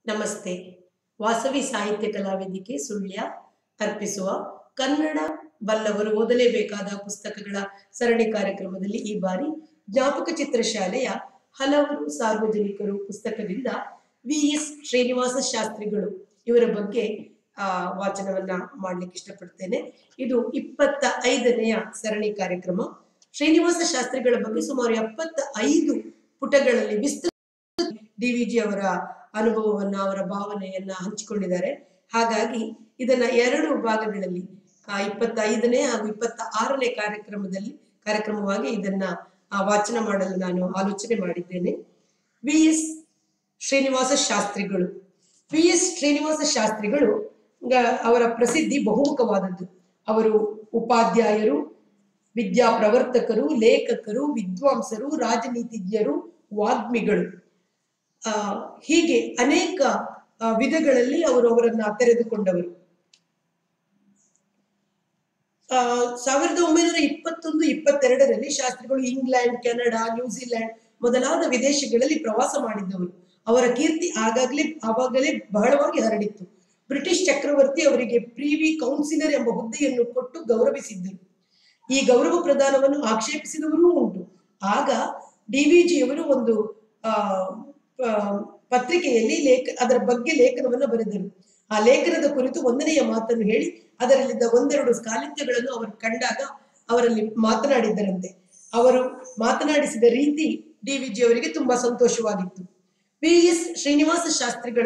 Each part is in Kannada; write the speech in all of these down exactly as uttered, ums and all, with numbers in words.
ನಮಸ್ತೆ. ವಾಸವಿ ಸಾಹಿತ್ಯ ಕಲಾವೇದಿಕೆ ಸುಳ್ಯ ಅರ್ಪಿಸುವ ಕನ್ನಡ ಬಲ್ಲವರು ಓದಲೇಬೇಕಾದ ಪುಸ್ತಕಗಳ ಸರಣಿ ಕಾರ್ಯಕ್ರಮದಲ್ಲಿ ಈ ಬಾರಿ ಜ್ಞಾಪಕ ಚಿತ್ರಶಾಲೆಯ ಹಲವರು ಸಾರ್ವಜನಿಕರು ಪುಸ್ತಕದಿಂದ ವಿ ಎಸ್ ಶ್ರೀನಿವಾಸ ಶಾಸ್ತ್ರಿಗಳು ಇವರ ಬಗ್ಗೆ ಆ ವಾಚನವನ್ನ ಮಾಡ್ಲಿಕ್ಕೆ ಇಷ್ಟಪಡ್ತೇನೆ. ಇದು ಇಪ್ಪತ್ತ ಐದನೆಯ ಸರಣಿ ಕಾರ್ಯಕ್ರಮ. ಶ್ರೀನಿವಾಸ ಶಾಸ್ತ್ರಿಗಳ ಬಗ್ಗೆ ಸುಮಾರು ಎಪ್ಪತ್ತ ಐದು ಪುಟಗಳಲ್ಲಿ ವಿಸ್ತೃತ ಡಿ ವಿ ಜಿ ಅವರ ಅನುಭವವನ್ನ ಅವರ ಭಾವನೆಯನ್ನ ಹಂಚಿಕೊಂಡಿದ್ದಾರೆ. ಹಾಗಾಗಿ ಇದನ್ನ ಎರಡು ಭಾಗಗಳಲ್ಲಿ ಇಪ್ಪತ್ತೈದನೇ ಹಾಗೂ ಇಪ್ಪತ್ತ ಆರನೇ ಕಾರ್ಯಕ್ರಮದಲ್ಲಿ ಕಾರ್ಯಕ್ರಮವಾಗಿ ಇದನ್ನ ವಾಚನ ಮಾಡಲು ನಾನು ಆಲೋಚನೆ ಮಾಡಿದ್ದೇನೆ. ವಿ ಎಸ್ ಶ್ರೀನಿವಾಸ ಶಾಸ್ತ್ರಿಗಳು ವಿ ಎಸ್ ಶ್ರೀನಿವಾಸ ಶಾಸ್ತ್ರಿಗಳು ಅವರ ಪ್ರಸಿದ್ಧಿ ಬಹುಮುಖವಾದದ್ದು. ಅವರು ಉಪಾಧ್ಯಾಯರು, ವಿದ್ಯಾ ಪ್ರವರ್ತಕರು, ಲೇಖಕರು, ವಿದ್ವಾಂಸರು, ರಾಜನೀತಿಜ್ಞರು, ವಾಗ್ಮಿಗಳು, ಆ ಹೀಗೆ ಅನೇಕ ವಿಧಗಳಲ್ಲಿ ಅವರು ಅವರನ್ನ ತೆರೆದುಕೊಂಡವರು. ಆ ಸಾವಿರದ ಒಂಬೈನೂರ ಇಪ್ಪತ್ತೊಂದು ಇಪ್ಪತ್ತೆರಡರಲ್ಲಿ ಶಾಸ್ತ್ರಿಗಳು ಇಂಗ್ಲೆಂಡ್, ಕೆನಡಾ, ನ್ಯೂಜಿಲೆಂಡ್ ಮೊದಲಾದ ವಿದೇಶಗಳಲ್ಲಿ ಪ್ರವಾಸ ಮಾಡಿದ್ದವರು. ಅವರ ಕೀರ್ತಿ ಆಗಾಗಲೇ ಆವಾಗಲೇ ಬಹಳವಾಗಿ ಹರಡಿತ್ತು. ಬ್ರಿಟಿಷ್ ಚಕ್ರವರ್ತಿ ಅವರಿಗೆ ಪ್ರಿವಿ ಕೌನ್ಸಿಲರ್ ಎಂಬ ಹುದ್ದೆಯನ್ನು ಕೊಟ್ಟು ಗೌರವಿಸಿದ್ದರು. ಈ ಗೌರವ ಪ್ರದಾನವನ್ನು ಆಕ್ಷೇಪಿಸಿದವರೂ ಉಂಟು. ಆಗ ಡಿ ವಿ ಜಿ ಅವರು ಒಂದು ಆ ಪತ್ರಿಕೆಯಲ್ಲಿ ಲೇಖ ಅದರ ಬಗ್ಗೆ ಲೇಖನವನ್ನು ಬರೆದರು. ಆ ಲೇಖನದ ಕುರಿತು ಒಂದನೆಯ ಮಾತನ್ನು ಹೇಳಿ ಅದರಲ್ಲಿದ್ದ ಒಂದೆರಡು ಸಾಲಿತ್ಯಗಳನ್ನು ಅವರು ಕಂಡಾಗ ಅವರಲ್ಲಿ ಮಾತನಾಡಿದ್ದರಂತೆ. ಅವರು ಮಾತನಾಡಿಸಿದ ರೀತಿ ಡಿ ವಿ ಜಿ ಅವರಿಗೆ ತುಂಬಾ ಸಂತೋಷವಾಗಿತ್ತು. ವಿ ಎಸ್ ಶ್ರೀನಿವಾಸ ಶಾಸ್ತ್ರಿಗಳ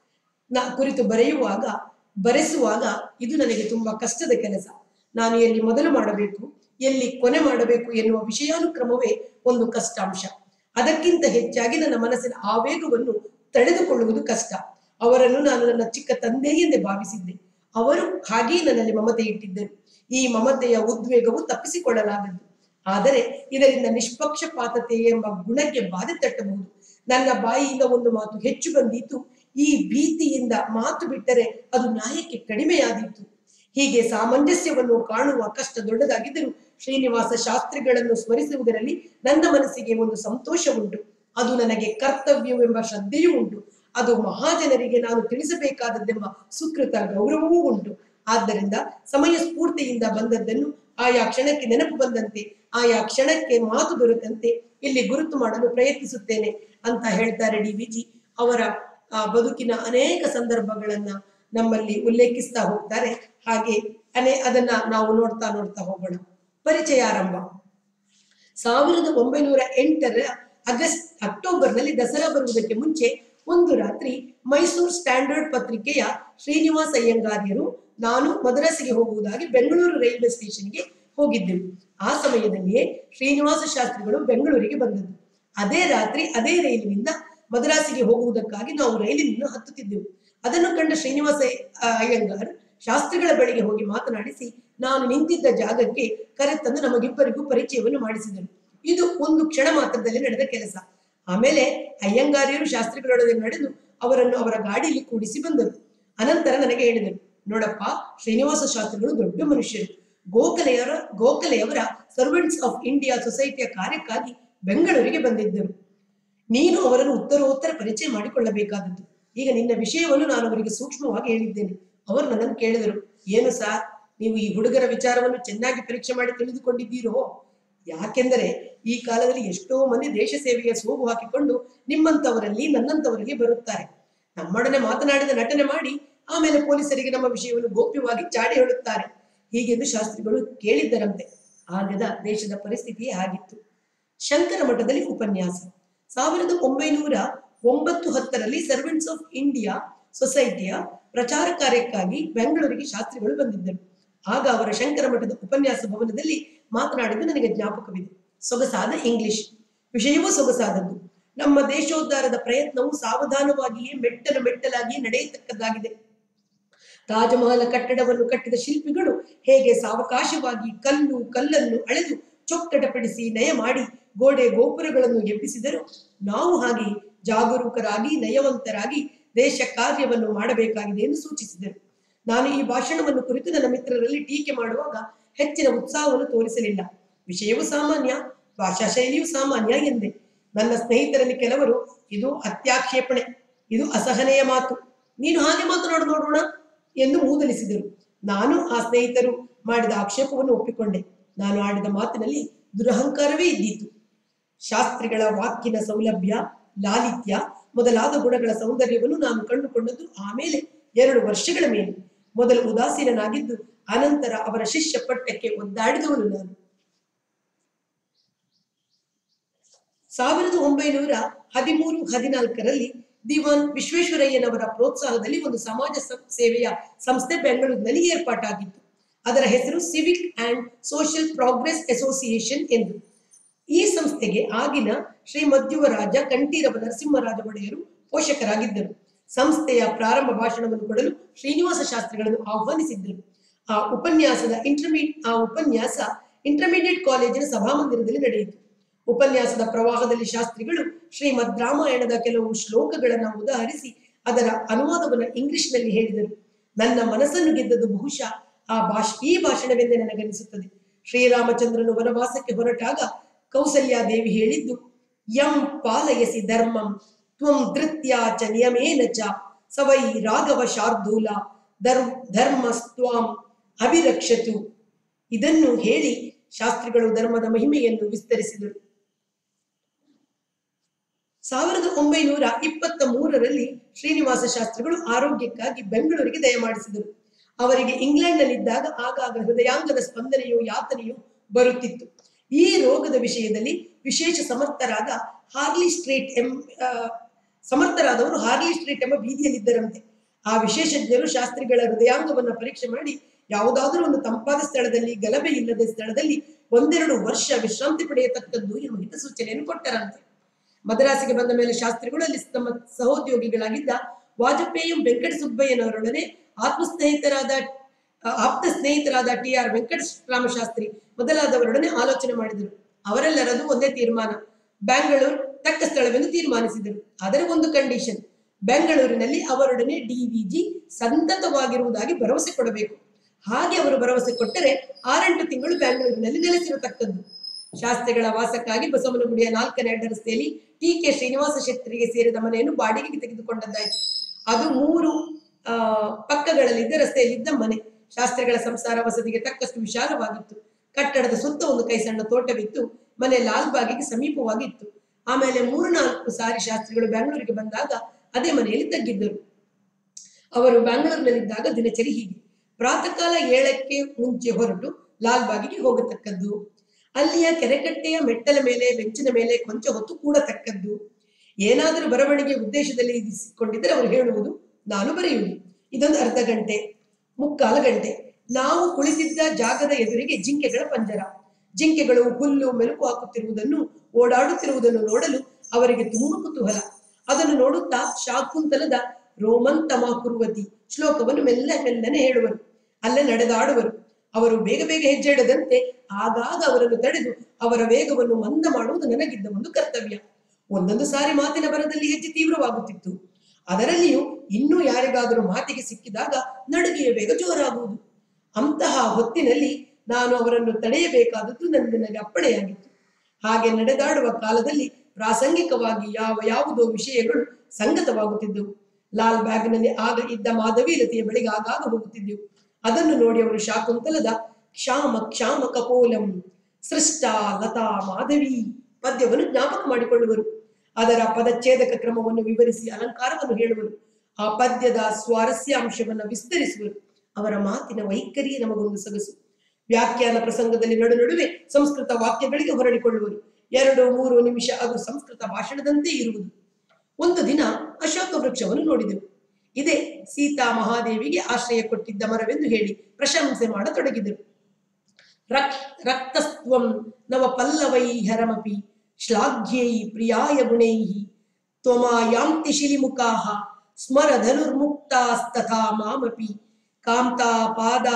ಕುರಿತು ಬರೆಯುವಾಗ ಬರೆಸುವಾಗ ಇದು ನನಗೆ ತುಂಬಾ ಕಷ್ಟದ ಕೆಲಸ. ನಾನು ಎಲ್ಲಿ ಮೊದಲು ಮಾಡಬೇಕು, ಎಲ್ಲಿ ಕೊನೆ ಮಾಡಬೇಕು ಎನ್ನುವ ವಿಷಯಾನುಕ್ರಮವೇ ಒಂದು ಕಷ್ಟಾಂಶ. ಅದಕ್ಕಿಂತ ಹೆಚ್ಚಾಗಿ ನನ್ನ ಮನಸ್ಸಿನ ಆವೇಗವನ್ನು ತಡೆದುಕೊಳ್ಳುವುದು ಕಷ್ಟ. ಅವರನ್ನು ನಾನು ನನ್ನ ಚಿಕ್ಕ ತಂದೆಯೆಂದೇ ಭಾವಿಸಿದ್ದೆ. ಅವರು ಹಾಗೆಯೇ ನನ್ನಲ್ಲಿ ಮಮತೆ ಇಟ್ಟಿದ್ದರು. ಈ ಮಮತೆಯ ಉದ್ವೇಗವು ತಪ್ಪಿಸಿಕೊಳ್ಳಲಾಗದ್ದು. ಆದರೆ ಇದರಿಂದ ನಿಷ್ಪಕ್ಷಪಾತತೆ ಎಂಬ ಗುಣಕ್ಕೆ ಬಾಧೆ ತಟ್ಟಬಹುದು. ನನ್ನ ಬಾಯಿಯಿಂದ ಒಂದು ಮಾತು ಹೆಚ್ಚು ಬಂದಿತ್ತು. ಈ ಭೀತಿಯಿಂದ ಮಾತು ಬಿಟ್ಟರೆ ಅದು ನ್ಯಾಯಕ್ಕೆ ಕಡಿಮೆಯಾದೀತು. ಹೀಗೆ ಸಾಮಂಜಸ್ಯವನ್ನು ಕಾಣುವ ಕಷ್ಟ ದೊಡ್ಡದಾಗಿದ್ದರೂ ಶ್ರೀನಿವಾಸ ಶಾಸ್ತ್ರಿಗಳನ್ನು ಸ್ಮರಿಸುವುದರಲ್ಲಿ ನನ್ನ ಮನಸ್ಸಿಗೆ ಒಂದು ಸಂತೋಷ ಉಂಟು. ಅದು ನನಗೆ ಕರ್ತವ್ಯವೆಂಬ ಶ್ರದ್ಧೆಯೂ ಉಂಟು. ಅದು ಮಹಾಜನರಿಗೆ ನಾನು ತಿಳಿಸಬೇಕಾದದ್ದೆಂಬ ಸುಕೃತ ಗೌರವವೂ ಉಂಟು. ಆದ್ದರಿಂದ ಸಮಯ ಸ್ಫೂರ್ತಿಯಿಂದ ಬಂದದ್ದನ್ನು ಆಯಾ ಕ್ಷಣಕ್ಕೆ ನೆನಪು ಬಂದಂತೆ, ಆಯಾ ಕ್ಷಣಕ್ಕೆ ಮಾತು ದೊರೆತಂತೆ ಇಲ್ಲಿ ಗುರುತು ಮಾಡಲು ಪ್ರಯತ್ನಿಸುತ್ತೇನೆ ಅಂತ ಹೇಳ್ತಾರೆ ಡಿ ವಿ ಜಿ. ಅವರ ಆ ಬದುಕಿನ ಅನೇಕ ಸಂದರ್ಭಗಳನ್ನ ನಮ್ಮಲ್ಲಿ ಉಲ್ಲೇಖಿಸ್ತಾ ಹೋಗ್ತಾರೆ. ಹಾಗೆ ಅನೇ ಅದನ್ನ ನಾವು ನೋಡ್ತಾ ನೋಡ್ತಾ ಹೋಗೋಣ. ಪರಿಚಯ ಆರಂಭ. ಸಾವಿರದ ಒಂಬೈನೂರ ಎಂಟರ ಆಗಸ್ಟ್ ಅಕ್ಟೋಬರ್ನಲ್ಲಿ ದಸರಾ ಬರುವುದಕ್ಕೆ ಮುಂಚೆ ಒಂದು ರಾತ್ರಿ ಮೈಸೂರು ಸ್ಟ್ಯಾಂಡರ್ಡ್ ಪತ್ರಿಕೆಯ ಶ್ರೀನಿವಾಸ ಅಯ್ಯಂಗಾರ್ಯರು ನಾನು ಮದ್ರಾಸಿಗೆ ಹೋಗುವುದಾಗಿ ಬೆಂಗಳೂರು ರೈಲ್ವೆ ಸ್ಟೇಷನ್ಗೆ ಹೋಗಿದ್ದೆವು. ಆ ಸಮಯದಲ್ಲಿಯೇ ಶ್ರೀನಿವಾಸ ಶಾಸ್ತ್ರಿಗಳು ಬೆಂಗಳೂರಿಗೆ ಬಂದದ್ದು. ಅದೇ ರಾತ್ರಿ ಅದೇ ರೈಲಿನಿಂದ ಮದ್ರಾಸಿಗೆ ಹೋಗುವುದಕ್ಕಾಗಿ ನಾವು ರೈಲಿನಿಂದ ಹತ್ತುತ್ತಿದ್ದೆವು. ಅದನ್ನು ಕಂಡ ಶ್ರೀನಿವಾಸ ಅಯ್ಯಂಗಾರ್ ಶಾಸ್ತ್ರಿಗಳ ಬಳಿಗೆ ಹೋಗಿ ಮಾತನಾಡಿಸಿ ನಾನು ನಿಂತಿದ್ದ ಜಾಗಕ್ಕೆ ಕರೆತಂದು ನಮಗಿಬ್ಬರಿಗೂ ಪರಿಚಯವನ್ನು ಮಾಡಿಸಿದರು. ಇದು ಒಂದು ಕ್ಷಣ ಮಾತ್ರದಲ್ಲಿ ನಡೆದ ಕೆಲಸ. ಆಮೇಲೆ ಅಯ್ಯಂಗಾರ್ಯರು ಶಾಸ್ತ್ರಿಗಳೊಡನೆ ನಡೆದು ಅವರನ್ನು ಅವರ ಗಾಡಿಯಲ್ಲಿ ಕೂಡಿಸಿ ಬಂದರು. ಅನಂತರ ನನಗೆ ಹೇಳಿದರು, ನೋಡಪ್ಪ, ಶ್ರೀನಿವಾಸ ಶಾಸ್ತ್ರಿಗಳು ದೊಡ್ಡ ಮನುಷ್ಯರು. ಗೋಖಲೆಯವರ ಗೋಖಲೆಯವರ ಸರ್ವೆಂಟ್ಸ್ ಆಫ್ ಇಂಡಿಯಾ ಸೊಸೈಟಿಯ ಕಾರ್ಯಕ್ಕಾಗಿ ಬೆಂಗಳೂರಿಗೆ ಬಂದಿದ್ದರು. ನೀನು ಅವರನ್ನು ಉತ್ತರೋತ್ತರ ಪರಿಚಯ ಮಾಡಿಕೊಳ್ಳಬೇಕಾದದ್ದು. ಈಗ ನಿನ್ನ ವಿಷಯವನ್ನು ನಾನು ಅವರಿಗೆ ಸೂಕ್ಷ್ಮವಾಗಿ ಹೇಳಿದ್ದೇನೆ. ಅವರು ನನ್ನನ್ನು ಕೇಳಿದರು, ಏನು ಸಾರ್, ನೀವು ಈ ಹುಡುಗರ ವಿಚಾರವನ್ನು ಚೆನ್ನಾಗಿ ಪರೀಕ್ಷೆ ಮಾಡಿ ತಿಳಿದುಕೊಂಡಿದ್ದೀರೋ? ಯಾಕೆಂದರೆ ಈ ಕಾಲದಲ್ಲಿ ಎಷ್ಟೋ ಮಂದಿ ದೇಶ ಸೇವೆಯ ಸೋಗು ಹಾಕಿಕೊಂಡು ನಿಮ್ಮಂತವರಲ್ಲಿ ನನ್ನಂತವರಲ್ಲಿ ಬರುತ್ತಾರೆ. ನಮ್ಮೊಡನೆ ಮಾತನಾಡಿದ ನಟನೆ ಮಾಡಿ ಆಮೇಲೆ ಪೊಲೀಸರಿಗೆ ನಮ್ಮ ವಿಷಯವನ್ನು ಗೌಪ್ಯವಾಗಿ ಚಾಡಿ ಹೇಳುತ್ತಾರೆ. ಹೀಗೆಂದು ಶಾಸ್ತ್ರಿಗಳು ಕೇಳಿದ್ದರಂತೆ. ಆಗದ ದೇಶದ ಪರಿಸ್ಥಿತಿಯೇ ಆಗಿತ್ತು. ಶಂಕರ ಮಠದಲ್ಲಿ ಉಪನ್ಯಾಸ. ಸಾವಿರದ ಒಂಬೈನೂರ ಒಂಬತ್ತು ಹತ್ತರಲ್ಲಿ ಸರ್ವೆಂಟ್ಸ್ ಆಫ್ ಇಂಡಿಯಾ ಸೊಸೈಟಿಯ ಪ್ರಚಾರ ಕಾರ್ಯಕ್ಕಾಗಿ ಬೆಂಗಳೂರಿಗೆ ಶಾಸ್ತ್ರಿಗಳು ಬಂದಿದ್ದರು. ಆಗ ಅವರ ಶಂಕರ ಮಠದ ಉಪನ್ಯಾಸ ಭವನದಲ್ಲಿ ಮಾತನಾಡಿದ್ದು ನನಗೆ ಜ್ಞಾಪಕವಿದೆ. ಸೊಗಸಾದ ಇಂಗ್ಲಿಷ್, ವಿಷಯವೂ ಸೊಗಸಾದದ್ದು. ನಮ್ಮ ದೇಶೋದ್ಧಾರದ ಪ್ರಯತ್ನವು ಸಾವಧಾನವಾಗಿಯೇ ಮೆಟ್ಟಲು ಮೆಟ್ಟಲಾಗಿಯೇ ನಡೆಯತಕ್ಕದ್ದಾಗಿದೆ. ತಾಜಮಹಲ್ ಕಟ್ಟಡವನ್ನು ಕಟ್ಟಿದ ಶಿಲ್ಪಿಗಳು ಹೇಗೆ ಸಾವಕಾಶವಾಗಿ ಕಲ್ಲು ಕಲ್ಲನ್ನು ಅಳೆದು ಚೊಕ್ಕಟಪಡಿಸಿ ನಯ ಮಾಡಿ ಗೋಡೆ ಗೋಪುರಗಳನ್ನು ಎಬ್ಬಿಸಿದರು, ನಾವು ಹಾಗೆ ಜಾಗರೂಕರಾಗಿ ನಯವಂತರಾಗಿ ದೇಶ ಕಾರ್ಯವನ್ನು ಮಾಡಬೇಕಾಗಿದೆ ಎಂದು ಸೂಚಿಸಿದರು. ನಾನು ಈ ಭಾಷಣವನ್ನು ಕುರಿತು ನನ್ನ ಮಿತ್ರರಲ್ಲಿ ಟೀಕೆ ಮಾಡುವಾಗ ಹೆಚ್ಚಿನ ಉತ್ಸಾಹವನ್ನು ತೋರಿಸಲಿಲ್ಲ. ವಿಷಯವೂ ಸಾಮಾನ್ಯ, ಭಾಷಾ ಶೈಲಿಯೂ ಸಾಮಾನ್ಯ ಎಂದೆ. ನನ್ನ ಸ್ನೇಹಿತರಲ್ಲಿ ಕೆಲವರು ಇದು ಅತ್ಯಾಕ್ಷೇಪಣೆ, ಇದು ಅಸಹನೆಯ ಮಾತು, ನೀನು ಹಾಗೆ ಮಾತನಾಡು ನೋಡೋಣ ಎಂದು ಮೂದಲಿಸಿದರು. ನಾನು ಆ ಸ್ನೇಹಿತರು ಮಾಡಿದ ಆಕ್ಷೇಪವನ್ನು ಒಪ್ಪಿಕೊಂಡೆ. ನಾನು ಆಡಿದ ಮಾತಿನಲ್ಲಿ ದುರಹಂಕಾರವೇ ಇದ್ದಿತು. ಶಾಸ್ತ್ರಿಗಳ ವಾಕ್ಯನ ಸೌಲಭ್ಯ, ಲಾಲಿತ್ಯ ಮೊದಲಾದ ಗುಣಗಳ ಸೌಂದರ್ಯವನ್ನು ನಾನು ಕಂಡುಕೊಂಡದ್ದು ಆಮೇಲೆ ಎರಡು ವರ್ಷಗಳ ಮೇಲೆ. ಮೊದಲು ಉದಾಸೀನನಾಗಿದ್ದು ಅನಂತರ ಅವರ ಶಿಷ್ಯ ಪಟ್ಟಕ್ಕೆ ಒದ್ದಾಡಿದವನು ನಾನು. ಸಾವಿರದ ಒಂಬೈನೂರ ಹದಿಮೂರು ಹದಿನಾಲ್ಕರಲ್ಲಿ ದಿವಾನ್ ವಿಶ್ವೇಶ್ವರಯ್ಯನವರ ಪ್ರೋತ್ಸಾಹದಲ್ಲಿ ಒಂದು ಸಮಾಜ ಸೇವೆಯ ಸಂಸ್ಥೆ ಬೆಂಗಳೂರಿನಲ್ಲಿ ಏರ್ಪಾಟಾಗಿತ್ತು. ಅದರ ಹೆಸರು civic and social progress association ಎಂದು. ಈ ಸಂಸ್ಥೆಗೆ ಆಗಿನ ಶ್ರೀ ಮಧ್ಯುವರಾಜ ಕಂಠೀರವ ನರಸಿಂಹರಾಜ ಒಡೆಯರು ಪೋಷಕರಾಗಿದ್ದರು. ಸಂಸ್ಥೆಯ ಪ್ರಾರಂಭ ಭಾಷಣವನ್ನು ಕೊಡಲು ಶ್ರೀನಿವಾಸ ಶಾಸ್ತ್ರಿಗಳನ್ನು ಆಹ್ವಾನಿಸಿದ್ದರು. ಆ ಉಪನ್ಯಾಸದ ಇಂಟರ್ಮೀ ಆ ಉಪನ್ಯಾಸ ಇಂಟರ್ಮೀಡಿಯೇಟ್ ಕಾಲೇಜಿನ ಸಭಾಮಂದಿರದಲ್ಲಿ ನಡೆಯಿತು. ಉಪನ್ಯಾಸದ ಪ್ರವಾಹದಲ್ಲಿ ಶಾಸ್ತ್ರಿಗಳು ಶ್ರೀಮದ್ ರಾಮಾಯಣದ ಕೆಲವು ಶ್ಲೋಕಗಳನ್ನು ಉದಾಹರಿಸಿ ಅದರ ಅನುವಾದವನ್ನು ಇಂಗ್ಲಿಷ್ನಲ್ಲಿ ಹೇಳಿದರು. ನನ್ನ ಮನಸ್ಸನ್ನು ಗೆದ್ದದ್ದು ಬಹುಶಃ ಆ ಭಾಷ ಈ ಭಾಷಣವೆಂದೇ ನನಗನಿಸುತ್ತದೆ. ಶ್ರೀರಾಮಚಂದ್ರನು ವನವಾಸಕ್ಕೆ ಹೊರಟಾಗ ಕೌಸಲ್ಯಾದೇವಿ ಹೇಳಿದ್ದು, ಯಂ ಪಾಲಯಸಿ ಧರ್ಮಂ ತ್ವಂ ಧೃತ್ಯಾ ಚ ನಿಯಮೇನ ಚ ಸವೈ ರಾಘವ ಶಾರ್ದೂಲ ಧರ್ಮ ಧರ್ಮಸ್ತ್ವಾಂ ಅಭಿರಕ್ಷತು. ಇದನ್ನು ಹೇಳಿ ಶಾಸ್ತ್ರಿಗಳು ಧರ್ಮದ ಮಹಿಮೆಯನ್ನು ವಿಸ್ತರಿಸಿದರು. ಸಾವಿರದ ಒಂಬೈನೂರ ಇಪ್ಪತ್ತ ಮೂರರಲ್ಲಿ ಶ್ರೀನಿವಾಸ ಶಾಸ್ತ್ರಿಗಳು ಆರೋಗ್ಯಕ್ಕಾಗಿ ಬೆಂಗಳೂರಿಗೆ ದಯಮಾಡಿಸಿದರು. ಅವರಿಗೆ ಇಂಗ್ಲೆಂಡ್ನಲ್ಲಿದ್ದಾಗ ಆಗಾಗ ಹೃದಯಾಂಗದ ಸ್ಪಂದನೆಯು ಯಾತನೆಯು ಬರುತ್ತಿತ್ತು. ಈ ರೋಗದ ವಿಷಯದಲ್ಲಿ ವಿಶೇಷ ಸಮರ್ಥರಾದ ಹಾರ್ಲಿ ಸ್ಟ್ರೀಟ್ ಎಂ ಸಮರ್ಥರಾದವರು ಹಾರ್ಲಿ ಸ್ಟ್ರೀಟ್ ಎಂಬ ಬೀದಿಯಲ್ಲಿದ್ದರಂತೆ. ಆ ವಿಶೇಷಜ್ಞರು ಶಾಸ್ತ್ರಿಗಳ ಹೃದಯಾಂಗವನ್ನು ಪರೀಕ್ಷೆ ಮಾಡಿ ಯಾವುದಾದ್ರೂ ಒಂದು ತಂಪಾದ ಸ್ಥಳದಲ್ಲಿ, ಗಲಭೆ ಇಲ್ಲದ ಸ್ಥಳದಲ್ಲಿ ಒಂದೆರಡು ವರ್ಷ ವಿಶ್ರಾಂತಿ ಪಡೆಯತಕ್ಕದ್ದು ಎನ್ನುವ ಹಿತಸೂಚನೆಯನ್ನು ಕೊಟ್ಟರಂತೆ. ಮದ್ರಾಸಿಗೆ ಬಂದ ಮೇಲೆ ಶಾಸ್ತ್ರಿಗಳು ಅಲ್ಲಿ ತಮ್ಮ ಸಹೋದ್ಯೋಗಿಗಳಾಗಿದ್ದ ವಾಜಪೇಯಿ ವೆಂಕಟ ಸುಬ್ಬಯ್ಯನವರೊಡನೆ ಆತ್ಮ ಸ್ನೇಹಿತರಾದ ಆಪ್ತ ಸ್ನೇಹಿತರಾದ ಟಿ ಆರ್ ವೆಂಕಟರಾಮ ಶಾಸ್ತ್ರಿ ಮೊದಲಾದವರೊಡನೆ ಆಲೋಚನೆ ಮಾಡಿದರು. ಅವರೆಲ್ಲರದು ಒಂದೇ ತೀರ್ಮಾನ, ಬ್ಯಾಂಗಳೂರು ತಕ್ಕ ಸ್ಥಳವೆಂದು ತೀರ್ಮಾನಿಸಿದರು. ಆದರೆ ಒಂದು ಕಂಡೀಷನ್, ಬೆಂಗಳೂರಿನಲ್ಲಿ ಅವರೊಡನೆ ಡಿ ವಿ ಜಿ ಸಂತತವಾಗಿರುವುದಾಗಿ ಭರವಸೆ ಕೊಡಬೇಕು. ಹಾಗೆ ಅವರು ಭರವಸೆ ಕೊಟ್ಟರೆ ಆರೆಂಟು ತಿಂಗಳು ಬೆಂಗಳೂರಿನಲ್ಲಿ ನೆಲೆಸಿರತಕ್ಕದ್ದು. ಶಾಸ್ತ್ರಿಗಳ ವಾಸಕ್ಕಾಗಿ ಬಸವನಗುಡಿಯ ನಾಲ್ಕನೇ ಅಡ್ಡ ರಸ್ತೆಯಲ್ಲಿ ಟಿ ಕೆ ಶ್ರೀನಿವಾಸ ಶೆಟ್ಟರಿಗೆ ಸೇರಿದ ಮನೆಯನ್ನು ಬಾಡಿಗೆಗೆ ತೆಗೆದುಕೊಂಡದ್ದಾಯಿತು. ಅದು ಮೂರು ಆ ಪಕ್ಕಗಳಲ್ಲಿದ್ದ ರಸ್ತೆಯಲ್ಲಿದ್ದ ಮನೆ. ಶಾಸ್ತ್ರಿಗಳ ಸಂಸಾರ ವಸತಿಗೆ ತಕ್ಕಷ್ಟು ವಿಶಾಲವಾಗಿತ್ತು. ಕಟ್ಟಡದ ಸುತ್ತ ಒಂದು ಕೈ ಸಣ್ಣ ತೋಟವಿತ್ತು. ಮನೆ ಲಾಲ್ಬಾಗಿಗೆ ಸಮೀಪವಾಗಿತ್ತು. ಆಮೇಲೆ ಮೂರು ನಾಲ್ಕು ಸಾರಿ ಶಾಸ್ತ್ರಿಗಳು ಬೆಂಗಳೂರಿಗೆ ಬಂದಾಗ ಅದೇ ಮನೆಯಲ್ಲಿ ತಗ್ಗಿದ್ದರು. ಅವರು ಬೆಂಗಳೂರಿನಲ್ಲಿದ್ದಾಗ ದಿನಚರಿ ಹೀಗೆ: ಪ್ರಾತಃ ಕಾಲ ಏಳಕ್ಕೆ ಮುಂಚೆ ಹೊರಟು ಲಾಲ್ಬಾಗಿಗೆ ಹೋಗತಕ್ಕದ್ದು. ಅಲ್ಲಿಯ ಕೆರೆಕಟ್ಟೆಯ ಮೆಟ್ಟಲ ಮೇಲೆ ಬೆಂಚಿನ ಮೇಲೆ ಕೊಂಚ ಹೊತ್ತು ಕೂಡತಕ್ಕದ್ದು. ಏನಾದರೂ ಬರವಣಿಗೆ ಉದ್ದೇಶದಲ್ಲಿ ಇರಿಸಿಕೊಂಡಿದ್ದರೆ ಅವರು ಹೇಳುವುದು, ನಾನು ಬರೆಯುವುದು. ಇದೊಂದು ಅರ್ಧ ಗಂಟೆ, ಮುಕ್ಕಾಲು ಗಂಟೆ. ನಾವು ಕುಳಿತಿದ್ದ ಜಾಗದ ಎದುರಿಗೆ ಜಿಂಕೆಗಳ ಪಂಜರ. ಜಿಂಕೆಗಳು ಹುಲ್ಲು ಮೆಲುಕು ಹಾಕುತ್ತಿರುವುದನ್ನು, ಓಡಾಡುತ್ತಿರುವುದನ್ನು ನೋಡಲು ಅವರಿಗೆ ತುಂಬಾ ಕುತೂಹಲ. ಅದನ್ನು ನೋಡುತ್ತಾ ಶಾಕುಂತಲದ ರೋಮಂತಮ ಕುರುವತಿ ಶ್ಲೋಕವನ್ನು ಮೆಲ್ಲ ಮೆಲ್ಲನೆ ಹೇಳುವರು. ಅಲ್ಲೇ ನಡೆದಾಡುವರು. ಅವರು ಬೇಗ ಬೇಗ ಹೆಜ್ಜೆ ಇಡದಂತೆ ಆಗಾಗ ಅವರನ್ನು ತಡೆದು ಅವರ ವೇಗವನ್ನು ಮಂದ ಮಾಡುವುದು ನನಗಿದ್ದ ಒಂದು ಕರ್ತವ್ಯ. ಒಂದೊಂದು ಸಾರಿ ಮಾತಿನ ಬರದಲ್ಲಿ ಹೆಜ್ಜೆ ತೀವ್ರವಾಗುತ್ತಿತ್ತು. ಅದರಲ್ಲಿಯೂ ಇನ್ನೂ ಯಾರಿಗಾದರೂ ಮಾತಿಗೆ ಸಿಕ್ಕಿದಾಗ ನಡುಗೆಯ ವೇಗ ಜೋರಾಗುವುದು. ಅಂತಹ ಹೊತ್ತಿನಲ್ಲಿ ನಾನು ಅವರನ್ನು ತಡೆಯಬೇಕಾದದ್ದು ನನಗೆ ಅಪ್ಪಣೆಯಾಗಿತ್ತು. ಹಾಗೆ ನಡೆದಾಡುವ ಕಾಲದಲ್ಲಿ ಪ್ರಾಸಂಗಿಕವಾಗಿ ಯಾವ ಯಾವುದೋ ವಿಷಯಗಳು ಸಂಗತವಾಗುತ್ತಿದ್ದವು. ಲಾಲ್ ಬ್ಯಾಗ್ನಲ್ಲಿ ಆಗ ಇದ್ದ ಮಾಧವೀಲತೆಯ ಬಳಿಗೆ ಆಗಾಗ ಹೋಗುತ್ತಿದ್ದೆವು. ಅದನ್ನು ನೋಡಿ ಅವರು ಶಾಕುಂತಲದ ಕ್ಷಾಮ ಕ್ಷಾಮ ಕಪೋಲಂ ಸೃಷ್ಟ ಲತಾ ಮಾಧವಿ ಪದ್ಯವನ್ನು ಜ್ಞಾಪಕ ಮಾಡಿಕೊಳ್ಳುವರು. ಅದರ ಪದಚ್ಛೇದಕ ಕ್ರಮವನ್ನು ವಿವರಿಸಿ ಅಲಂಕಾರವನ್ನು ಹೇಳುವರು. ಆ ಪದ್ಯದ ಸ್ವಾರಸ್ಯಾಂಶವನ್ನು ವಿಸ್ತರಿಸುವರು. ಅವರ ಮಾತಿನ ವೈಖರಿಯೇ ನಮಗೊಂದು ಸೊಗಸು. ವ್ಯಾಖ್ಯಾನ ಪ್ರಸಂಗದಲ್ಲಿ ನಡು ನಡುವೆ ಸಂಸ್ಕೃತ ವಾಕ್ಯಗಳಿಗೆ ಹೊರಡಿಕೊಳ್ಳುವರು. ಎರಡು ಮೂರು ನಿಮಿಷ ಅದು ಸಂಸ್ಕೃತ ಭಾಷಣದಂತೆ ಇರುವುದು. ಒಂದು ದಿನ ಅಶೋಕ ವೃಕ್ಷವನ್ನು ನೋಡಿದೆವು. ಇದೇ ಸೀತಾ ಮಹಾದೇವಿಗೆ ಆಶ್ರಯ ಕೊಟ್ಟಿದ್ದ ಮರವೆಂದು ಹೇಳಿ ಪ್ರಶಂಸೆ ಮಾಡತೊಡಗಿದರು. ರಕ್ ರಕ್ತಸ್ತ್ವಂ ನವ ಪಲ್ಲವೈ ಹರಮಪಿ ಶ್ಲಾಘ್ಯೈ ಪ್ರಿಯಾಯ ಗುಣೈ ತ್ವಮಾಯಾಂತಿ ಶಿಲಿಮುಖಾಃ ಸ್ಮರ ಧನುರ್ಮುಕ್ತಾಸ್ತಥಾ ಮಾಮಪಿ ಕಾಂತಾ ಪಾದಾ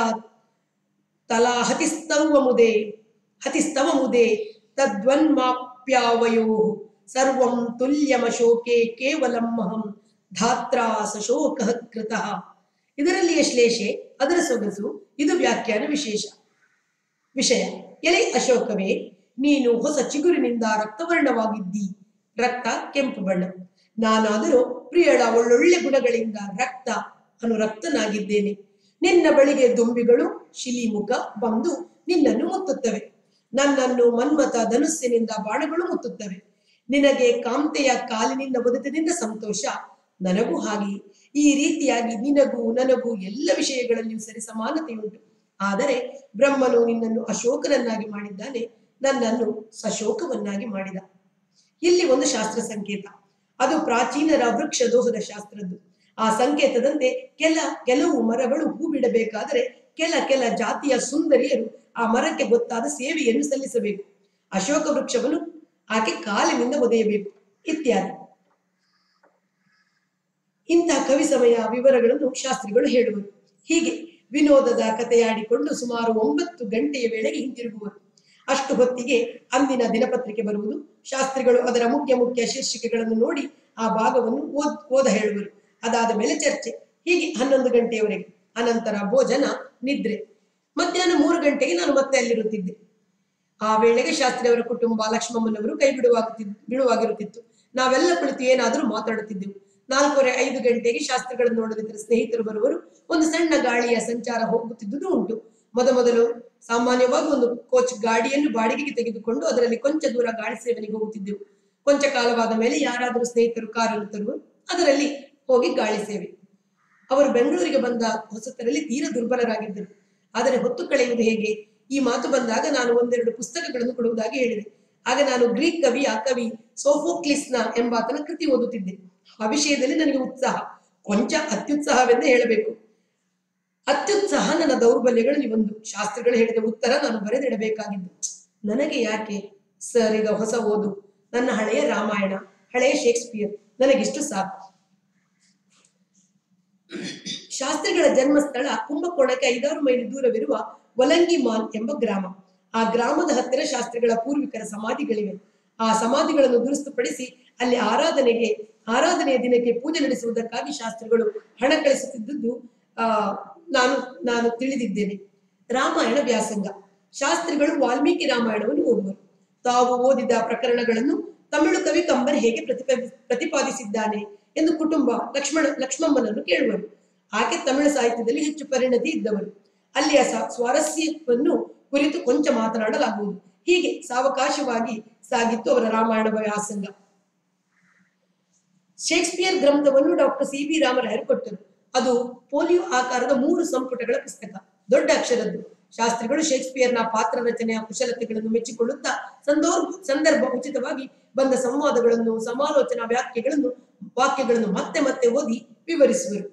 ತಲಾ ಹತಿಸ್ತವ ಮುದೆ ಹತಿಸ್ತವ ಮುದೆ ತದ್ವನ್ಮಾಪ್ಯಾವಯೋ ಸರ್ವಂ ತುಲ್ಯಮಶೋಕೆ ಕೇವಲಂ ಅಹಂ ಧಾತ್ರಾ ಸಶೋಕ ಕೃತಃ. ಇದರಲ್ಲಿಯ ಶ್ಲೇಷೆ, ಅದರ ಸೊಗಸು, ಇದು ವ್ಯಾಖ್ಯಾನ ವಿಶೇಷ ವಿಷಯ. ಎಲೆ ಅಶೋಕವೇ, ನೀನು ಹೊಸ ಚಿಗುರಿನಿಂದ ರಕ್ತವರ್ಣವಾಗಿದ್ದಿ. ರಕ್ತ ಕೆಂಪು ಬಣ್ಣ. ನಾನಾದರೂ ಪ್ರಿಯಳ ಒಳ್ಳೊಳ್ಳೆ ಗುಣಗಳಿಂದ ರಕ್ತ ಅನುರಕ್ತನಾಗಿದ್ದೇನೆ. ನಿನ್ನ ಬಳಿಗೆ ದುಂಬಿಗಳು ಶಿಲಿಮುಖ ಬಂದು ನಿನ್ನನ್ನು ಮುತ್ತುತ್ತವೆ. ನನ್ನನ್ನು ಮನ್ಮಥ ಧನುಸ್ಸಿನಿಂದ ಬಾಣಗಳು ಮುತ್ತುತ್ತವೆ. ನಿನಗೆ ಕಾಂತೆಯ ಕಾಲಿನಿಂದ ಒದತದಿಂದ ಸಂತೋಷ, ನನಗೂ ಹಾಗೆ. ಈ ರೀತಿಯಾಗಿ ನಿನಗೂ ನನಗೂ ಎಲ್ಲ ವಿಷಯಗಳಲ್ಲಿಯೂ ಸರಿ ಸಮಾನತೆಯುಂಟು. ಆದರೆ ಬ್ರಹ್ಮನು ನಿನ್ನನ್ನು ಅಶೋಕನನ್ನಾಗಿ ಮಾಡಿದ್ದಾನೆ, ನನ್ನನ್ನು ಸಶೋಕವನ್ನಾಗಿ ಮಾಡಿದ. ಇಲ್ಲಿ ಒಂದು ಶಾಸ್ತ್ರ ಸಂಕೇತ, ಅದು ಪ್ರಾಚೀನರ ವೃಕ್ಷ ದೋಹದ ಶಾಸ್ತ್ರದ್ದು. ಆ ಸಂಕೇತದಂತೆ ಕೆಲ ಕೆಲವು ಮರಗಳು ಹೂ ಬಿಡಬೇಕಾದರೆ ಕೆಲ ಕೆಲ ಜಾತಿಯ ಸುಂದರಿಯರು ಆ ಮರಕ್ಕೆ ಗೊತ್ತಾದ ಸೇವೆಯನ್ನು ಸಲ್ಲಿಸಬೇಕು. ಅಶೋಕ ವೃಕ್ಷವನ್ನು ಆಕೆ ಕಾಲಿನಿಂದ ಒದೆಯಬೇಕು ಇತ್ಯಾದಿ. ಇಂತಹ ಕವಿ ಸಮಯ ವಿವರಗಳನ್ನು ಶಾಸ್ತ್ರಿಗಳು ಹೇಳುವರು. ಹೀಗೆ ವಿನೋದದ ಕಥೆಯಾಡಿಕೊಂಡು ಸುಮಾರು ಒಂಬತ್ತು ಗಂಟೆಯ ವೇಳೆಗೆ ಹಿಂತಿರುಗುವರು. ಅಷ್ಟು ಹೊತ್ತಿಗೆ ಅಂದಿನ ದಿನಪತ್ರಿಕೆ ಬರುವುದು. ಶಾಸ್ತ್ರಿಗಳು ಅದರ ಮುಖ್ಯ ಮುಖ್ಯ ಶೀರ್ಷಿಕೆಗಳನ್ನು ನೋಡಿ ಆ ಭಾಗವನ್ನು ಓದ್ ಓದ ಹೇಳುವರು. ಅದಾದ ಮೇಲೆ ಚರ್ಚೆ. ಹೀಗೆ ಹನ್ನೊಂದು ಗಂಟೆಯವರೆಗೆ. ಅನಂತರ ಭೋಜನ, ನಿದ್ರೆ. ಮಧ್ಯಾಹ್ನ ಮೂರು ಗಂಟೆಗೆ ನಾನು ಮತ್ತೆ ಅಲ್ಲಿರುತ್ತಿದ್ದೆ. ಆ ವೇಳೆಗೆ ಶಾಸ್ತ್ರಿಯವರ ಕುಟುಂಬ ಲಕ್ಷ್ಮಮ್ಮನವರು ಕೈ ಬಿಡುವಾಗುತ್ತಿದ್ ಬಿಡುವಾಗಿರುತ್ತಿತ್ತು. ನಾವೆಲ್ಲ ಕುಳಿತು ಏನಾದರೂ ಮಾತಾಡುತ್ತಿದ್ದೆವು. ನಾಲ್ಕೂವರೆ ಐದು ಗಂಟೆಗೆ ಶಾಸ್ತ್ರಿಗಳನ್ನು ನೋಡದಿದ್ದರೆ ಸ್ನೇಹಿತರು ಬರುವರು. ಒಂದು ಸಣ್ಣ ಗಾಳಿಯ ಸಂಚಾರ ಹೋಗುತ್ತಿದ್ದುದು ಉಂಟು. ಮೊದಮೊದಲು ಸಾಮಾನ್ಯವಾಗಿ ಒಂದು ಕೋಚ್ ಗಾಡಿಯನ್ನು ಬಾಡಿಗೆಗೆ ತೆಗೆದುಕೊಂಡು ಅದರಲ್ಲಿ ಕೊಂಚ ದೂರ ಗಾಳಿ ಸೇವನೆಗೆ ಹೋಗುತ್ತಿದ್ದೆವು. ಕೊಂಚ ಕಾಲವಾದ ಮೇಲೆ ಯಾರಾದರೂ ಸ್ನೇಹಿತರು ಕಾರನ್ನು ತರುವರು, ಅದರಲ್ಲಿ ಹೋಗಿ ಗಾಳಿ ಸೇವೆ. ಅವರು ಬೆಂಗಳೂರಿಗೆ ಬಂದ ಹೊಸತರಲ್ಲಿ ತೀರ ದುರ್ಬಲರಾಗಿದ್ದರು. ಆದರೆ ಹೊತ್ತು ಕಳೆಯುವುದು ಹೇಗೆ? ಈ ಮಾತು ಬಂದಾಗ ನಾನು ಒಂದೆರಡು ಪುಸ್ತಕಗಳನ್ನು ಕೊಡುವುದಾಗಿ ಹೇಳಿದೆ. ಆಗ ನಾನು ಗ್ರೀಕ್ ಕವಿಯ ಕವಿ ಸೋಫೋಕ್ಲಿಸ್ನ ಎಂಬಾತನ ಕೃತಿ ಓದುತ್ತಿದ್ದೆ. ಆ ವಿಷಯದಲ್ಲಿ ನನಗೆ ಉತ್ಸಾಹ, ಕೊಂಚ ಅತ್ಯುತ್ಸಾಹವೆಂದೇ ಹೇಳಬೇಕು. ಅತ್ಯುತ್ಸಾಹ ನನ್ನ ದೌರ್ಬಲ್ಯಗಳಲ್ಲಿ ಒಂದು. ಶಾಸ್ತ್ರಿಗಳು ಹೇಳಿದ ಉತ್ತರ ನಾನು ಬರೆದಿಡಬೇಕಾಗಿದ್ದು. ನನಗೆ ಯಾಕೆ ಸರ್ ಈಗ ಹೊಸ ಓದು? ನನ್ನ ಹಳೆಯ ರಾಮಾಯಣ, ಹಳೆಯ ಶೇಕ್ಸ್ಪಿಯರ್, ನನಗಿಷ್ಟು ಸಾಕು. ಶಾಸ್ತ್ರಿಗಳ ಜನ್ಮಸ್ಥಳ ಕುಂಭಕೋಣಕ್ಕೆ ಐದಾರು ಮೈಲಿ ದೂರವಿರುವ ವಲಂಗಿಮಾನ್ ಎಂಬ ಗ್ರಾಮ. ಆ ಗ್ರಾಮದ ಹತ್ತಿರ ಶಾಸ್ತ್ರಿಗಳ ಪೂರ್ವಿಕರ ಸಮಾಧಿಗಳಿವೆ. ಆ ಸಮಾಧಿಗಳನ್ನು ದುರಸ್ತುಪಡಿಸಿ ಅಲ್ಲಿ ಆರಾಧನೆಗೆ ಆರಾಧನೆಯ ದಿನಕ್ಕೆ ಪೂಜೆ ನಡೆಸುವುದಕ್ಕಾಗಿ ಶಾಸ್ತ್ರಿಗಳು ಹಣ ಕಳಿಸುತ್ತಿದ್ದುದು ಆ ನಾನು ನಾನು ತಿಳಿದಿದ್ದೇನೆ. ರಾಮಾಯಣ ವ್ಯಾಸಂಗ. ಶಾಸ್ತ್ರಿಗಳು ವಾಲ್ಮೀಕಿ ರಾಮಾಯಣವನ್ನು ಓದುವರು. ತಾವು ಓದಿದ ಪ್ರಕರಣಗಳನ್ನು ತಮಿಳು ಕವಿ ಕಂಬರ್ ಹೇಗೆ ಪ್ರತಿಪಾ ಪ್ರತಿಪಾದಿಸಿದ್ದಾನೆ ಎಂದು ಕುಟುಂಬ ಲಕ್ಷ್ಮಣ ಲಕ್ಷ್ಮಮ್ಮನನ್ನು ಕೇಳುವರು. ಆಕೆ ತಮಿಳು ಸಾಹಿತ್ಯದಲ್ಲಿ ಹೆಚ್ಚು ಪರಿಣತಿ ಇದ್ದವರು. ಅಲ್ಲಿಯ ಸ್ವಾರಸ್ಯವನ್ನು ಕುರಿತು ಕೊಂಚ ಮಾತನಾಡಲಾಗುವುದು. ಹೀಗೆ ಸಾವಕಾಶವಾಗಿ ಸಾಗಿತ್ತು ಅವರ ರಾಮಾಯಣ ವ್ಯಾಸಂಗ. ಶೇಕ್ಸ್ಪಿಯರ್ ಗ್ರಂಥವನ್ನು ಡಾಕ್ಟರ್ ಸಿ ಬಿ ರಾಮರಾಯರು ಕೊಟ್ಟರು. ಅದು ಪೋಲಿಯೋ ಆಕಾರದ ಮೂರು ಸಂಪುಟಗಳ ಪುಸ್ತಕ, ದೊಡ್ಡ ಅಕ್ಷರದ್ದು. ಶಾಸ್ತ್ರಿಗಳು ಶೇಕ್ಸ್ಪಿಯರ್ನ ಪಾತ್ರ ರಚನೆಯ ಕುಶಲತೆಗಳನ್ನು ಮೆಚ್ಚಿಕೊಳ್ಳುತ್ತಾ ಸಂದರ್ಭ ಸಂದರ್ಭ ಉಚಿತವಾಗಿ ಬಂದ ಸಂವಾದಗಳನ್ನು, ಸಮಾಲೋಚನಾ ವ್ಯಾಖ್ಯೆಗಳನ್ನು ವಾಕ್ಯಗಳನ್ನು ಮತ್ತೆ ಮತ್ತೆ ಓದಿ ವಿವರಿಸುವರು.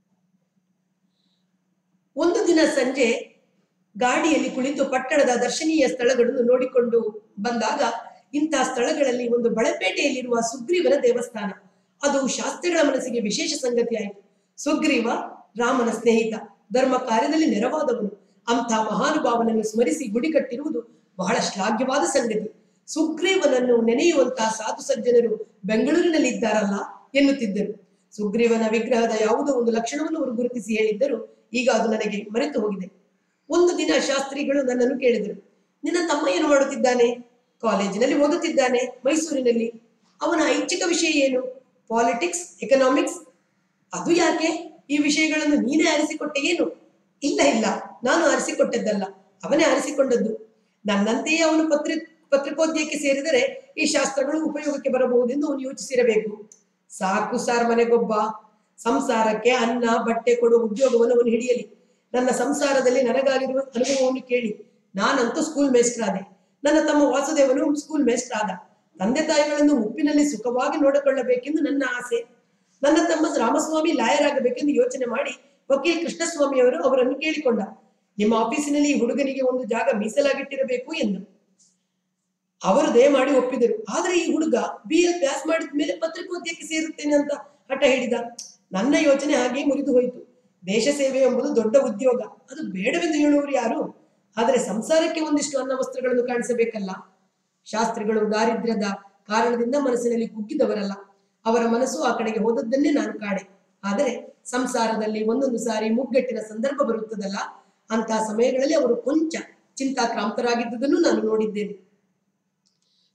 ಒಂದು ದಿನ ಸಂಜೆ ಗಾಡಿಯಲ್ಲಿ ಕುಳಿತು ಪಟ್ಟಣದ ದರ್ಶನೀಯ ಸ್ಥಳಗಳನ್ನು ನೋಡಿಕೊಂಡು ಬಂದಾಗ ಇಂತಹ ಸ್ಥಳಗಳಲ್ಲಿ ಒಂದು ಬಳಪೇಟೆಯಲ್ಲಿರುವ ಸುಗ್ರೀವನ ದೇವಸ್ಥಾನ. ಅದು ಶಾಸ್ತ್ರಿಗಳ ಮನಸ್ಸಿಗೆ ವಿಶೇಷ ಸಂಗತಿಯಾಯಿತು. ಸುಗ್ರೀವ ರಾಮನ ಸ್ನೇಹಿತ, ಧರ್ಮ ಕಾರ್ಯದಲ್ಲಿ ನೆರವಾದವನು. ಅಂಥ ಮಹಾನುಭಾವನನ್ನು ಸ್ಮರಿಸಿ ಗುಡಿ ಕಟ್ಟಿರುವುದು ಬಹಳ ಶ್ಲಾಘ್ಯವಾದ ಸಂಗತಿ. ಸುಗ್ರೀವನನ್ನು ನೆನೆಯುವಂತಹ ಸಾಧು ಸಜ್ಜನರು ಬೆಂಗಳೂರಿನಲ್ಲಿ ಇದ್ದಾರಲ್ಲ ಎನ್ನುತ್ತಿದ್ದರು. ಸುಗ್ರೀವನ ವಿಗ್ರಹದ ಯಾವುದೋ ಒಂದು ಲಕ್ಷಣವನ್ನು ಅವರು ಗುರುತಿಸಿ ಹೇಳಿದ್ದರು. ಈಗ ಅದು ನನಗೆ ಮರೆತು ಹೋಗಿದೆ. ಒಂದು ದಿನ ಶಾಸ್ತ್ರಿಗಳು ನನ್ನನ್ನು ಕೇಳಿದರು, ನಿನ್ನ ತಮ್ಮ ಏನು ಮಾಡುತ್ತಿದ್ದಾನೆ? ಕಾಲೇಜಿನಲ್ಲಿ ಓದುತ್ತಿದ್ದಾನೆ, ಮೈಸೂರಿನಲ್ಲಿ. ಅವನ ಐಚ್ಛಿಕ ವಿಷಯ ಏನು? Politics, economics. ಅದು ಯಾಕೆ? ಈ ವಿಷಯಗಳನ್ನು ನೀನೇ ಆರಿಸಿಕೊಟ್ಟೆ ಏನು? ಇಲ್ಲ ಇಲ್ಲ, ನಾನು ಆರಿಸಿಕೊಟ್ಟದ್ದಲ್ಲ, ಅವನೇ ಆರಿಸಿಕೊಂಡದ್ದು. ನನ್ನಂತೆಯೇ ಅವನು ಪತ್ರಿ ಪತ್ರಿಕೋದ್ಯಕ್ಕೆ ಸೇರಿದರೆ ಈ ಶಾಸ್ತ್ರಗಳು ಉಪಯೋಗಕ್ಕೆ ಬರಬಹುದೆಂದು ಅವನು ಯೋಚಿಸಿರಬೇಕು. ಸಾಕು ಸಾರ್, ಮನೆಗೊಬ್ಬ. ಸಂಸಾರಕ್ಕೆ ಅನ್ನ ಬಟ್ಟೆ ಕೊಡುವ ಉದ್ಯೋಗವನ್ನು ಅವನು ಹಿಡಿಯಲಿ. ನನ್ನ ಸಂಸಾರದಲ್ಲಿ ನನಗಾಗಿರುವ ಅನುಭವವನ್ನು ಕೇಳಿ. ನಾನಂತೂ ಸ್ಕೂಲ್ ಮೇಸ್ಟರ್ ಆದೆ. ನನ್ನ ತಮ್ಮ ವಾಸುದೇವನು ಸ್ಕೂಲ್ ಮೇಸ್ಟರ್ ಆದ. ತಂದೆ ತಾಯಿಗಳನ್ನು ಉಪ್ಪಿನಲ್ಲಿ ಸುಖವಾಗಿ ನೋಡಿಕೊಳ್ಳಬೇಕೆಂದು ನನ್ನ ಆಸೆ. ನನ್ನ ತಮ್ಮ ರಾಮಸ್ವಾಮಿ ಲಾಯರ್ ಆಗಬೇಕೆಂದು ಯೋಚನೆ ಮಾಡಿ ವಕೀಲ್ ಕೃಷ್ಣಸ್ವಾಮಿಯವರು ಅವರನ್ನು ಕೇಳಿಕೊಂಡ. ನಿಮ್ಮ ಆಫೀಸಿನಲ್ಲಿ ಈ ಹುಡುಗನಿಗೆ ಒಂದು ಜಾಗ ಮೀಸಲಾಗಿಟ್ಟಿರಬೇಕು ಎಂದು. ಅವರು ದಯಮಾಡಿ ಒಪ್ಪಿದರು. ಆದ್ರೆ ಈ ಹುಡುಗ ಬಿ ಎಲ್ ಪಾಸ್ ಮಾಡಿದ ಮೇಲೆ ಪತ್ರಿಕೋದ್ಯಕ್ಕೆ ಸೇರುತ್ತೇನೆ ಅಂತ ಹಠ ಹಿಡಿದ. ನನ್ನ ಯೋಚನೆ ಹಾಗೆ ಮುರಿದು ಹೋಯಿತು. ದೇಶ ಸೇವೆ ಎಂಬುದು ದೊಡ್ಡ ಉದ್ಯೋಗ, ಅದು ಬೇಡವೆಂದು ಹೇಳುವರು ಯಾರು? ಆದರೆ ಸಂಸಾರಕ್ಕೆ ಒಂದಿಷ್ಟು ಅನ್ನ ವಸ್ತ್ರಗಳನ್ನು ಕಾಣಿಸಬೇಕಲ್ಲ. ಶಾಸ್ತ್ರಿಗಳು ದಾರಿದ್ರ್ಯದ ಕಾರಣದಿಂದ ಮನಸ್ಸಿನಲ್ಲಿ ಕುಗ್ಗಿದವರಲ್ಲ. ಅವರ ಮನಸ್ಸು ಆ ಕಡೆಗೆ ಹೋದದ್ದನ್ನೇ ನಾನು ಕಾಣೆ. ಆದರೆ ಸಂಸಾರದಲ್ಲಿ ಒಂದೊಂದು ಸಾರಿ ಮುಗ್ಗಟ್ಟಿನ ಸಂದರ್ಭ ಬರುತ್ತದಲ್ಲ, ಅಂತಹ ಸಮಯಗಳಲ್ಲಿ ಅವರು ಕೊಂಚ ಚಿಂತಾಕ್ರಾಂತರಾಗಿದ್ದುದನ್ನು ನಾನು ನೋಡಿದ್ದೇನೆ.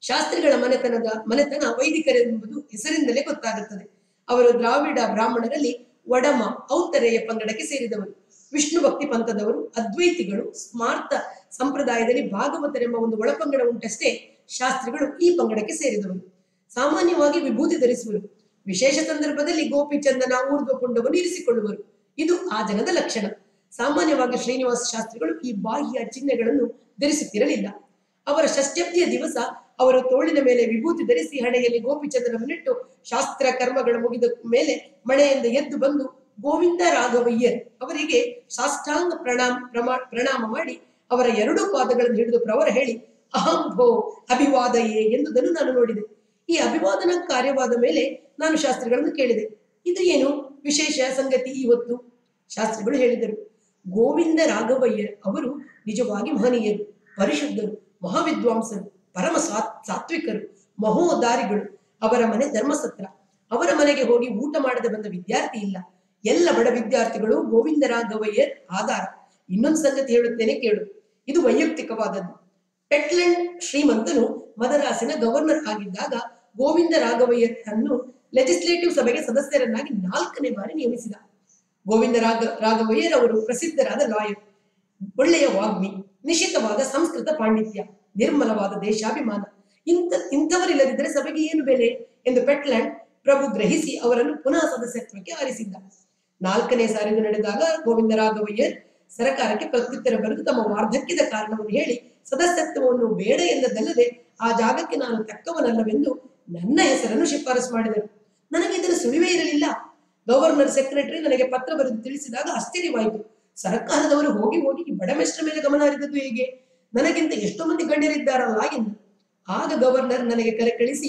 ಶಾಸ್ತ್ರಿಗಳ ಮನೆತನದ ಮನೆತನ ವೈದಿಕರೆಂಬುದು ಹೆಸರಿಂದಲೇ ಗೊತ್ತಾಗುತ್ತದೆ. ಅವರು ದ್ರಾವಿಡ ಬ್ರಾಹ್ಮಣರಲ್ಲಿ ಒಡಮ ಔತ್ತರೆಯ ಪಂಗಡಕ್ಕೆ ಸೇರಿದವರು. ವಿಷ್ಣು ಭಕ್ತಿ ಪಂಥದವರು, ಅದ್ವೈತಿಗಳು, ಸ್ಮಾರ್ತ ಸಂಪ್ರದಾಯದಲ್ಲಿ ಭಾಗವತರೆಂಬ ಒಂದು ಒಳಪಂಗಡ ಉಂಟಷ್ಟೇ. ಶಾಸ್ತ್ರಿಗಳು ಈ ಪಂಗಡಕ್ಕೆ ಸೇರಿದವರು. ಸಾಮಾನ್ಯವಾಗಿ ವಿಭೂತಿ ಧರಿಸುವರು. ವಿಶೇಷ ಸಂದರ್ಭದಲ್ಲಿ ಗೋಪಿ ಚಂದನ ಊರ್ಧ್ವ ಪುಂಡವನ್ನು ಇರಿಸಿಕೊಳ್ಳುವರು. ಇದು ಆ ಜನದ ಲಕ್ಷಣ. ಸಾಮಾನ್ಯವಾಗಿ ಶ್ರೀನಿವಾಸ ಶಾಸ್ತ್ರಿಗಳು ಈ ಬಾಹ್ಯ ಚಿಹ್ನೆಗಳನ್ನು ಧರಿಸುತ್ತಿರಲಿಲ್ಲ. ಅವರ ಷಷ್ಠಬ್ದಿಯ ದಿವಸ ಅವರು ತೋಳಿನ ಮೇಲೆ ವಿಭೂತಿ ಧರಿಸಿ ಹಣೆಯಲ್ಲಿ ಗೋಪಿಚಂದ್ರವನ್ನಿಟ್ಟು ಶಾಸ್ತ್ರ ಕರ್ಮಗಳು ಮುಗಿದ ಮೇಲೆ ಮಣೆಯಿಂದ ಎದ್ದು ಬಂದು ಗೋವಿಂದ ರಾಘವಯ್ಯರ್ ಅವರಿಗೆ ಸಾಷ್ಟಾಂಗ ಪ್ರಣಾಮ ಪ್ರಮಾ ಪ್ರಣಾಮ ಮಾಡಿ ಅವರ ಎರಡೂ ಪಾದಗಳನ್ನು ಹಿಡಿದು ಪ್ರವರ ಹೇಳಿ ಅಹಂಭೋ ಅಭಿವಾದಯೇ ಎಂದುದನ್ನು ನಾನು ನೋಡಿದೆ. ಈ ಅಭಿವಾದನ ಕಾರ್ಯವಾದ ಮೇಲೆ ನಾನು ಶಾಸ್ತ್ರಿಗಳನ್ನು ಕೇಳಿದೆ, ಇದು ಏನು ವಿಶೇಷ ಸಂಗತಿ ಇವತ್ತು? ಶಾಸ್ತ್ರಿಗಳು ಹೇಳಿದರು, ಗೋವಿಂದ ರಾಘವಯ್ಯರ್ ಅವರು ನಿಜವಾಗಿ ಮಹನೀಯರು, ಪರಿಶುದ್ಧರು, ಮಹಾವಿದ್ವಾಂಸರು, ಪರಮ ಸಾತ್ವಿಕರು, ಮಹೋದಾರಿಗಳು. ಅವರ ಮನೆ ಧರ್ಮಸತ್ರ. ಅವರ ಮನೆಗೆ ಹೋಗಿ ಊಟ ಮಾಡದೆ ಬಂದ ವಿದ್ಯಾರ್ಥಿ ಇಲ್ಲ. ಎಲ್ಲ ಬಡ ವಿದ್ಯಾರ್ಥಿಗಳು ಗೋವಿಂದ ರಾಘವಯ್ಯರ್ ಆಧಾರ. ಇನ್ನೊಂದು ಸಂಗತಿ ಹೇಳುತ್ತೇನೆ ಕೇಳು, ಇದು ವೈಯಕ್ತಿಕವಾದದ್ದು. ಪೆಟ್ಲೆಂಡ್ ಶ್ರೀಮಂತನು ಮದರಾಸಿನ ಗವರ್ನರ್ ಆಗಿದ್ದಾಗ ಗೋವಿಂದ ರಾಘವಯ್ಯರ್ ಅನ್ನು ಲೆಜಿಸ್ಲೇಟಿವ್ ಸಭೆಗೆ ಸದಸ್ಯರನ್ನಾಗಿ ನಾಲ್ಕನೇ ಬಾರಿ ನೇಮಿಸಿದ. ಗೋವಿಂದ ರಾಘ ರಾಘವಯ್ಯರ್ ಅವರು ಪ್ರಸಿದ್ಧರಾದ ಲಾಯರ್, ಒಳ್ಳೆಯ ವಾಗ್ಮಿ, ನಿಶ್ಚಿತವಾದ ಸಂಸ್ಕೃತ ಪಾಂಡಿತ್ಯ, ನಿರ್ಮಲವಾದ ದೇಶಾಭಿಮಾನ. ಇಂಥ ಇಂಥವರಿಲ್ಲದಿದ್ದರೆ ಸಭೆಗೆ ಏನು ಬೆಲೆ ಎಂದು ಪೆಟ್ಲ್ಯಾಂಡ್ ಪ್ರಭು ಗ್ರಹಿಸಿ ಅವರನ್ನು ಪುನಃ ಸದಸ್ಯತ್ವಕ್ಕೆ ಆರಿಸಿದ್ದ. ನಾಲ್ಕನೇ ಸಾರಿದು ನಡೆದಾಗ ಗೋವಿಂದ ರಾಘವಯ್ಯರ್ ಸರಕಾರಕ್ಕೆ ಪ್ರತ್ಯುತ್ತರ ಬರೆದು ತಮ್ಮ ವಾರ್ಧಕ್ಯದ ಕಾರಣವನ್ನು ಹೇಳಿ ಸದಸ್ಯತ್ವವನ್ನು ಬೇಡ ಎಂದದ್ದಲ್ಲದೆ ಆ ಜಾಗಕ್ಕೆ ನಾನು ತಕ್ಕವನಲ್ಲವೆಂದು ನನ್ನ ಹೆಸರನ್ನು ಶಿಫಾರಸು ಮಾಡಿದರು. ನನಗೆ ಇದರ ಸುಳಿವೇ ಇರಲಿಲ್ಲ. ಗವರ್ನರ್ ಸೆಕ್ರೆಟರಿ ನನಗೆ ಪತ್ರ ಬರೆದು ತಿಳಿಸಿದಾಗ ಆಶ್ಚರ್ಯವಾಯಿತು. ಸರ್ಕಾರದವರು ಹೋಗಿ ಹೋಗಿ ಬಡಮೆಷ್ಟರ ಮೇಲೆ ಗಮನ ಹರಿದದ್ದು ಹೇಗೆ? ನನಗಿಂತ ಎಷ್ಟೋ ಮಂದಿ ಗಣ್ಯರಿದ್ದಾರಲ್ಲ ಎಂದು. ಆಗ ಗವರ್ನರ್ ನನಗೆ ಕರೆ ಕಳಿಸಿ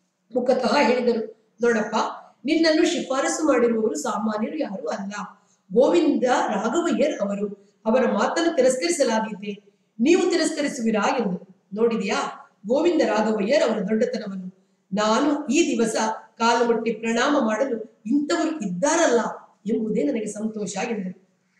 ಮುಖತಃ ಹೇಳಿದರು, ನೋಡಪ್ಪ, ನಿನ್ನನ್ನು ಶಿಫಾರಸು ಮಾಡಿರುವವರು ಸಾಮಾನ್ಯರು ಯಾರು ಅಲ್ಲ, ಗೋವಿಂದ ರಾಘವಯ್ಯರ್ ಅವರು. ಅವರ ಮಾತನ್ನು ತಿರಸ್ಕರಿಸಲಾಗಿದೆ, ನೀವು ತಿರಸ್ಕರಿಸುವಿರಾ ಎಂದು. ನೋಡಿದೆಯಾ ಗೋವಿಂದ ರಾಘವಯ್ಯರ್ ಅವರ ದೊಡ್ಡತನವನ್ನು. ನಾನು ಈ ದಿವಸ ಕಾಲು ಮುಟ್ಟಿ ಪ್ರಣಾಮ ಮಾಡಲು ಇಂಥವರು ಇದ್ದಾರಲ್ಲ ಎಂಬುದೇ ನನಗೆ ಸಂತೋಷ ಎಂದರು.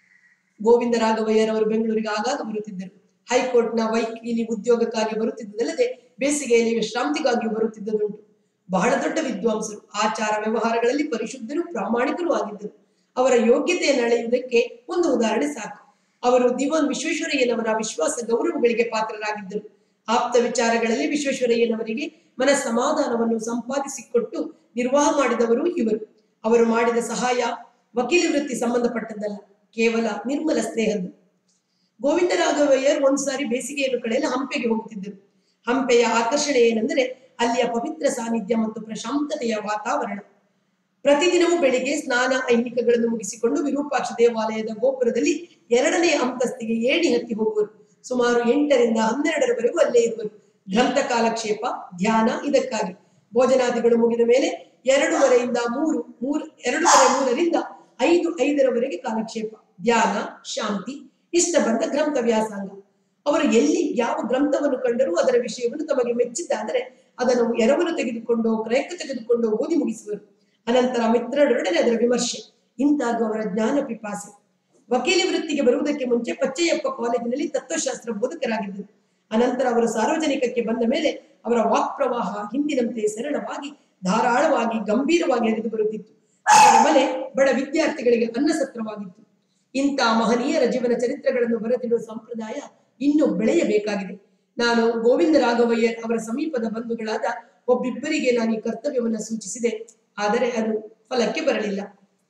ಗೋವಿಂದ ರಾಘವಯ್ಯರ್ ಅವರು ಬೆಂಗಳೂರಿಗೆ ಆಗಾಗ ಬರುತ್ತಿದ್ದರು. ಹೈಕೋರ್ಟ್ನ ವೈಕೀಲಿ ಉದ್ಯೋಗಕ್ಕಾಗಿ ಬರುತ್ತಿದ್ದದಲ್ಲದೆ ಬೇಸಿಗೆಯಲ್ಲಿ ವಿಶ್ರಾಂತಿಗಾಗಿ ಬರುತ್ತಿದ್ದುದುಂಟು. ಬಹಳ ದೊಡ್ಡ ವಿದ್ವಾಂಸರು, ಆಚಾರ ವ್ಯವಹಾರಗಳಲ್ಲಿ ಪರಿಶುದ್ಧರು, ಪ್ರಾಮಾಣಿಕರು ಆಗಿದ್ದರು. ಅವರ ಯೋಗ್ಯತೆಯನ್ನು ಅಳೆಯುವುದಕ್ಕೆ ಒಂದು ಉದಾಹರಣೆ ಸಾಕು. ಅವರು ದಿವಾನ್ ವಿಶ್ವೇಶ್ವರಯ್ಯನವರ ವಿಶ್ವಾಸ ಗೌರವಗಳಿಗೆ ಪಾತ್ರರಾಗಿದ್ದರು. ಆಪ್ತ ವಿಚಾರಗಳಲ್ಲಿ ವಿಶ್ವೇಶ್ವರಯ್ಯನವರಿಗೆ ಮನ ಸಮಾಧಾನವನ್ನು ಸಂಪಾದಿಸಿಕೊಟ್ಟು ನಿರ್ವಾಹ ಮಾಡಿದವರು ಇವರು. ಅವರು ಮಾಡಿದ ಸಹಾಯ ವಕೀಲಿ ವೃತ್ತಿ ಸಂಬಂಧಪಟ್ಟದ್ದಲ್ಲ, ಕೇವಲ ನಿರ್ಮಲ ಸ್ನೇಹದ್ದು. ಗೋವಿಂದ ರಾಘವಯ್ಯರ್ ಒಂದು ಸಾರಿ ಬೇಸಿಗೆಯನ್ನು ಕಳೆಯಲು ಹಂಪೆಗೆ ಹೋಗುತ್ತಿದ್ದರು. ಹಂಪೆಯ ಆಕರ್ಷಣೆ ಏನೆಂದರೆ ಅಲ್ಲಿಯ ಪವಿತ್ರ ಸಾನ್ನಿಧ್ಯ ಮತ್ತು ಪ್ರಶಾಂತತೆಯ ವಾತಾವರಣ. ಪ್ರತಿದಿನವೂ ಬೆಳಿಗ್ಗೆ ಸ್ನಾನ ಐನಿಕಗಳನ್ನು ಮುಗಿಸಿಕೊಂಡು ವಿರೂಪಾಕ್ಷ ದೇವಾಲಯದ ಗೋಪುರದಲ್ಲಿ ಎರಡನೇ ಅಂತಸ್ತಿಗೆ ಏಣಿ ಹತ್ತಿ ಹೋಗುವರು. ಸುಮಾರು ಎಂಟರಿಂದ ಹನ್ನೆರಡರವರೆಗೂ ಅಲ್ಲೇ ಇರುವರು. ಗ್ರಂಥ ಕಾಲಕ್ಷೇಪ, ಧ್ಯಾನ ಇದಕ್ಕಾಗಿ. ಭೋಜನಾದಿಗಳು ಮುಗಿದ ಮೇಲೆ ಎರಡೂವರೆಯಿಂದ ಮೂರು ಮೂರು ಎರಡೂವರೆ ಮೂರರಿಂದ ಐದು ಐದರವರೆಗೆ ಕಾಲಕ್ಷೇಪ, ಧ್ಯಾನ, ಶಾಂತಿ, ಇಷ್ಟ ಬಂದ ಗ್ರಂಥ ವ್ಯಾಸಂಗ. ಅವರು ಎಲ್ಲಿ ಯಾವ ಗ್ರಂಥವನ್ನು ಕಂಡರೂ ಅದರ ವಿಷಯವನ್ನು ತಮಗೆ ಮೆಚ್ಚಿದ್ದಾದರೆ ಅದನ್ನು ಎರವಲು ತೆಗೆದುಕೊಂಡು ಕ್ರಯಕ್ಕೆ ತೆಗೆದುಕೊಂಡು ಓದಿ ಮುಗಿಸುವರು. ಅನಂತರ ಮಿತ್ರರೊಡನೆ ಅದರ ವಿಮರ್ಶೆ. ಇಂತಾಗೂ ಅವರ ಜ್ಞಾನ ಪಿಪಾಸೆ. ವಕೀಲಿ ವೃತ್ತಿಗೆ ಬರುವುದಕ್ಕೆ ಮುಂಚೆ ಪಚ್ಚಯ್ಯಪ್ಪ ಕಾಲೇಜಿನಲ್ಲಿ ತತ್ವಶಾಸ್ತ್ರ ಬೋಧಕರಾಗಿದ್ದರು. ಅನಂತರ ಅವರು ಸಾರ್ವಜನಿಕಕ್ಕೆ ಬಂದ ಮೇಲೆ ಅವರ ವಾಕ್ ಪ್ರವಾಹ ಹಿಂದಿನಂತೆ ಸರಳವಾಗಿ, ಧಾರಾಳವಾಗಿ, ಗಂಭೀರವಾಗಿ ಹರಿದು ಬರುತ್ತಿತ್ತು. ಅವರ ಮನೆ ಬಡ ವಿದ್ಯಾರ್ಥಿಗಳಿಗೆ ಅನ್ನಸತ್ರವಾಗಿತ್ತು. ಇಂಥ ಮಹನೀಯರ ಜೀವನ ಚರಿತ್ರೆಗಳನ್ನು ಬರೆದಿಡುವ ಸಂಪ್ರದಾಯ ಇನ್ನೂ ಬೆಳೆಯಬೇಕಾಗಿದೆ. ನಾನು ಗೋವಿಂದ ರಾಘವಯ್ಯರ್ ಅವರ ಸಮೀಪದ ಬಂಧುಗಳಾದ ಒಬ್ಬಿಬ್ಬರಿಗೆ ನಾನು ಈ ಕರ್ತವ್ಯವನ್ನು ಸೂಚಿಸಿದೆ, ಆದರೆ ಅದು ಫಲಕ್ಕೆ ಬರಲಿಲ್ಲ.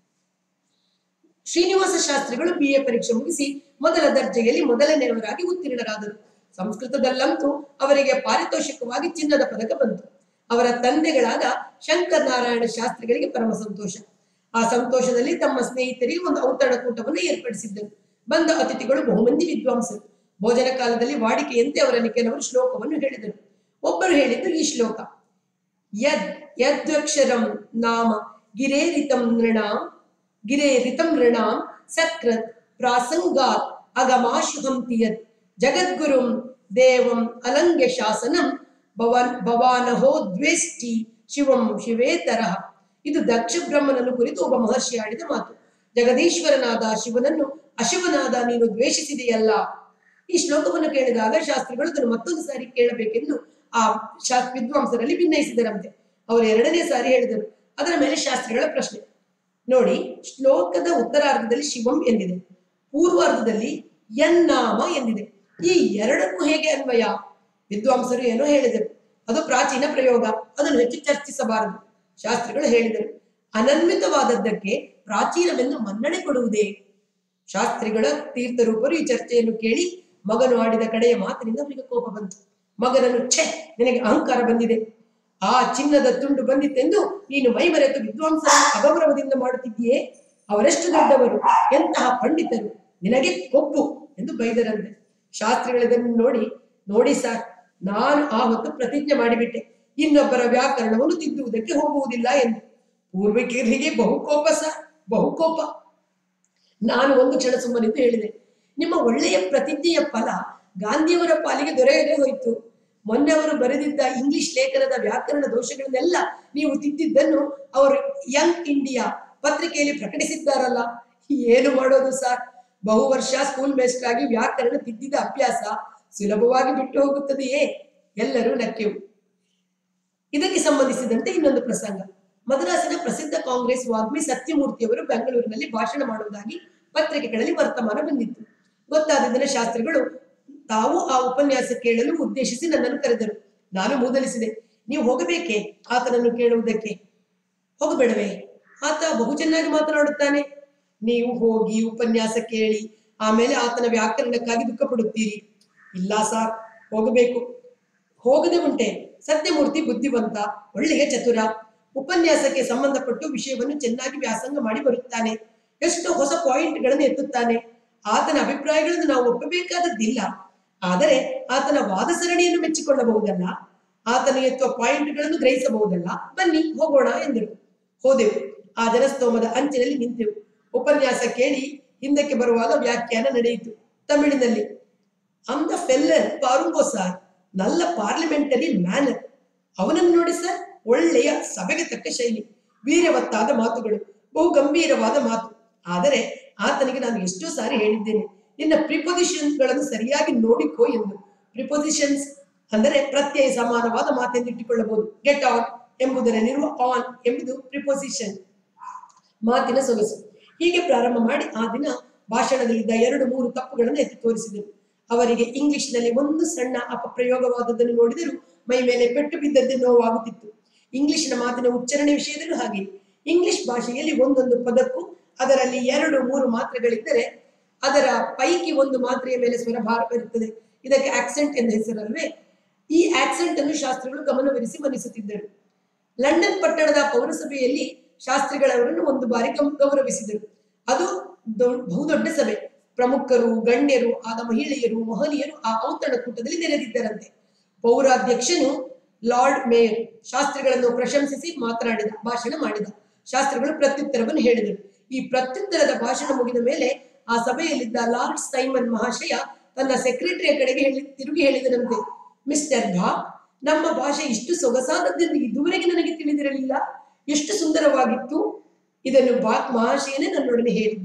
ಶ್ರೀನಿವಾಸ ಶಾಸ್ತ್ರಿಗಳು ಬಿ ಎ ಪರೀಕ್ಷೆ ಮುಗಿಸಿ ಮೊದಲ ದರ್ಜೆಯಲ್ಲಿ ಮೊದಲನೆಯವರಾಗಿ ಉತ್ತೀರ್ಣರಾದರು. ಸಂಸ್ಕೃತದಲ್ಲಂತೂ ಅವರಿಗೆ ಪಾರಿತೋಷಿಕವಾಗಿ ಚಿನ್ನದ ಪದಕ ಬಂತು. ಅವರ ತಂದೆಗಳಾದ ಶಂಕರ ನಾರಾಯಣ ಶಾಸ್ತ್ರಿಗಳಿಗೆ ಪರಮ ಸಂತೋಷ. ಆ ಸಂತೋಷದಲ್ಲಿ ತಮ್ಮ ಸ್ನೇಹಿತರಿಗೆ ಒಂದು ಔತಣಕೂಟವನ್ನು ಏರ್ಪಡಿಸಿದ್ದರು. ಬಂದ ಅತಿಥಿಗಳು ಬಹುಮಂದಿ ವಿದ್ವಾಂಸರು. ಭೋಜನ ಕಾಲದಲ್ಲಿ ವಾಡಿಕೆಯಂತೆ ಅವರಲ್ಲಿ ಕೆಲವರು ಶ್ಲೋಕವನ್ನು ಹೇಳಿದರು. ಒಬ್ಬರು ಹೇಳಿದ್ದು ಈ ಶ್ಲೋಕ: ಯದ್ ಯದ್ವಕ್ಷರಂ ನಾಮ ಗಿರೇರಿತಂ ನೃಣಾಂ ಗಿರೇರಿತಂ ನೃಣಾಂ ಸಕೃತ್ ಪ್ರಾಸಂಗಾತ್ ಅಗಮಾಶುಹಂತಿ ಯತ್ ಜಗದ್ಗುರುಂ ದೇವಂ ಅಲಂಗ್ಯ ಶಾಸನಂ ಭವನ್ ಭವಾನಹೋ ದ್ವೇಷ್ಟಿ ಶಿವಂ ಶಿವೇತರಃ. ಇದು ದಕ್ಷ ಬ್ರಹ್ಮನನ್ನು ಕುರಿತು ಒಬ್ಬ ಮಹರ್ಷಿ ಆಡಿದ ಮಾತು. ಜಗದೀಶ್ವರನಾದ ಶಿವನನ್ನು ಅಶಿವನಾದ ನೀನು ದ್ವೇಷಿಸಿದೆಯಲ್ಲ. ಈ ಶ್ಲೋಕವನ್ನು ಕೇಳಿದಾಗ ಶಾಸ್ತ್ರಿಗಳು ಅದನ್ನು ಮತ್ತೊಂದು ಸಾರಿ ಕೇಳಬೇಕೆಂದು ಆ ಶಾಸ್ತ್ರ ವಿದ್ವಾಂಸರಲ್ಲಿ ಭಿನ್ನಯಿಸಿದರಂತೆ. ಅವರು ಎರಡನೇ ಸಾರಿ ಹೇಳಿದರು. ಅದರ ಮೇಲೆ ಶಾಸ್ತ್ರಿಗಳ ಪ್ರಶ್ನೆ ನೋಡಿ. ಶ್ಲೋಕದ ಉತ್ತರಾರ್ಧದಲ್ಲಿ ಶಿವಂ ಎಂದಿದೆ, ಪೂರ್ವಾರ್ಧದಲ್ಲಿ ಯನ್ನಾಮ ಎಂದಿದೆ. ಈ ಎರಡಕ್ಕೂ ಹೇಗೆ ಅನ್ವಯ? ವಿದ್ವಾಂಸರು ಏನೋ ಹೇಳಿದರು, ಅದು ಪ್ರಾಚೀನ ಪ್ರಯೋಗ, ಅದನ್ನು ಹೆಚ್ಚು ಚರ್ಚಿಸಬಾರದು. ಶಾಸ್ತ್ರಿಗಳು ಹೇಳಿದರು, ಅನನ್ವಿತವಾದದ್ದಕ್ಕೆ ಪ್ರಾಚೀನವೆಂದು ಮನ್ನಣೆ ಕೊಡುವುದೇ? ಶಾಸ್ತ್ರಿಗಳ ತೀರ್ಥರೂಪರು ಈ ಚರ್ಚೆಯನ್ನು ಕೇಳಿ ಮಗನು ಆಡಿದ ಕಡೆಯ ಮಾತಿನಿಂದ ಅವರಿಗೆ ಕೋಪ ಬಂತು. ಮಗನನ್ನು, ಛೆ, ನಿನಗೆ ಅಹಂಕಾರ ಬಂದಿದೆ, ಆ ಚಿನ್ನದ ತುಂಡು ಬಂದಿತ್ತೆಂದು ನೀನು ಮೈಮರೆತು ವಿದ್ವಾಂಸರನ್ನು ಅಗೌರವದಿಂದ ಮಾಡುತ್ತಿದ್ದೀಯೇ? ಅವರೆಷ್ಟು ದೊಡ್ಡವರು, ಎಂತಹ ಪಂಡಿತರು, ನಿನಗೆ ಕೊಬ್ಬು ಎಂದು ಬೈದರಂತೆ. ಶಾಸ್ತ್ರಿಗಳಿದನ್ನು ನೋಡಿ, ನೋಡಿ ಸರ್, ನಾನು ಆ ಹೊತ್ತು ಪ್ರತಿಜ್ಞೆ ಮಾಡಿಬಿಟ್ಟೆ, ಇನ್ನೊಬ್ಬರ ವ್ಯಾಕರಣವನ್ನು ತಿದ್ದುವುದಕ್ಕೆ ಹೋಗುವುದಿಲ್ಲ ಎಂದು. ಪೂರ್ವಿಕರಿಗೆ ಬಹುಕೋಪ ಸರ್, ಬಹುಕೋಪ. ನಾನು ಒಂದು ಕ್ಷಣ ಸುಮ್ಮನಿದ್ದು ಹೇಳಿದೆ, ನಿಮ್ಮ ಒಳ್ಳೆಯ ಪ್ರತಿಜ್ಞೆಯ ಫಲ ಗಾಂಧಿಯವರ ಪಾಲಿಗೆ ದೊರೆಯದೇ ಹೋಯಿತು. ಮೊನ್ನೆ ಅವರು ಬರೆದಿದ್ದ ಇಂಗ್ಲಿಷ್ ಲೇಖನದ ವ್ಯಾಕರಣ ದೋಷಗಳನ್ನೆಲ್ಲ ನೀವು ತಿದ್ದಿದ್ದನ್ನು ಅವರು ಯಂಗ್ ಇಂಡಿಯಾ ಪತ್ರಿಕೆಯಲ್ಲಿ ಪ್ರಕಟಿಸಿದ್ದಾರಲ್ಲ. ಏನು ಮಾಡೋದು ಸರ್, ಬಹು ವರ್ಷ ಸ್ಕೂಲ್ ಮೇಸ್ಟರ್ ಆಗಿ ವ್ಯಾಕರಣ ತಿದ್ದಿದ ಅಭ್ಯಾಸ ಸುಲಭವಾಗಿ ಬಿಟ್ಟು ಹೋಗುತ್ತದೆಯೇ? ಎಲ್ಲರೂ ನಕ್ಕೆವು. ಇದಕ್ಕೆ ಸಂಬಂಧಿಸಿದಂತೆ ಇನ್ನೊಂದು ಪ್ರಸಂಗ. ಮದ್ರಾಸಿನ ಪ್ರಸಿದ್ಧ ಕಾಂಗ್ರೆಸ್ ವಾಗ್ಮಿ ಸತ್ಯಮೂರ್ತಿಯವರು ಬೆಂಗಳೂರಿನಲ್ಲಿ ಭಾಷಣ ಮಾಡುವುದಾಗಿ ಪತ್ರಿಕೆಗಳಲ್ಲಿ ವರ್ತಮಾನ ಬಂದಿತ್ತು. ಗೊತ್ತಾದ ಶಾಸ್ತ್ರಿಗಳು ತಾವು ಆ ಉಪನ್ಯಾಸ ಕೇಳಲು ಉದ್ದೇಶಿಸಿ ನನ್ನನ್ನು ಕರೆದರು. ನಾನು ಮೂದಲಿಸಿದೆ, ನೀವು ಹೋಗಬೇಕೆ ಆತನನ್ನು ಕೇಳುವುದಕ್ಕೆ? ಹೋಗಬೇಡವೇ? ಆತ ಬಹು ಚೆನ್ನಾಗಿ ಮಾತನಾಡುತ್ತಾನೆ. ನೀವು ಹೋಗಿ ಉಪನ್ಯಾಸ ಕೇಳಿ ಆಮೇಲೆ ಆತನ ವ್ಯಾಕರಣಕ್ಕಾಗಿ ದುಃಖ ಪಡುತ್ತೀರಿ. ಇಲ್ಲ ಸಾರ್, ಹೋಗಬೇಕು. ಹೋಗದೆ ಉಂಟೆ? ಸತ್ಯಮೂರ್ತಿ ಬುದ್ಧಿವಂತ, ಒಳ್ಳೆಯ ಚತುರ, ಉಪನ್ಯಾಸಕ್ಕೆ ಸಂಬಂಧಪಟ್ಟು ವಿಷಯವನ್ನು ಚೆನ್ನಾಗಿ ವ್ಯಾಸಂಗ ಮಾಡಿ ಬರುತ್ತಾನೆ. ಎಷ್ಟೋ ಹೊಸ ಪಾಯಿಂಟ್ಗಳನ್ನು ಎತ್ತುತ್ತಾನೆ. ಆತನ ಅಭಿಪ್ರಾಯಗಳನ್ನು ನಾವು ಒಪ್ಪಬೇಕಾದದ್ದಿಲ್ಲ, ಆದರೆ ಆತನ ವಾದ ಸರಣಿಯನ್ನು ಮೆಚ್ಚಿಕೊಳ್ಳಬಹುದಲ್ಲ, ಆತನ ಎತ್ತುವ ಪಾಯಿಂಟ್ಗಳನ್ನು ಗ್ರಹಿಸಬಹುದಲ್ಲ. ಬನ್ನಿ ಹೋಗೋಣ ಎಂದರು. ಹೋದೆವು. ಆ ಜನಸ್ತೋಮದ ಅಂಚಿನಲ್ಲಿ ನಿಂತೆವು. ಉಪನ್ಯಾಸ ಕೇಳಿ ಹಿಂದಕ್ಕೆ ಬರುವಾಗ ವ್ಯಾಖ್ಯಾನ ನಡೆಯಿತು ತಮಿಳಿನಲ್ಲಿ. ಆಮ್ ದ ಫೆಲ್ಲರ್ ಪಾರುಂಗೋ ಸಾರ್, ನಲ್ಲ ಪಾರ್ಲಿಮೆಂಟರಿ ಮ್ಯಾನರ್. ಅವನನ್ನು ನೋಡಿ ಸರ್, ಒಳ್ಳೆಯ ಸಭೆಗೆ ತಕ್ಕ ಶೈಲಿ, ವೀರ್ಯವತ್ತಾದ ಮಾತುಗಳು, ಬಹು ಗಂಭೀರವಾದ ಮಾತು. ಆದರೆ ಆತನಿಗೆ ನಾನು ಎಷ್ಟೋ ಸಾರಿ ಹೇಳಿದ್ದೇನೆ, ನಿನ್ನ ಪ್ರಿಪೊಸಿಷನ್ಸ್ ಗಳನ್ನು ಸರಿಯಾಗಿ ನೋಡಿಕೋ ಎಂದು. ಪ್ರಿಪೊಸಿಷನ್ಸ್ ಅಂದರೆ ಪ್ರತ್ಯಯ ಸಮಾನವಾದ ಮಾತೆಂದಿಟ್ಟುಕೊಳ್ಳಬಹುದು. ಗೆಟ್ ಆನ್ ಎಂಬುದರಲ್ಲಿರುವ ಆನ್ ಎಂಬುದು ಪ್ರಿಪೊಸಿಷನ್, ಮಾತಿನ ಸೊಗಸು. ಹೀಗೆ ಪ್ರಾರಂಭ ಮಾಡಿ ಆ ದಿನ ಭಾಷಣದಲ್ಲಿದ್ದ ಎರಡು ಮೂರು ತಪ್ಪುಗಳನ್ನು ಎತ್ತಿ ತೋರಿಸಿದರು. ಅವರಿಗೆ ಇಂಗ್ಲಿಷ್ನಲ್ಲಿ ಒಂದು ಸಣ್ಣ ಅಪಪ್ರಯೋಗವಾದದ್ದನ್ನು ನೋಡಿದರೂ ಮೈ ಮೇಲೆ ಪೆಟ್ಟು ಬಿದ್ದದ್ದೇ ನೋವಾಗುತ್ತಿತ್ತು. ಇಂಗ್ಲಿಷ್ನ ಮಾತಿನ ಉಚ್ಚಾರಣೆ ವಿಷಯದಲ್ಲೂ ಹಾಗೆ. ಇಂಗ್ಲಿಷ್ ಭಾಷೆಯಲ್ಲಿ ಒಂದೊಂದು ಪದಕ್ಕೂ ಅದರಲ್ಲಿ ಎರಡು ಮೂರು ಮಾತ್ರೆಗಳಿದ್ದರೆ ಅದರ ಪೈಕಿ ಒಂದು ಮಾತ್ರೆಯ ಮೇಲೆ ಸ್ವರಭಾರ ಬರುತ್ತದೆ. ಇದಕ್ಕೆ ಆಕ್ಸೆಂಟ್ ಎಂದು ಹೆಸರಲ್ವೇ? ಈ ಆಕ್ಸೆಂಟ್ ಅನ್ನು ಶಾಸ್ತ್ರಿಗಳು ಗಮನವಿರಿಸಿ ಮನಿಸುತ್ತಿದ್ದರು. ಲಂಡನ್ ಪಟ್ಟಣದ ಪೌರಸಭೆಯಲ್ಲಿ ಶಾಸ್ತ್ರಿಗಳವರನ್ನು ಒಂದು ಬಾರಿ ಗೌರವಿಸಿದರು. ಅದು ಬಹುದೊಡ್ಡ ಸಭೆ. ಪ್ರಮುಖರು, ಗಣ್ಯರು ಆದ ಮಹಿಳೆಯರು, ಮಹನೀಯರು ಆ ಔತಣಕೂಟದಲ್ಲಿ ನೆರೆದಿದ್ದರಂತೆ. ಪೌರಾಧ್ಯಕ್ಷನು ಲಾರ್ಡ್ ಮೇಯರ್ ಶಾಸ್ತ್ರಿಗಳನ್ನು ಪ್ರಶಂಸಿಸಿ ಮಾತನಾಡಿದ, ಭಾಷಣ ಮಾಡಿದ. ಶಾಸ್ತ್ರಿಗಳು ಪ್ರತ್ಯುತ್ತರವನ್ನು ಹೇಳಿದರು. ಈ ಪ್ರತ್ಯುತ್ತರದ ಭಾಷಣ ಮುಗಿದ ಮೇಲೆ ಆ ಸಭೆಯಲ್ಲಿದ್ದ ಲಾರ್ಡ್ ಸೈಮನ್ ಮಹಾಶಯ ತನ್ನ ಸೆಕ್ರೆಟರಿಯ ಕಡೆಗೆ ಹೇಳಿ ತಿರುಗಿ ಹೇಳಿದರಂತೆ, ಮಿಸ್ಟರ್ ಭಾ, ನಮ್ಮ ಭಾಷೆ ಇಷ್ಟು ಸೊಗಸಾದದ್ದೆಂದು ಇದುವರೆಗೆ ನನಗೆ ತಿಳಿದಿರಲಿಲ್ಲ. ಎಷ್ಟು ಸುಂದರವಾಗಿತ್ತು. ಇದನ್ನು ಬಾ ಮಹಾಶಯನೇ ನನ್ನೊಡನೆ ಹೇಳಿದ್ದ.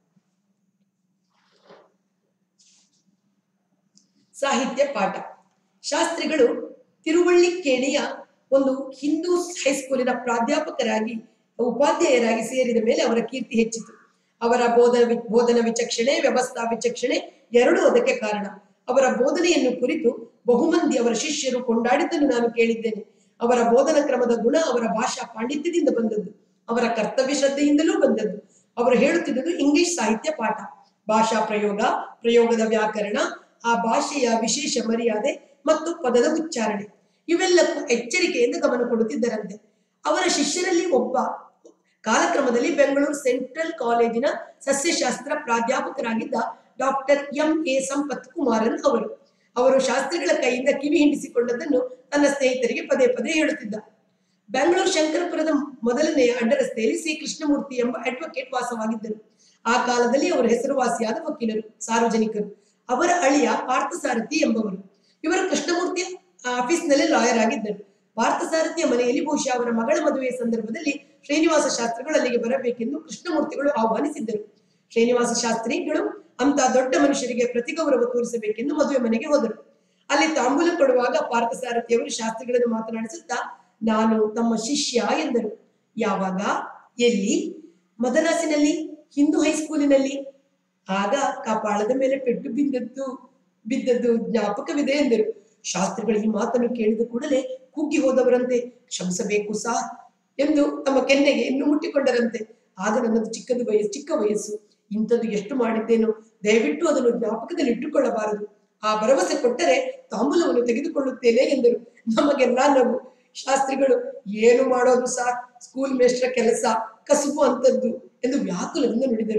ಸಾಹಿತ್ಯ ಪಾಠ. ಶಾಸ್ತ್ರಿಗಳು ತಿರುವಳ್ಳಿಕ್ಕೇಣಿಯ ಒಂದು ಹಿಂದೂ ಹೈಸ್ಕೂಲಿನ ಪ್ರಾಧ್ಯಾಪಕರಾಗಿ ಉಪಾಧ್ಯಾಯರಾಗಿ ಸೇರಿದ ಮೇಲೆ ಅವರ ಕೀರ್ತಿ ಹೆಚ್ಚಿತು. ಅವರ ಬೋಧನ ಬೋಧನ ವಿಚಕ್ಷಣೆ, ವ್ಯವಸ್ಥಾ ವಿಚಕ್ಷಣೆ ಎರಡೂ ಅದಕ್ಕೆ ಕಾರಣ. ಅವರ ಬೋಧನೆಯನ್ನು ಕುರಿತು ಬಹುಮಂದಿ ಅವರ ಶಿಷ್ಯರು ಕೊಂಡಾಡಿದ್ದನ್ನು ನಾನು ಕೇಳಿದ್ದೇನೆ. ಅವರ ಬೋಧನ ಕ್ರಮದ ಗುಣ ಅವರ ಭಾಷಾ ಪಾಂಡಿತ್ಯದಿಂದ ಬಂದದ್ದು, ಅವರ ಕರ್ತವ್ಯ ಶ್ರದ್ಧೆಯಿಂದಲೂ ಬಂದದ್ದು. ಅವರು ಹೇಳುತ್ತಿದ್ದುದು ಇಂಗ್ಲಿಷ್ ಸಾಹಿತ್ಯ ಪಾಠ. ಭಾಷಾ ಪ್ರಯೋಗ, ಪ್ರಯೋಗದ ವ್ಯಾಕರಣ, ಆ ಭಾಷೆಯ ವಿಶೇಷ ಮರ್ಯಾದೆ ಮತ್ತು ಪದದ ಉಚ್ಚಾರಣೆ, ಇವೆಲ್ಲಕ್ಕೂ ಎಚ್ಚರಿಕೆಯಿಂದ ಗಮನ ಕೊಡುತ್ತಿದ್ದರಂತೆ. ಅವರ ಶಿಷ್ಯರಲ್ಲಿ ಒಬ್ಬ ಕಾಲಕ್ರಮದಲ್ಲಿ ಬೆಂಗಳೂರು ಸೆಂಟ್ರಲ್ ಕಾಲೇಜಿನ ಸಸ್ಯಶಾಸ್ತ್ರ ಪ್ರಾಧ್ಯಾಪಕರಾಗಿದ್ದ doctor M A Sampath Kumaran ಅವರು. ಅವರು ಶಾಸ್ತ್ರಿಗಳ ಕೈಯಿಂದ ಕಿವಿ ಹಿಂಡಿಸಿಕೊಂಡದ್ದನ್ನು ತನ್ನ ಸ್ನೇಹಿತರಿಗೆ ಪದೇ ಪದೇ ಹೇಳುತ್ತಿದ್ದ. ಬೆಂಗಳೂರು ಶಂಕರಪುರದ ಮೊದಲನೆಯ ಅಡ್ಡರಸ್ತೆಯಲ್ಲಿ ಸಿ ಕೃಷ್ಣಮೂರ್ತಿ ಎಂಬ ಅಡ್ವೊಕೇಟ್ ವಾಸವಾಗಿದ್ದರು. ಆ ಕಾಲದಲ್ಲಿ ಅವರು ಹೆಸರುವಾಸಿಯಾದ ವಕೀಲರು, ಸಾರ್ವಜನಿಕರು. ಅವರ ಅಳಿಯ ಪಾರ್ಥಸಾರಥಿ ಎಂಬವರು. ಇವರು ಕೃಷ್ಣಮೂರ್ತಿ ಆಫೀಸ್ನಲ್ಲಿ ಲಾಯರ್ ಆಗಿದ್ದರು. ಪಾರ್ಥಸಾರಥಿಯ ಮನೆಯಲ್ಲಿ ಬಹುಶಃ ಅವರ ಮಗಳ ಮದುವೆಯ ಸಂದರ್ಭದಲ್ಲಿ ಶ್ರೀನಿವಾಸ ಶಾಸ್ತ್ರಿಗಳು ಅಲ್ಲಿಗೆ ಬರಬೇಕೆಂದು ಕೃಷ್ಣಮೂರ್ತಿಗಳು ಆಹ್ವಾನಿಸಿದ್ದರು. ಶ್ರೀನಿವಾಸ ಶಾಸ್ತ್ರಿಗಳು ಅಂತ ದೊಡ್ಡ ಮನುಷ್ಯರಿಗೆ ಪ್ರತಿಗೌರವ ತೋರಿಸಬೇಕೆಂದು ಮದುವೆ ಮನೆಗೆ ಹೋದರು. ಅಲ್ಲಿ ತಾಂಬೂಲ ಕೊಡುವಾಗ ಪಾರ್ಥಸಾರಥಿಯವರು ಶಾಸ್ತ್ರಿಗಳನ್ನು ಮಾತನಾಡಿಸುತ್ತಾ ನಾನು ತಮ್ಮ ಶಿಷ್ಯ ಎಂದರು. ಯಾವಾಗ, ಎಲ್ಲಿ? ಮದರಾಸಿನಲ್ಲಿ, ಹಿಂದೂ ಹೈಸ್ಕೂಲಿನಲ್ಲಿ. ಆಗ ಕಪಾಳದ ಮೇಲೆ ಪೆಟ್ಟು ಬಿದ್ದದ್ದು ಬಿದ್ದದ್ದು ಜ್ಞಾಪಕವಿದೆ ಎಂದರು. ಶಾಸ್ತ್ರಿಗಳು ಈ ಮಾತನ್ನು ಕೇಳಿದ ಕೂಡಲೇ ಕುಗ್ಗಿ ಹೋದವರಂತೆ. ಕ್ಷಮಿಸಬೇಕು ಸಾ ಎಂದು ತಮ್ಮ ಕೆನ್ನೆಗೆ ಇನ್ನು ಮುಟ್ಟಿಕೊಂಡರಂತೆ. ಆಗ ನನ್ನದು ಚಿಕ್ಕದು ವಯಸ್ಸು ಚಿಕ್ಕ ವಯಸ್ಸು ಇಂಥದ್ದು ಎಷ್ಟು ಮಾಡಿದ್ದೇನೋ, ದಯವಿಟ್ಟು ಅದನ್ನು ಜ್ಞಾಪಕದಲ್ಲಿ ಇಟ್ಟುಕೊಳ್ಳಬಾರದು. ಆ ಭರವಸೆ ಕೊಟ್ಟರೆ ತಾಂಬೂಲವನ್ನು ತೆಗೆದುಕೊಳ್ಳುತ್ತೇನೆ ಎಂದರು. ನಮಗೆಲ್ಲ ನಗು. ಶಾಸ್ತ್ರಿಗಳು ಏನು ಮಾಡೋದು ಸಾ, ಸ್ಕೂಲ್ ಮೇಸ್ಟ್ರ ಕೆಲಸ, ಕಸುಬು ಅಂತದ್ದು ಎಂದು ವ್ಯಾಕುಲದಿಂದ ನುಡಿದರು.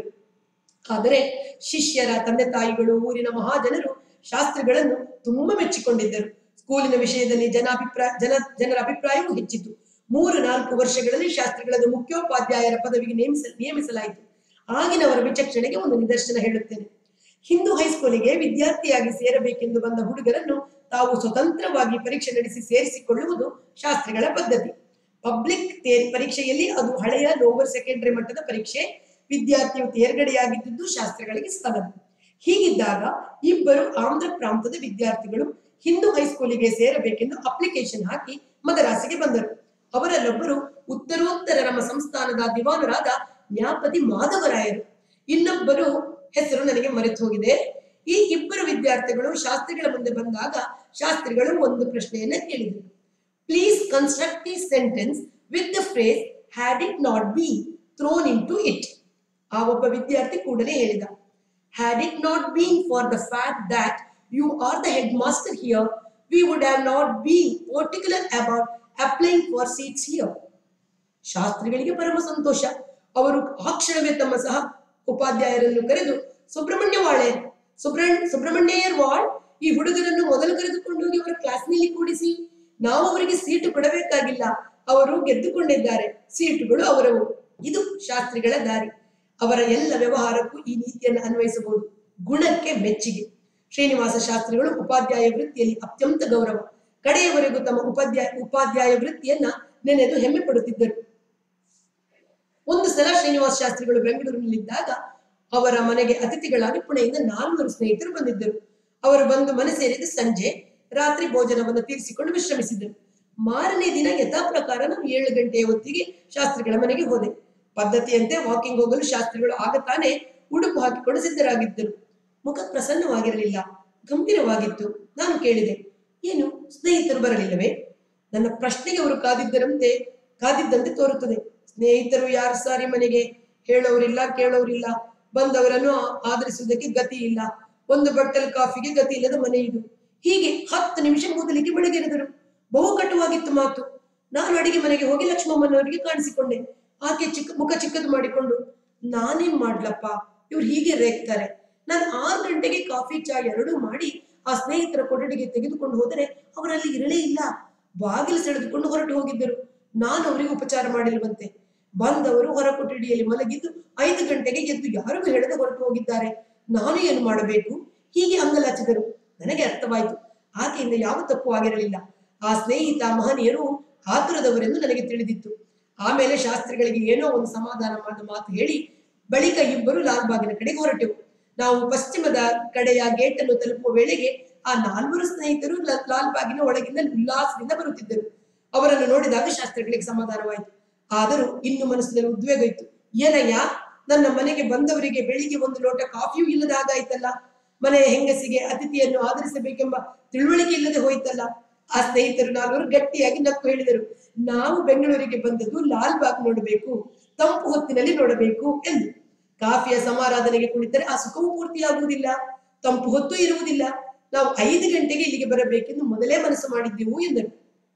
ಆದರೆ ಶಿಷ್ಯರ ತಂದೆ ತಾಯಿಗಳು, ಊರಿನ ಮಹಾಜನರು ಶಾಸ್ತ್ರಿಗಳನ್ನು ತುಂಬಾ ಮೆಚ್ಚಿಕೊಂಡಿದ್ದರು. ಸ್ಕೂಲಿನ ವಿಷಯದಲ್ಲಿ ಜನಾಭಿಪ್ರಾಯ ಜನ ಜನರ ಅಭಿಪ್ರಾಯವೂ ಹೆಚ್ಚಿತು. ಮೂರು ನಾಲ್ಕು ವರ್ಷಗಳಲ್ಲಿ ಶಾಸ್ತ್ರಿಗಳನ್ನು ಮುಖ್ಯೋಪಾಧ್ಯಾಯರ ಪದವಿಗೆ ನೇಮಿಸ ನೇಮಿಸಲಾಯಿತು. ಆಗಿನವರ ವಿಚಕ್ಷಣೆಗೆ ಒಂದು ನಿದರ್ಶನ ಹೇಳುತ್ತೇನೆ. ಹಿಂದೂ ಹೈಸ್ಕೂಲಿಗೆ ವಿದ್ಯಾರ್ಥಿಯಾಗಿ ಸೇರಬೇಕೆಂದು ಬಂದ ಹುಡುಗರನ್ನು ತಾವು ಸ್ವತಂತ್ರವಾಗಿ ಪರೀಕ್ಷೆ ನಡೆಸಿ ಸೇರಿಸಿಕೊಳ್ಳುವುದು ಶಾಸ್ತ್ರಿಗಳ ಪದ್ಧತಿ. ಪಬ್ಲಿಕ್ ಪರೀಕ್ಷೆಯಲ್ಲಿ ಅದು ಹಳೆಯ ಲೋವರ್ ಸೆಕೆಂಡರಿ ಮಟ್ಟದ ಪರೀಕ್ಷೆ. ವಿದ್ಯಾರ್ಥಿಯು ತೇರ್ಗಡೆಯಾಗಿದ್ದುದು ಶಾಸ್ತ್ರಿಗಳಿಗೆ ಸಲ್ಲದು. ಹೀಗಿದ್ದಾಗ ಇಬ್ಬರು ಆಂಧ್ರ ಪ್ರಾಂತದ ವಿದ್ಯಾರ್ಥಿಗಳು ಹಿಂದೂ ಹೈಸ್ಕೂಲಿಗೆ ಸೇರಬೇಕೆಂದು ಅಪ್ಲಿಕೇಶನ್ ಹಾಕಿ ಮದರಾಸಿಗೆ ಬಂದರು. ಅವರಲ್ಲೊಬ್ಬರು ಉತ್ತರೋತ್ತರ ನಮ್ಮ ಸಂಸ್ಥಾನದ ದಿವಾನರಾದ ನ್ಯಾಪತಿ ಮಾಧವರಾಯರು. ಇನ್ನೊಬ್ಬರು ಹೆಸರು ನನಗೆ ಮರೆತು ಹೋಗಿದೆ. ಈ ಇಬ್ಬರು ವಿದ್ಯಾರ್ಥಿಗಳು ಶಾಸ್ತ್ರಿಗಳ ಮುಂದೆ ಬಂದಾಗ ಶಾಸ್ತ್ರಿಗಳು ಒಂದು ಪ್ರಶ್ನೆಯನ್ನ ಕೇಳಿದರು. Please construct the sentence with the phrase had it not been thrown into it. ಆ ಒಬ್ಬ ವಿದ್ಯಾರ್ಥಿ ಕೂಡಲೇ ಹೇಳಿದ, had it not been for the fact that you are the head master here, we would have not been particular about applying for seats here. ಶಾಸ್ತ್ರಿಗಳಿಗೆ ಪರಮ ಸಂತೋಷ. ಅವರು ಆ ಕ್ಷಣವೇ ತಮ್ಮ ಸಹ ಉಪಾಧ್ಯಾಯರನ್ನು ಕರೆದು, ಸುಬ್ರಹ್ಮಣ್ಯ ವಾಳೆ ಸುಬ್ರಹ್ಮ ಸುಬ್ರಹ್ಮಣ್ಯಯ್ಯರ್ ವಾಳ್, ಈ ಹುಡುಗರನ್ನು ಮೊದಲು ಕರೆದುಕೊಂಡು ಹೋಗಿ ಅವರ ಕ್ಲಾಸ್ನಲ್ಲಿ ಕೂಡಿಸಿ. ನಾವು ಅವರಿಗೆ ಸೀಟು ಕೊಡಬೇಕಾಗಿಲ್ಲ, ಅವರು ಗೆದ್ದುಕೊಂಡಿದ್ದಾರೆ, ಸೀಟುಗಳು ಅವರವು. ಇದು ಶಾಸ್ತ್ರಿಗಳ ದಾರಿ. ಅವರ ಎಲ್ಲ ವ್ಯವಹಾರಕ್ಕೂ ಈ ನೀತಿಯನ್ನು ಅನ್ವಯಿಸಬಹುದು. ಗುಣಕ್ಕೆ ಮೆಚ್ಚುಗೆ. ಶ್ರೀನಿವಾಸ ಶಾಸ್ತ್ರಿಗಳು ಉಪಾಧ್ಯಾಯ ವೃತ್ತಿಯಲ್ಲಿ ಅತ್ಯಂತ ಗೌರವ. ಕಡೆಯವರೆಗೂ ತಮ್ಮ ಉಪಾಧ್ಯಾಯ ಉಪಾಧ್ಯಾಯ ವೃತ್ತಿಯನ್ನ ನೆನೆದು ಹೆಮ್ಮೆ ಪಡುತ್ತಿದ್ದರು. ಒಂದು ಸಲ ಶ್ರೀನಿವಾಸ ಶಾಸ್ತ್ರಿಗಳು ಬೆಂಗಳೂರಿನಲ್ಲಿದ್ದಾಗ ಅವರ ಮನೆಗೆ ಅತಿಥಿಗಳಾಗಿ ಪುಣೆಯಿಂದ ನಾಲ್ವರು ಸ್ನೇಹಿತರು ಬಂದಿದ್ದರು. ಅವರು ಬಂದು ಮನೆ ಸೇರಿದ ಸಂಜೆ ರಾತ್ರಿ ಭೋಜನವನ್ನು ತೀರಿಸಿಕೊಂಡು ವಿಶ್ರಮಿಸಿದರು. ಮಾರನೇ ದಿನ ಯಥಾ ಪ್ರಕಾರ ನಾವು ಏಳು ಗಂಟೆಯ ಹೊತ್ತಿಗೆ ಶಾಸ್ತ್ರಿಗಳ ಮನೆಗೆ ಹೋದೆ. ಪದ್ಧತಿಯಂತೆ ವಾಕಿಂಗ್ ಹೋಗಲು ಶಾಸ್ತ್ರಿಗಳು ಆಗ ತಾನೇ ಉಡುಪು ಹಾಕಿಕೊಂಡು ಸಿದ್ಧರಾಗಿದ್ದರು. ಮುಖ ಪ್ರಸನ್ನವಾಗಿರಲಿಲ್ಲ, ಗಂಭೀರವಾಗಿತ್ತು. ನಾನು ಕೇಳಿದೆ, ಏನು ಸ್ನೇಹಿತರು ಬರಲಿಲ್ಲವೇ? ನನ್ನ ಪ್ರಶ್ನೆಗೆ ಅವರು ಕಾದಿದ್ದರಂತೆ ಕಾದಿದ್ದಂತೆ ತೋರುತ್ತದೆ. ಸ್ನೇಹಿತರು ಯಾರು ಸಾರಿ ಮನೆಗೆ? ಹೇಳೋರಿಲ್ಲ, ಕೇಳೋರಿಲ್ಲ. ಬಂದವರನ್ನು ಆದರಿಸುವುದಕ್ಕೆ ಗತಿ ಇಲ್ಲ. ಒಂದು ಬಟ್ಟಲ್ ಕಾಫಿಗೆ ಗತಿ ಇಲ್ಲದ ಮನೆ ಇದು. ಹೀಗೆ ಹತ್ತು ನಿಮಿಷ ಮೊದಲಿಗೆ ಬೆಳಗೆರೆದರು. ಬಹು ಕಟುವಾಗಿತ್ತು ಮಾತು. ನಾನು ಅಡಿಗೆ ಮನೆಗೆ ಹೋಗಿ ಲಕ್ಷ್ಮಮ್ಮನವರಿಗೆ ಕಾಣಿಸಿಕೊಂಡೆ. ಆಕೆ ಚಿಕ್ಕ ಮುಖ ಚಿಕ್ಕದು ಮಾಡಿಕೊಂಡು, ನಾನೇನ್ ಮಾಡ್ಲಪ್ಪ, ಇವ್ರು ಹೀಗೆ ರೇಗ್ತಾರೆ. ನಾನು ಆರು ಗಂಟೆಗೆ ಕಾಫಿ ಚಾ ಎರಡೂ ಮಾಡಿ ಆ ಸ್ನೇಹಿತರ ಕೊಠಡಿಗೆ ತೆಗೆದುಕೊಂಡು ಹೋದರೆ ಅವರಲ್ಲಿ ಇರಲೇ ಇಲ್ಲ. ಬಾಗಿಲು ಸೆಳೆದುಕೊಂಡು ಹೊರಟು ಹೋಗಿದ್ದರು. ನಾನು ಅವರಿಗೆ ಉಪಚಾರ ಮಾಡಿರುವಂತೆ. ಬಂದವರು ಹೊರ ಕೊಠಡಿಯಲ್ಲಿ ಮಲಗಿದ್ದು ಐದು ಗಂಟೆಗೆ ಎದ್ದು ಯಾರಿಗೂ ಹೇಳದೆ ಹೊರಟು ಹೋಗಿದ್ದಾರೆ. ನಾನು ಏನು ಮಾಡಬೇಕು? ಹೀಗೆ ಅಂಗಲಾಚಿದರು. ನನಗೆ ಅರ್ಥವಾಯಿತು, ಆಕೆಯಿಂದ ಯಾವ ತಪ್ಪು ಆಗಿರಲಿಲ್ಲ. ಆ ಸ್ನೇಹಿತ ಮಹನೀಯರು ಆತುರದವರೆಂದು ನನಗೆ ತಿಳಿದಿತ್ತು. ಆಮೇಲೆ ಶಾಸ್ತ್ರಿಗಳಿಗೆ ಏನೋ ಒಂದು ಸಮಾಧಾನ ಮಾಡಿದ ಮಾತು ಹೇಳಿ ಬಳಿಕ ಇಬ್ಬರು ಲಾಲ್ಬಾಗಿನ ಕಡೆಗೆ ಹೊರಟೆವು. ನಾವು ಪಶ್ಚಿಮದ ಕಡೆಯ ಗೇಟ್ ಅನ್ನು ತಲುಪುವ ವೇಳೆಗೆ ಆ ನಾಲ್ವರು ಸ್ನೇಹಿತರು ಲಾಲ್ಬಾಗಿನ ಒಳಗಿಂದ ಉಲ್ಲಾಸದಿಂದ ಬರುತ್ತಿದ್ದರು. ಅವರನ್ನು ನೋಡಿದಾಗ ಶಾಸ್ತ್ರಿಗಳಿಗೆ ಸಮಾಧಾನವಾಯಿತು. ಆದರೂ ಇನ್ನು ಮನಸ್ಸಿನಲ್ಲಿ ಉದ್ವೇಗ ಇತ್ತು. ಏನಯ್ಯ, ನನ್ನ ಮನೆಗೆ ಬಂದವರಿಗೆ ಬೆಳಿಗ್ಗೆ ಒಂದು ಲೋಟ ಕಾಫಿಯೂ ಇಲ್ಲದ ಹಾಗಾಯ್ತಲ್ಲ. ಮನೆಯ ಹೆಂಗಸಿಗೆ ಅತಿಥಿಯನ್ನು ಆಧರಿಸಬೇಕೆಂಬ ತಿಳುವಳಿಕೆ ಇಲ್ಲದೆ ಹೋಯ್ತಲ್ಲ. ಆ ಸ್ನೇಹಿತರು ನಾಲ್ವರು ಗಟ್ಟಿಯಾಗಿ ನಕ್ಕು ಹೇಳಿದರು, ನಾವು ಬೆಂಗಳೂರಿಗೆ ಬಂದದ್ದು ಲಾಲ್ಬಾಗ್ ನೋಡಬೇಕು, ತಂಪು ಹೊತ್ತಿನಲ್ಲಿ ನೋಡಬೇಕು ಎಂದು. ಕಾಫಿಯ ಸಮಾರಾಧನೆಗೆ ಕುಳಿತರೆ ಆ ಸುಖವು ಪೂರ್ತಿಯಾಗುವುದಿಲ್ಲ, ತಂಪು ಹೊತ್ತು ಇರುವುದಿಲ್ಲ. ನಾವು ಐದು ಗಂಟೆಗೆ ಇಲ್ಲಿಗೆ ಬರಬೇಕೆಂದು ಮೊದಲೇ ಮನಸ್ಸು ಮಾಡಿದ್ದೆವು ಎಂದರು.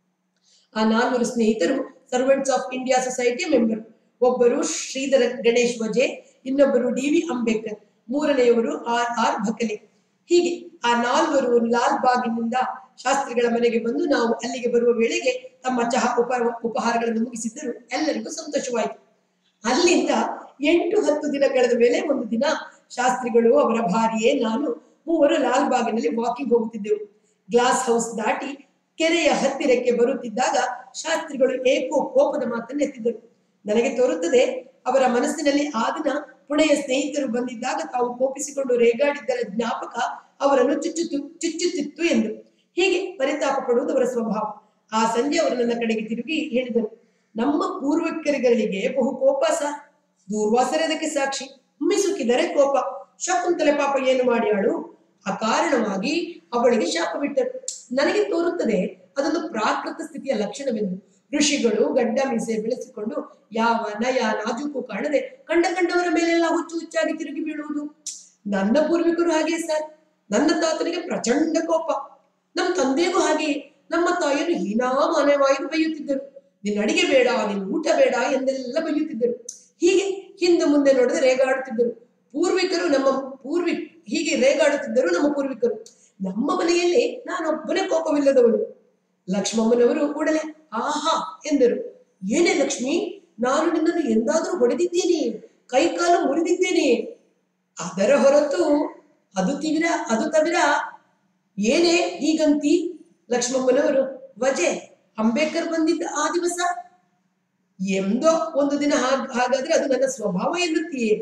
ಆ ನಾಲ್ವರು ಸ್ನೇಹಿತರು ಸರ್ವೆಂಟ್ಸ್ ಆಫ್ ಇಂಡಿಯಾ ಸೊಸೈಟಿಯ ಮೆಂಬರ್. ಒಬ್ಬರು ಶ್ರೀಧರ ಗಣೇಶ್ ವಜೆ, ಇನ್ನೊಬ್ಬರು ಡಿ ವಿ ಅಂಬೇಡ್ಕರ್, ಮೂರನೆಯವರು ಆರ್ ಆರ್ ಭಕಲೆ. ಹೀಗೆ ಆ ನಾಲ್ವರು ಲಾಲ್ ಬಾಗಿನಿಂದ ಶಾಸ್ತ್ರಿಗಳ ಮನೆಗೆ ಬಂದು ನಾವು ಅಲ್ಲಿಗೆ ಬರುವ ವೇಳೆಗೆ ತಮ್ಮ ಚಹಾ ಉಪ ಉಪಹಾರಗಳನ್ನು ಮುಗಿಸಿದ್ದರು. ಎಲ್ಲರಿಗೂ ಸಂತೋಷವಾಯಿತು. ಅಲ್ಲಿಂದ ಎಂಟು ಹತ್ತು ದಿನ ಕಳೆದ ಮೇಲೆ ಒಂದು ದಿನ ಶಾಸ್ತ್ರಿಗಳು, ಅವರ ಭಾರ್ಯೆ, ನಾನು ಮೂವರು ಲಾಲ್ ಬಾಗಿನಲ್ಲಿ ವಾಕಿಂಗ್ ಹೋಗುತ್ತಿದ್ದೆವು. ಗ್ಲಾಸ್ ಹೌಸ್ ದಾಟಿ ಕೆರೆಯ ಹತ್ತಿರಕ್ಕೆ ಬರುತ್ತಿದ್ದಾಗ ಶಾಸ್ತ್ರಿಗಳು ಏಕೋ ಕೋಪದ ಮಾತನ್ನು ಎತ್ತಿದ್ದರು. ನನಗೆ ತೋರುತ್ತದೆ ಅವರ ಮನಸ್ಸಿನಲ್ಲಿ ಆ ದಿನ ಪುಣೆಯ ಸ್ನೇಹಿತರು ಬಂದಿದ್ದಾಗ ತಾವು ಕೋಪಿಸಿಕೊಂಡು ರೇಗಾಡಿದ್ದರ ಜ್ಞಾಪಕ ಅವರನ್ನು ಚುಚ್ಚುತ್ತು ಚುಚ್ಚುತ್ತಿತ್ತು ಎಂದು. ಹೀಗೆ ಪರಿತಾಪ ಪಡುವುದು ಅವರ ಸ್ವಭಾವ. ಆ ಸಂಜೆ ಅವರು ನನ್ನ ಕಡೆಗೆ ತಿರುಗಿ ಹೇಳಿದರು, ನಮ್ಮ ಪೂರ್ವಿಕರುಗಳಿಗೆ ಬಹು ಕೋಪ ಸಹ, ದೂರ್ವಾಸರೇ ಅದಕ್ಕೆ ಸಾಕ್ಷಿ. ಮಿಸುಕಿದರೆ ಕೋಪ. ಶಕುಂತಲೆ ಪಾಪ ಏನು ಮಾಡ್ಯಾಳು, ಅಕಾರಣವಾಗಿ ಅವಳಿಗೆ ಶಾಪ ಬಿಟ್ಟರು. ನನಗೆ ತೋರುತ್ತದೆ ಅದೊಂದು ಪ್ರಾಕೃತ ಸ್ಥಿತಿಯ ಲಕ್ಷಣವೆಂದು. ಋಷಿಗಳು ಗಡ್ಡ ಮೀಸೆ ಬೆಳೆಸಿಕೊಂಡು ಯಾವ ನಯ ನಾಜೂಕು ಕಾಣದೆ ಕಂಡ ಕಂಡವರ ಮೇಲೆಲ್ಲ ಹುಚ್ಚು ಹುಚ್ಚಾಗಿ ತಿರುಗಿ ಬೀಳುವುದು. ನನ್ನ ಪೂರ್ವಿಕರು ಹಾಗೆ ಸರ್. ನನ್ನ ತಾತನಿಗೆ ಪ್ರಚಂಡ ಕೋಪ. ನಮ್ಮ ತಂದೆಗೂ ಹಾಗೆ. ನಮ್ಮ ತಾಯಿಯನ್ನು ಹೀನಾಮಾನವಾಗಿ ಬೈಯುತ್ತಿದ್ದರು. ನಿನ್ನ ಅಡಿಗೆ ಬೇಡ, ನಿನ್ನ ಊಟ ಬೇಡ ಎಂದೆಲ್ಲ ಬೈಯುತ್ತಿದ್ದರು. ಹೀಗೆ ಹಿಂದೆ ಮುಂದೆ ನೋಡದೆ ರೇಗಾಡುತ್ತಿದ್ದರು ಪೂರ್ವಿಕರು. ನಮ್ಮ ಪೂರ್ವಿ ಹೀಗೆ ರೇಗಾಡುತ್ತಿದ್ದರು ನಮ್ಮ ಪೂರ್ವಿಕರು. ನಮ್ಮ ಮನೆಯಲ್ಲಿ ನಾನೊಬ್ಬನೇ ಕೋಪವಿಲ್ಲದವನು. ಲಕ್ಷ್ಮಮ್ಮನವರು ಕೂಡಲೇ ಆಹಾ ಎಂದರು. ಏನೇ ಲಕ್ಷ್ಮಿ, ನಾನು ನಿನ್ನನ್ನು ಎಂದಾದರೂ ಹೊಡೆದಿದ್ದೇನೆ, ಕೈಕಾಲು ಮುರಿದಿದ್ದೇನೆ. ಅದರ ಹೊರತು ಅದು ತಿವಿರ ಅದು ತವಿರ ಏನೇ ಹೀಗಂತಿ? ಲಕ್ಷ್ಮಮ್ಮನವರು, ವಜೆ ಅಂಬೇಡ್ಕರ್ ಬಂದಿದ್ದ ಆ ದಿವಸ ಎಂದೋ ಒಂದು ದಿನ ಹಾಗ ಹಾಗಾದ್ರೆ ಅದು ನನ್ನ ಸ್ವಭಾವ ಎನ್ನುತ್ತೀಯೇ?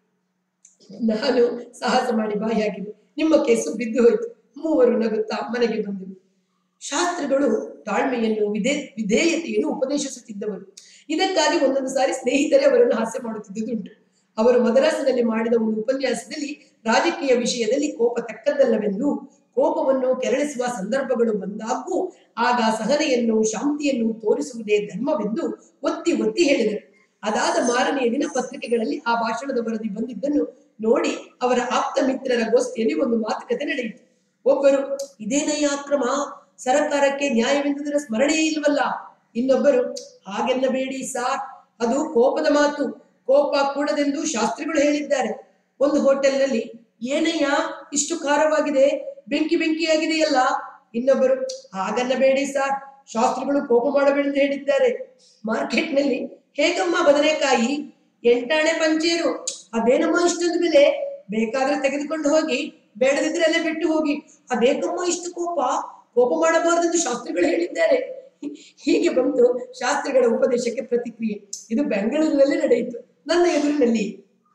ನಾನು ಸಾಹಸ ಮಾಡಿ ಬಾಯಿ ಹಾಕಿದೆ. ನಿಮ್ಮ ಕೇಸು ಬಿದ್ದು ಹೋಯ್ತು. ಮೂವರು ನಗುತ್ತಾ ಮನೆಗೆ ಬಂದೆವು. ಶಾಸ್ತ್ರಿಗಳು ತಾಳ್ಮೆಯನ್ನು ವಿಧೇ ವಿಧೇಯತೆಯನ್ನು ಉಪದೇಶಿಸುತ್ತಿದ್ದವರು. ಇದಕ್ಕಾಗಿ ಒಂದೊಂದು ಸಾರಿ ಸ್ನೇಹಿತರೇ ಅವರನ್ನು ಹಾಸ್ಯ ಮಾಡುತ್ತಿದ್ದುದುಂಟು. ಅವರು ಮದ್ರಾಸಿನಲ್ಲಿ ಮಾಡಿದ ಒಂದು ಉಪನ್ಯಾಸದಲ್ಲಿ ರಾಜಕೀಯ ವಿಷಯದಲ್ಲಿ ಕೋಪ ತಕ್ಕದ್ದಲ್ಲವೆಂದು, ಕೋಪವನ್ನು ಕೆರಳಿಸುವ ಸಂದರ್ಭಗಳು ಬಂದಾಗೂ ಆಗ ಸಹನೆಯನ್ನು ಶಾಂತಿಯನ್ನು ತೋರಿಸುವುದೇ ಧರ್ಮವೆಂದು ಒತ್ತಿ ಒತ್ತಿ ಹೇಳಿದರು. ಅದಾದ ಮಾರನೆಯ ದಿನ ಪತ್ರಿಕೆಗಳಲ್ಲಿ ಆ ಭಾಷಣದ ವರದಿ ಬಂದಿದ್ದನ್ನು ನೋಡಿ ಅವರ ಆಪ್ತ ಮಿತ್ರರ ಗೋಷ್ಠಿಯಲ್ಲಿ ಒಂದು ಮಾತುಕತೆ ನಡೆಯಿತು. ಒಬ್ಬರು, ಇದೇನಯ್ಯ ಅಕ್ರಮ, ಸರಕಾರಕ್ಕೆ ನ್ಯಾಯವೆಂದುದರ ಸ್ಮರಣೆಯೇ ಇಲ್ವಲ್ಲ. ಇನ್ನೊಬ್ಬರು, ಹಾಗೆನ್ನಬೇಡಿ ಸಾರ್, ಅದು ಕೋಪದ ಮಾತು, ಕೋಪ ಕೂಡದೆಂದು ಶಾಸ್ತ್ರಿಗಳು ಹೇಳಿದ್ದಾರೆ. ಒಂದು ಹೋಟೆಲ್ನಲ್ಲಿ, ಏನಯ್ಯ ಇಷ್ಟು ಖಾರವಾಗಿದೆ, ಬೆಂಕಿ ಬೆಂಕಿಯಾಗಿದೆಯಲ್ಲ. ಇನ್ನೊಬ್ಬರು, ಹಾಗನ್ನಬೇಡಿ ಸಾರ್, ಶಾಸ್ತ್ರಿಗಳು ಕೋಪ ಮಾಡಬೇಕೆಂದು ಹೇಳಿದ್ದಾರೆ. ಮಾರ್ಕೆಟ್ನಲ್ಲಿ, ಹೇಗಮ್ಮ ಬದನೆಕಾಯಿ? ಎಂಟಾಣೆ ಪಂಚೇರು. ಅದೇನಮ್ಮ ಇಷ್ಟೊಂದು ಬೆಲೆ? ಬೇಕಾದ್ರೆ ತೆಗೆದುಕೊಂಡು ಹೋಗಿ, ಬೇಡದಿದ್ರೆ ಅಲ್ಲೇ ಬಿಟ್ಟು ಹೋಗಿ. ಅದೇಕಮ್ಮ ಇಷ್ಟು ಕೋಪ? ಕೋಪ ಮಾಡಬಾರದೆಂದು ಶಾಸ್ತ್ರಿಗಳು ಹೇಳಿದ್ದಾರೆ. ಹೀಗೆ ಬಂತು ಶಾಸ್ತ್ರಿಗಳ ಉಪದೇಶಕ್ಕೆ ಪ್ರತಿಕ್ರಿಯೆ. ಇದು ಬೆಂಗಳೂರಿನಲ್ಲಿ ನಡೆಯಿತು, ನನ್ನ ಎದುರಿನಲ್ಲಿ.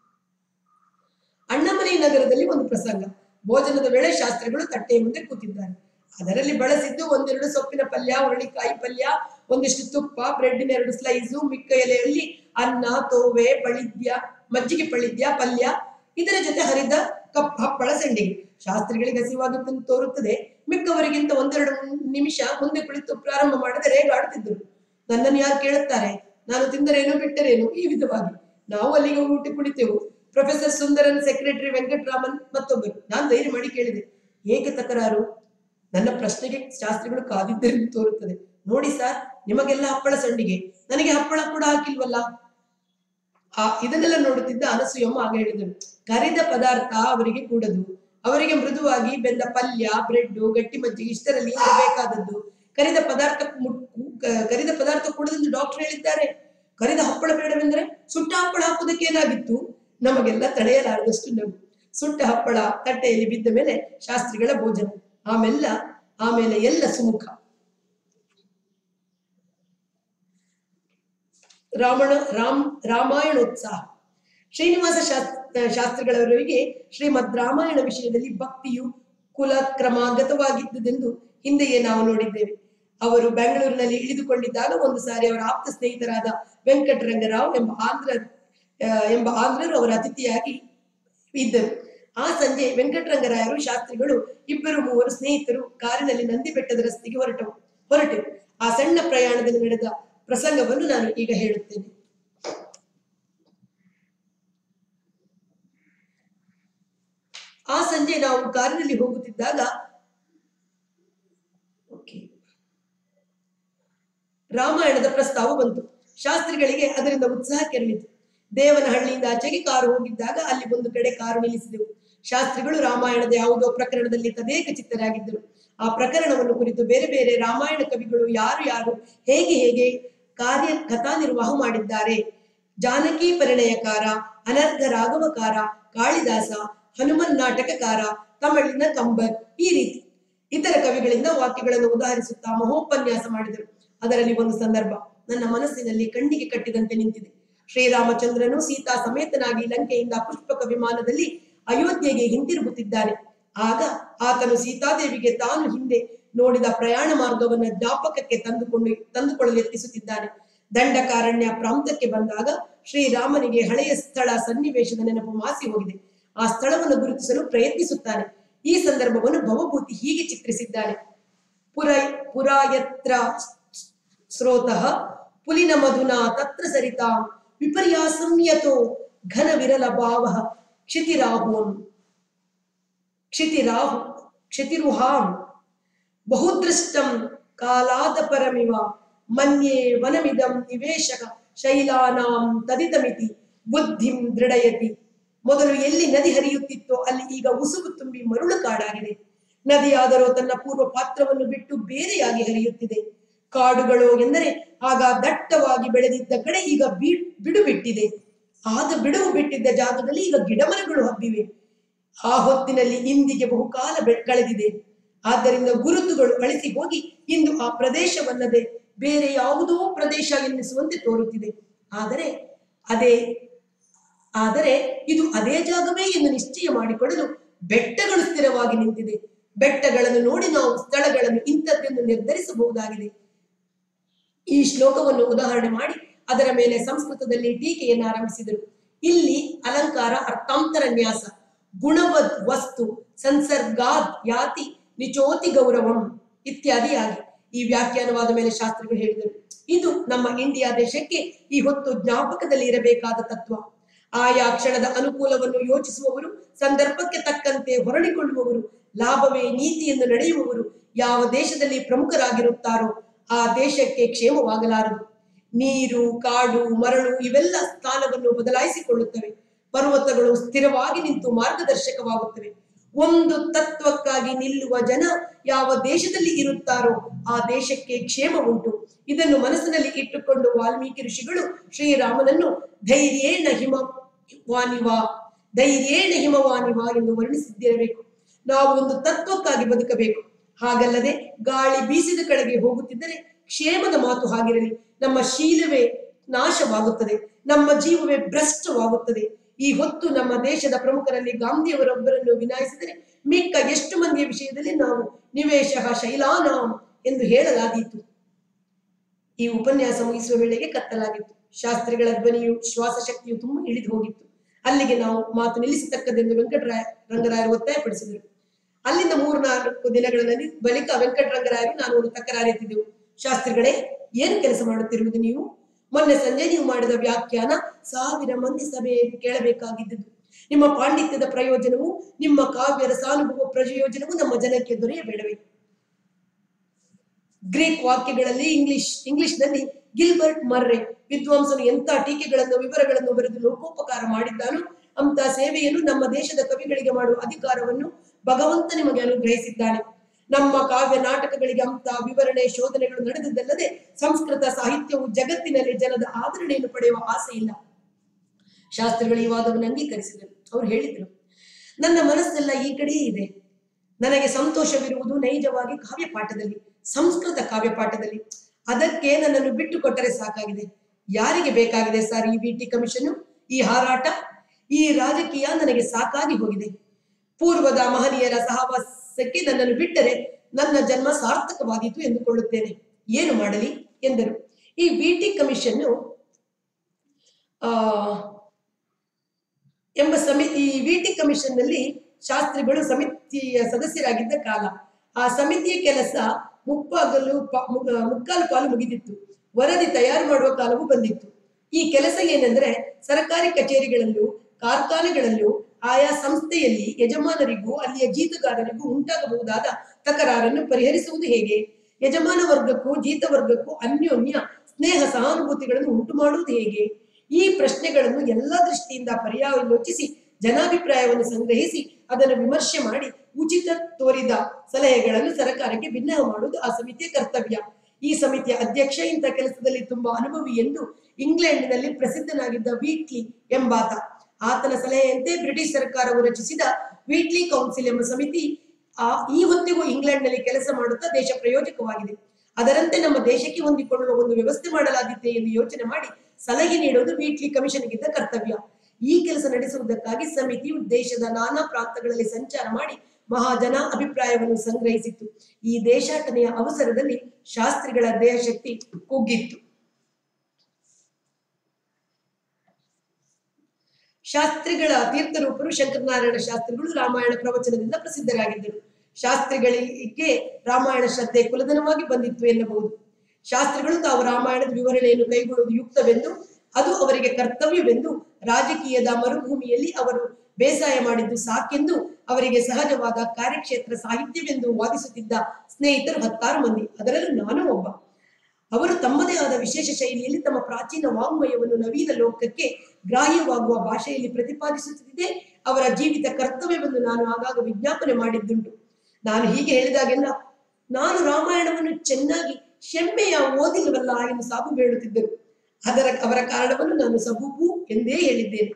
ಅಣ್ಣಮನೆ ನಗರದಲ್ಲಿ ಒಂದು ಪ್ರಸಂಗ. ಭೋಜನದ ವೇಳೆ ಶಾಸ್ತ್ರಿಗಳು ತಟ್ಟೆಯ ಮುಂದೆ ಕೂತಿದ್ದಾರೆ. ಅದರಲ್ಲಿ ಬಳಸಿದ್ದು ಒಂದೆರಡು ಸೊಪ್ಪಿನ ಪಲ್ಯ, ಹುರುಳಿಕಾಯಿ ಪಲ್ಯ, ಒಂದಿಷ್ಟು ತುಪ್ಪ, ಬ್ರೆಡ್ಡಿನ ಎರಡು ಸ್ಲೈಸು, ಮಿಕ್ಕ ಎಲೆಯಲ್ಲಿ ಅನ್ನ, ತೋವೆ, ಪಳಿದ್ಯ, ಮಜ್ಜಿಗೆ ಪಳಿದ್ಯ, ಪಲ್ಯ, ಇದರ ಜೊತೆ ಹರಿದ ಕಪ್ ಹಪ್ಪಳ ಸಂಡಿಗೆ. ಶಾಸ್ತ್ರಿಗಳಿಗೆ ಹಸಿವಾಗುತ್ತಂತ ತೋರುತ್ತದೆ. ಮಿಕ್ಕವರಿಗಿಂತ ಒಂದೆರಡು ನಿಮಿಷ ಮುಂದೆ ಕುಳಿತು ಪ್ರಾರಂಭ ಮಾಡದೆ ರೇಗಾಡುತ್ತಿದ್ದರು. ನನ್ನನ್ನು ಯಾರು ಕೇಳುತ್ತಾರೆ? ನಾನು ತಿಂದರೇನು ಬಿಟ್ಟರೇನು ಈ ವಿಧವಾಗಿ ನಾವು ಅಲ್ಲಿಗೆ ಊಟ ಕುಳಿತೆವು. ಪ್ರೊಫೆಸರ್ ಸುಂದರನ್, ಸೆಕ್ರೆಟರಿ ವೆಂಕಟರಾಮನ್ ಮತ್ತೊಬ್ಬರು. ನಾನು ಧೈರ್ಯ ಮಾಡಿ ಕೇಳಿದೆ, ಏಕೆ ತಕರಾರು? ನನ್ನ ಪ್ರಶ್ನೆಗೆ ಶಾಸ್ತ್ರಿಗಳು ಕಾದಿದ್ದರಿಂದ ತೋರುತ್ತದೆ. ನೋಡಿ ಸರ್, ನಿಮಗೆಲ್ಲ ಹಪ್ಪಳ ಸಂಡಿಗೆ, ನನಗೆ ಹಪ್ಪಳ ಕೂಡ ಹಾಕಿಲ್ವಲ್ಲ. ಆ ಇದನ್ನೆಲ್ಲ ನೋಡುತ್ತಿದ್ದ ಅನಸೂಯಮ್ಮ ಆಗ ಹೇಳಿದರು, ಕರಿದ ಪದಾರ್ಥ ಅವರಿಗೆ ಕೂಡದು. ಅವರಿಗೆ ಮೃದುವಾಗಿ ಬೆಂದ ಪಲ್ಯ, ಬ್ರೆಡ್, ಗಟ್ಟಿ ಮಜ್ಜಿಗೆ ಇಷ್ಟರಲ್ಲಿ ಬೇಕಾದದ್ದು. ಕರಿದ ಪದಾರ್ಥ ಕರಿದ ಪದಾರ್ಥ ಕೂಡದೆಂದು ಡಾಕ್ಟರ್ ಹೇಳಿದ್ದಾರೆ. ಕರಿದ ಹಪ್ಪಳ ಬೇಡವೆಂದರೆ ಸುಟ್ಟ ಹಪ್ಪಳ ಹಾಕುವುದಕ್ಕೆ ಏನಾಗಿತ್ತು? ನಮಗೆಲ್ಲ ತಡೆಯಲಾರದಷ್ಟು ನಗು. ಸುಟ್ಟ ಹಪ್ಪಳ ತಟ್ಟೆಯಲ್ಲಿ ಬಿದ್ದ ಮೇಲೆ ಶಾಸ್ತ್ರಿಗಳ ಭೋಜನ. ಆಮೆಲ್ಲ ಆಮೇಲೆ ಎಲ್ಲ ಸುಮುಖ. ರಾಮಣ ರಾಮ್ ರಾಮಾಯಣೋತ್ಸಾಹ. ಶ್ರೀನಿವಾಸ ಶಾಸ್ತ್ರ ಶಾಸ್ತ್ರಿಗಳವರಿಗೆ ಶ್ರೀಮದ್ ರಾಮಾಯಣ ವಿಷಯದಲ್ಲಿ ಭಕ್ತಿಯು ಕುಲ ಕ್ರಮಾಗತವಾಗಿದ್ದುದೆಂದು ಹಿಂದೆಯೇ ನಾವು ನೋಡಿದ್ದೇವೆ. ಅವರು ಬೆಂಗಳೂರಿನಲ್ಲಿ ಇಳಿದುಕೊಂಡಿದ್ದಾಗ ಒಂದು ಸಾರಿ ಅವರ ಆಪ್ತ ಸ್ನೇಹಿತರಾದ ವೆಂಕಟರಂಗರಾವ್ ಎಂಬ ಆಂಧ್ರ ಎಂಬ ಆಂಧ್ರರು ಅವರ ಅತಿಥಿಯಾಗಿ ಇದ್ದರು. ಆ ಸಂಜೆ ವೆಂಕಟರಂಗರಾಯರು, ಶಾಸ್ತ್ರಿಗಳು ಇಬ್ಬರು ಮೂವರು ಸ್ನೇಹಿತರು ಕಾರಿನಲ್ಲಿ ನಂದಿ ಬೆಟ್ಟದ ರಸ್ತೆಗೆ ಹೊರಟವು ಹೊರಟರು ಆ ಸಣ್ಣ ಪ್ರಯಾಣದಲ್ಲಿ ನಡೆದ ಪ್ರಸಂಗವನ್ನು ನಾನು ಈಗ ಹೇಳುತ್ತೇನೆ. ಆ ಸಂಜೆ ನಾವು ಕಾರಿನಲ್ಲಿ ಹೋಗುತ್ತಿದ್ದಾಗ ರಾಮಾಯಣದ ಪ್ರಸ್ತಾವ ಬಂತು. ಶಾಸ್ತ್ರಿಗಳಿಗೆ ಅದರಿಂದ ಉತ್ಸಾಹ ಕೆರಳಿತು. ದೇವನಹಳ್ಳಿಯಿಂದ ಆಚೆಗೆ ಕಾರು ಹೋಗಿದ್ದಾಗ ಅಲ್ಲಿ ಒಂದು ಕಡೆ ಕಾರು ನಿಲ್ಲಿಸಿದೆವು. ಶಾಸ್ತ್ರಿಗಳು ರಾಮಾಯಣದ ಯಾವುದೋ ಪ್ರಕರಣದಲ್ಲಿ ತದೇಕ ಚಿತ್ತರಾಗಿದ್ದರು. ಆ ಪ್ರಕರಣವನ್ನು ಕುರಿತು ಬೇರೆ ಬೇರೆ ರಾಮಾಯಣ ಕವಿಗಳು ಯಾರು ಯಾರು ಹೇಗೆ ಹೇಗೆ ಕಾರ್ಯ ಕಥಾ ನಿರ್ವಾಹ ಮಾಡಿದ್ದಾರೆ, ಜಾನಕಿ ಪರಿಣಯಕಾರ, ಅನರ್ಘ ರಾಘವಕಾರ, ಕಾಳಿದಾಸ, ಹನುಮನ್ ನಾಟಕಕಾರ, ತಮಿಳಿನ ಕಂಬರ್, ಈ ರೀತಿ ಇತರ ಕವಿಗಳಿಂದ ವಾಕ್ಯಗಳನ್ನು ಉದಾಹರಿಸುತ್ತಾ ಮಹೋಪನ್ಯಾಸ ಮಾಡಿದರು. ಅದರಲ್ಲಿ ಒಂದು ಸಂದರ್ಭ ನನ್ನ ಮನಸ್ಸಿನಲ್ಲಿ ಕಣ್ಣಿಗೆ ಕಟ್ಟಿದಂತೆ ನಿಂತಿದೆ. ಶ್ರೀರಾಮಚಂದ್ರನು ಸೀತಾ ಸಮೇತನಾಗಿ ಲಂಕೆಯಿಂದ ಪುಷ್ಪಕ ವಿಮಾನದಲ್ಲಿ ಅಯೋಧ್ಯೆಗೆ ಹಿಂತಿರುಗುತ್ತಿದ್ದಾನೆ. ಆಗ ಆತನು ಸೀತಾದೇವಿಗೆ ತಾನು ಹಿಂದೆ ನೋಡಿದ ಪ್ರಯಾಣ ಮಾರ್ಗವನ್ನು ಜ್ಞಾಪಕಕ್ಕೆ ತಂದುಕೊಂಡು ತಂದುಕೊಳ್ಳಲು ಯತ್ನಿಸುತ್ತಿದ್ದಾನೆ. ದಂಡಕಾರಣ್ಯ ಪ್ರಾಂತಕ್ಕೆ ಬಂದಾಗ ಶ್ರೀರಾಮನಿಗೆ ಹಳೆಯ ಸ್ಥಳ ಸನ್ನಿವೇಶದ ನೆನಪು ಮಾಸಿ ಹೋಗಿದೆ. ಆ ಸ್ಥಳವನ್ನು ಗುರುತಿಸಲು ಪ್ರಯತ್ನಿಸುತ್ತಾನೆ. ಈ ಸಂದರ್ಭವನ್ನು ಭವಭೂತಿ ಹೀಗೆ ಚಿತ್ರಿಸಿದ್ದಾನೆ. ಪುರ ಪುರಾಯತ್ರ ಸ್ರೋತಃ ಪುಲಿನ ಮಧುನಾ ತತ್ರ ಸರಿತಾಂ ವಿಪರ್ಯಾಸಂ ಯತೋ ಘನ ವಿರಲ ಭಾವ ಕ್ಷಿತಿರಾಹುಂ ಕ್ಷಿತಿರಾಹು ಕ್ಷಿತಿರುಹಾಂ ಬಹುದೃಷ್ಟಂ ಕಾಲಾದ ಪರಮಿವ ಮನ್ಯೇ ವನಮಿದಂ ನಿವೇಶಕ ಶೈಲಾನಾಂ ತದಿತಮಿತಿ ಬುದ್ಧಿಂ ದೃಢಯತಿ. ಮೊದಲು ಎಲ್ಲಿ ನದಿ ಹರಿಯುತ್ತಿತ್ತೋ ಅಲ್ಲಿ ಈಗ ಉಸುಬು ತುಂಬಿ ಮರುಳು ಕಾಡಾಗಿದೆ. ನದಿಯಾದರೂ ತನ್ನ ಪೂರ್ವ ಪಾತ್ರವನ್ನು ಬಿಟ್ಟು ಬೇರೆಯಾಗಿ ಹರಿಯುತ್ತಿದೆ. ಕಾಡುಗಳು ಎಂದರೆ ಆಗ ದಟ್ಟವಾಗಿ ಬೆಳೆದಿದ್ದ ಕಡೆ ಈಗ ಬಿ ಬಿಡು ಬಿಟ್ಟಿದೆ. ಆಗ ಬಿಡುವು ಬಿಟ್ಟಿದ್ದ ಜಾಗದಲ್ಲಿ ಈಗ ಗಿಡಮರಗಳು ಹಬ್ಬಿವೆ. ಆ ಹೊತ್ತಿನಲ್ಲಿ ಇಂದಿಗೆ ಬಹುಕಾಲ ಕಳೆದಿದೆ. ಆದ್ದರಿಂದ ಗುರುತುಗಳು ಅಳಿಸಿ ಹೋಗಿ ಇಂದು ಆ ಪ್ರದೇಶವಲ್ಲದೆ ಬೇರೆ ಯಾವುದೋ ಪ್ರದೇಶ ಎನ್ನಿಸುವಂತೆ ತೋರುತ್ತಿದೆ. ಆದರೆ ಅದೇ ಆದರೆ ಇದು ಅದೇ ಜಾಗವೇ ಎಂದು ನಿಶ್ಚಯ ಮಾಡಿಕೊಳ್ಳಲು ಬೆಟ್ಟಗಳು ಸ್ಥಿರವಾಗಿ ನಿಂತಿದೆ. ಬೆಟ್ಟಗಳನ್ನು ನೋಡಿ ನಾವು ಸ್ಥಳಗಳನ್ನು ಇಂಥದ್ದೆಂದು ನಿರ್ಧರಿಸಬಹುದಾಗಿದೆ. ಈ ಶ್ಲೋಕವನ್ನು ಉದಾಹರಣೆ ಮಾಡಿ ಅದರ ಮೇಲೆ ಸಂಸ್ಕೃತದಲ್ಲಿ ಟೀಕೆಯನ್ನು ಆರಂಭಿಸಿದರು. ಇಲ್ಲಿ ಅಲಂಕಾರ ಅರ್ಥಾಂತರ ನ್ಯಾಸ ಗುಣವದ್ ವಸ್ತು ಸಂಸರ್ಗಾದ್ ಯಾತಿ ನಿಚೋತಿ ಗೌರವಂ ಇತ್ಯಾದಿಯಾಗಿ ಈ ವ್ಯಾಖ್ಯಾನವಾದ ಮೇಲೆ ಶಾಸ್ತ್ರಿಗಳು ಹೇಳಿದರು. ಇದು ನಮ್ಮ ಇಂಡಿಯಾ ದೇಶಕ್ಕೆ ಈ ಹೊತ್ತು ಜ್ಞಾಪಕದಲ್ಲಿ ಇರಬೇಕಾದ ತತ್ವ. ಆಯಾ ಕ್ಷಣದ ಅನುಕೂಲವನ್ನು ಯೋಚಿಸುವವರು, ಸಂದರ್ಭಕ್ಕೆ ತಕ್ಕಂತೆ ಹೊರಳಿಕೊಳ್ಳುವವರು, ಲಾಭವೇ ನೀತಿ ಎಂದು ನಡೆಯುವವರು ಯಾವ ದೇಶದಲ್ಲಿ ಪ್ರಮುಖರಾಗಿರುತ್ತಾರೋ ಆ ದೇಶಕ್ಕೆ ಕ್ಷೇಮವಾಗಲಾರದು. ನೀರು, ಕಾಡು, ಮರಳು ಇವೆಲ್ಲ ಸ್ಥಾನವನ್ನು ಬದಲಾಯಿಸಿಕೊಳ್ಳುತ್ತವೆ. ಪರ್ವತಗಳು ಸ್ಥಿರವಾಗಿ ನಿಂತು ಮಾರ್ಗದರ್ಶಕವಾಗುತ್ತವೆ. ಒಂದು ತತ್ವಕ್ಕಾಗಿ ನಿಲ್ಲುವ ಜನ ಯಾವ ದೇಶದಲ್ಲಿ ಇರುತ್ತಾರೋ ಆ ದೇಶಕ್ಕೆ ಕ್ಷೇಮ ಉಂಟು. ಇದನ್ನು ಮನಸ್ಸಿನಲ್ಲಿ ಇಟ್ಟುಕೊಂಡು ವಾಲ್ಮೀಕಿ ಋಷಿಗಳು ಶ್ರೀರಾಮನನ್ನು ಧೈರ್ಯೇಣ ಹಿಮವಾನಿವಾ ಧೈರ್ಯೇಣ ಹಿಮವಾನಿವಾ ಎಂದು ವರ್ಣಿಸಿದ್ದಿರಬೇಕು. ನಾವು ಒಂದು ತತ್ವಕ್ಕಾಗಿ ಬದುಕಬೇಕು. ಹಾಗಲ್ಲದೆ ಗಾಳಿ ಬೀಸಿದ ಕಡೆಗೆ ಹೋಗುತ್ತಿದ್ದರೆ ಕ್ಷೇಮದ ಮಾತು ಹಾಗಿರಲಿ, ನಮ್ಮ ಶೀಲವೇ ನಾಶವಾಗುತ್ತದೆ, ನಮ್ಮ ಜೀವವೇ ಭ್ರಷ್ಟವಾಗುತ್ತದೆ. ಈ ಹೊತ್ತು ನಮ್ಮ ದೇಶದ ಪ್ರಮುಖರಲ್ಲಿ ಗಾಂಧಿಯವರೊಬ್ಬರನ್ನು ವಿನಾಯಿಸಿದರೆ ಮಿಕ್ಕ ಎಷ್ಟು ಮಂದಿಯ ವಿಷಯದಲ್ಲಿ ನಾವು ನಿವೇಶ ಶೈಲಾನಾಂ ಎಂದು ಹೇಳಲಾದೀತು. ಈ ಉಪನ್ಯಾಸ ಮುಗಿಸುವ ವೇಳೆಗೆ ಕತ್ತಲಾಗಿತ್ತು. ಶಾಸ್ತ್ರಿಗಳ ಧ್ವನಿಯು ಶ್ವಾಸ ಶಕ್ತಿಯು ತುಂಬಾ ಇಳಿದು ಹೋಗಿತ್ತು. ಅಲ್ಲಿಗೆ ನಾವು ಮಾತು ನಿಲ್ಲಿಸತಕ್ಕದೆಂದು ವೆಂಕಟರಾಯ ರಂಗರಾಯರು ಒತ್ತಾಯಪಡಿಸಿದರು. ಅಲ್ಲಿಂದ ಮೂರ್ನಾಲ್ಕು ದಿನಗಳಲ್ಲಿ ಬಳಿಕ ವೆಂಕಟರಂಗರಾಯರು ನಾನು ಒಂದು ತಕರಾರೆತ್ತಿದ್ದೆವು. ಶಾಸ್ತ್ರಿಗಳೇ, ಏನು ಕೆಲಸ ಮಾಡುತ್ತಿರುವುದು ನೀವು? ಮೊನ್ನೆ ಸಂಜೆ ನೀವು ಮಾಡಿದ ವ್ಯಾಖ್ಯಾನ ಸಾವಿರ ಮಂದಿ ಸಭೆಯಲ್ಲಿ ಕೇಳಬೇಕಾಗಿದ್ದುದು. ನಿಮ್ಮ ಪಾಂಡಿತ್ಯದ ಪ್ರಯೋಜನವು, ನಿಮ್ಮ ಕಾವ್ಯ ರಸಾನುಭವ ಪ್ರಯೋಜನವು ನಮ್ಮ ಜನಕ್ಕೆ ದೊರೆಯಬೇಡವೇ? ಗ್ರೀಕ್ ವಾಕ್ಯಗಳಲ್ಲಿ ಇಂಗ್ಲಿಷ್ ಇಂಗ್ಲಿಷ್ನಲ್ಲಿ ಗಿಲ್ಬರ್ಟ್ ಮರ್ರೆ ವಿದ್ವಾಂಸನು ಎಂತ ಟೀಕೆಗಳನ್ನು ವಿವರಗಳನ್ನು ಬರೆದು ಲೋಕೋಪಕಾರ ಮಾಡಿದ್ದಾನೋ ಅಂತ ಸೇವೆಯನ್ನು ನಮ್ಮ ದೇಶದ ಕವಿಗಳಿಗೆ ಮಾಡುವ ಅಧಿಕಾರವನ್ನು ಭಗವಂತ ನಿಮಗೆ ಅನುಗ್ರಹಿಸಿದ್ದಾನೆ. ನಮ್ಮ ಕಾವ್ಯ ನಾಟಕಗಳಿಗೆ ಅಂತ ವಿವರಣೆ ಶೋಧನೆಗಳು ನಡೆದದ್ದಲ್ಲದೆ ಸಂಸ್ಕೃತ ಸಾಹಿತ್ಯವು ಜಗತ್ತಿನಲ್ಲಿ ಜನದ ಆದರಣೆಯನ್ನು ಪಡೆಯುವ ಆಸೆ ಇಲ್ಲ. ಶಾಸ್ತ್ರಿಗಳು ಈ ವಾದವನ್ನು ಅಂಗೀಕರಿಸಿದರು. ಅವರು ಹೇಳಿದರು, ನನ್ನ ಮನಸ್ಸೆಲ್ಲ ಈ ಕಡೆಯೇ ಇದೆ. ನನಗೆ ಸಂತೋಷವಿರುವುದು ನೈಜವಾಗಿ ಕಾವ್ಯ ಪಾಠದಲ್ಲಿ, ಸಂಸ್ಕೃತ ಕಾವ್ಯ ಪಾಠದಲ್ಲಿ. ಅದಕ್ಕೆ ನನ್ನನ್ನು ಬಿಟ್ಟು ಕೊಟ್ಟರೆ ಸಾಕಾಗಿದೆ. ಯಾರಿಗೆ ಬೇಕಾಗಿದೆ ಸರ್ ಈ ವಿ ಟಿ ಕಮಿಷನ್, ಈ ಹಾರಾಟ, ಈ ರಾಜಕೀಯ? ನನಗೆ ಸಾಕಾಗಿ ಹೋಗಿದೆ. ಪೂರ್ವದ ಮಹನೀಯರ ಸಹವಾಸಕ್ಕೆ ನನ್ನನ್ನು ಬಿಟ್ಟರೆ ನನ್ನ ಜನ್ಮ ಸಾರ್ಥಕವಾದೀತು ಎಂದುಕೊಳ್ಳುತ್ತೇನೆ. ಏನು ಮಾಡಲಿ ಎಂದರು. ಈ ವಿ ಟಿ ಕಮಿಷನ್ ಆ ಎಂಬ ಸಮಿತಿ ಈ ವಿ ಟಿ ಕಮಿಷನ್ ನಲ್ಲಿ ಶಾಸ್ತ್ರಿಗಳು ಸಮಿತಿಯ ಸದಸ್ಯರಾಗಿದ್ದ ಕಾಲ. ಆ ಸಮಿತಿಯ ಕೆಲಸ ಮುಪ್ಪಾಗಲು ಮುಕ್ಕಾಲು ಪಾಲು ಮುಗಿದಿತ್ತು. ವರದಿ ತಯಾರು ಮಾಡುವ ಕಾಲವೂ ಬಂದಿತ್ತು. ಈ ಕೆಲಸ ಏನೆಂದ್ರೆ, ಸರ್ಕಾರಿ ಕಚೇರಿಗಳಲ್ಲೂ ಕಾರ್ಖಾನೆಗಳಲ್ಲೂ ಆಯಾ ಸಂಸ್ಥೆಯಲ್ಲಿ ಯಜಮಾನರಿಗೂ ಅಲ್ಲಿಯ ಜೀತಗಾರರಿಗೂ ಉಂಟಾಗಬಹುದಾದ ತಕರಾರನ್ನು ಪರಿಹರಿಸುವುದು ಹೇಗೆ, ಯಜಮಾನ ವರ್ಗಕ್ಕೂ ಜೀತ ವರ್ಗಕ್ಕೂ ಅನ್ಯೋನ್ಯ ಸ್ನೇಹ ಸಹಾನುಭೂತಿಗಳನ್ನು ಉಂಟು ಮಾಡುವುದು ಹೇಗೆ, ಈ ಪ್ರಶ್ನೆಗಳನ್ನು ಎಲ್ಲ ದೃಷ್ಟಿಯಿಂದ ಪರ್ಯಾಲೋಚಿಸಿ ಜನಾಭಿಪ್ರಾಯವನ್ನು ಸಂಗ್ರಹಿಸಿ ಅದನ್ನು ವಿಮರ್ಶೆ ಮಾಡಿ ಉಚಿತ ತೋರಿದ ಸಲಹೆಗಳನ್ನು ಸರ್ಕಾರಕ್ಕೆ ಭಿನ್ನಹ ಮಾಡುವುದು ಆ ಸಮಿತಿಯ ಕರ್ತವ್ಯ. ಈ ಸಮಿತಿಯ ಅಧ್ಯಕ್ಷ ಇಂಥ ಕೆಲಸದಲ್ಲಿ ತುಂಬಾ ಅನುಭವಿ ಎಂದು ಇಂಗ್ಲೆಂಡಿನಲ್ಲಿ ಪ್ರಸಿದ್ಧನಾಗಿದ್ದ ವೀಟ್ಲಿ ಎಂಬಾತ. ಆತನ ಸಲಹೆಯಂತೆ ಬ್ರಿಟಿಷ್ ಸರ್ಕಾರವು ರಚಿಸಿದ ವೀಟ್ಲಿ ಕೌನ್ಸಿಲ್ ಎಂಬ ಸಮಿತಿ ಆ ಈ ಹೊತ್ತಿಗೂ ಇಂಗ್ಲೆಂಡ್ನಲ್ಲಿ ಕೆಲಸ ಮಾಡುತ್ತಾ ದೇಶ ಪ್ರಯೋಜಕವಾಗಿದೆ. ಅದರಂತೆ ನಮ್ಮ ದೇಶಕ್ಕೆ ಹೊಂದಿಕೊಳ್ಳುವ ಒಂದು ವ್ಯವಸ್ಥೆ ಮಾಡಲಾಗಿದೆ ಎಂದು ಯೋಚನೆ ಮಾಡಿ ಸಲಹೆ ನೀಡುವುದು ವೀಟ್ಲಿ ಕಮಿಷನ್ಗಿದ್ದ ಕರ್ತವ್ಯ. ಈ ಕೆಲಸ ನಡೆಸುವುದಕ್ಕಾಗಿ ಸಮಿತಿಯು ದೇಶದ ನಾನಾ ಪ್ರಾಂತಗಳಲ್ಲಿ ಸಂಚಾರ ಮಾಡಿ ಮಹಾಜನ ಅಭಿಪ್ರಾಯವನ್ನು ಸಂಗ್ರಹಿಸಿತು. ಈ ದೇಶಾಟನೆಯ ಅವಸರದಲ್ಲಿ ಶಾಸ್ತ್ರಿಗಳ ದೇಹಶಕ್ತಿ ಕುಗ್ಗಿತ್ತು. ಶಾಸ್ತ್ರಿಗಳ ತೀರ್ಥರೂಪರು ಶಂಕರನಾರಾಯಣ ಶಾಸ್ತ್ರಿಗಳು ರಾಮಾಯಣ ಪ್ರವಚನದಿಂದ ಪ್ರಸಿದ್ಧರಾಗಿದ್ದರು. ಶಾಸ್ತ್ರಿಗಳಿಗೆ ರಾಮಾಯಣ ಶ್ರದ್ಧೆ ಕುಲಧನವಾಗಿ ಬಂದಿತ್ತು ಎನ್ನಬಹುದು. ಶಾಸ್ತ್ರಿಗಳು ತಾವು ರಾಮಾಯಣದ ವಿವರಣೆಯನ್ನು ಕೈಗೊಳ್ಳುವುದು ಯುಕ್ತವೆಂದು, ಅದು ಅವರಿಗೆ ಕರ್ತವ್ಯವೆಂದು, ರಾಜಕೀಯದ ಮರುಭೂಮಿಯಲ್ಲಿ ಅವರು ಬೇಸಾಯ ಮಾಡಿದ್ದು ಸಾಕೆಂದು, ಅವರಿಗೆ ಸಹಜವಾದ ಕಾರ್ಯಕ್ಷೇತ್ರ ಸಾಹಿತ್ಯವೆಂದು ವಾದಿಸುತ್ತಿದ್ದ ಸ್ನೇಹಿತರು ಹತ್ತಾರು ಮಂದಿ, ಅದರಲ್ಲೂ ನಾನು ಒಬ್ಬ. ಅವರು ತಮ್ಮದೇ ಆದ ವಿಶೇಷ ಶೈಲಿಯಲ್ಲಿ ತಮ್ಮ ಪ್ರಾಚೀನ ವಾಂಗ್ಮಯವನ್ನು ನವೀನ ಲೋಕಕ್ಕೆ ಗ್ರಾಹ್ಯವಾಗುವ ಭಾಷೆಯಲ್ಲಿ ಪ್ರತಿಪಾದಿಸುತ್ತಿದ್ದೇ ಅವರ ಜೀವಿತ ಕರ್ತವ್ಯವೆಂದು ನಾನು ಆಗಾಗ ವಿಜ್ಞಾಪನೆ ಮಾಡಿದ್ದುಂಟು. ನಾನು ಹೀಗೆ ಹೇಳಿದಾಗೆಲ್ಲ ನಾನು ರಾಮಾಯಣವನ್ನು ಚೆನ್ನಾಗಿ ಶೆಮ್ಮೆಯ ಓದಿಲ್ಲವಲ್ಲ ಎಂದು ಸಾಬು ಬೇಡುತ್ತಿದ್ದರು. ಅದರ ಅವರ ಕಾರಣವನ್ನು ನಾನು ಸಬೂಬು ಎಂದೇ ಹೇಳಿದ್ದೇನೆ.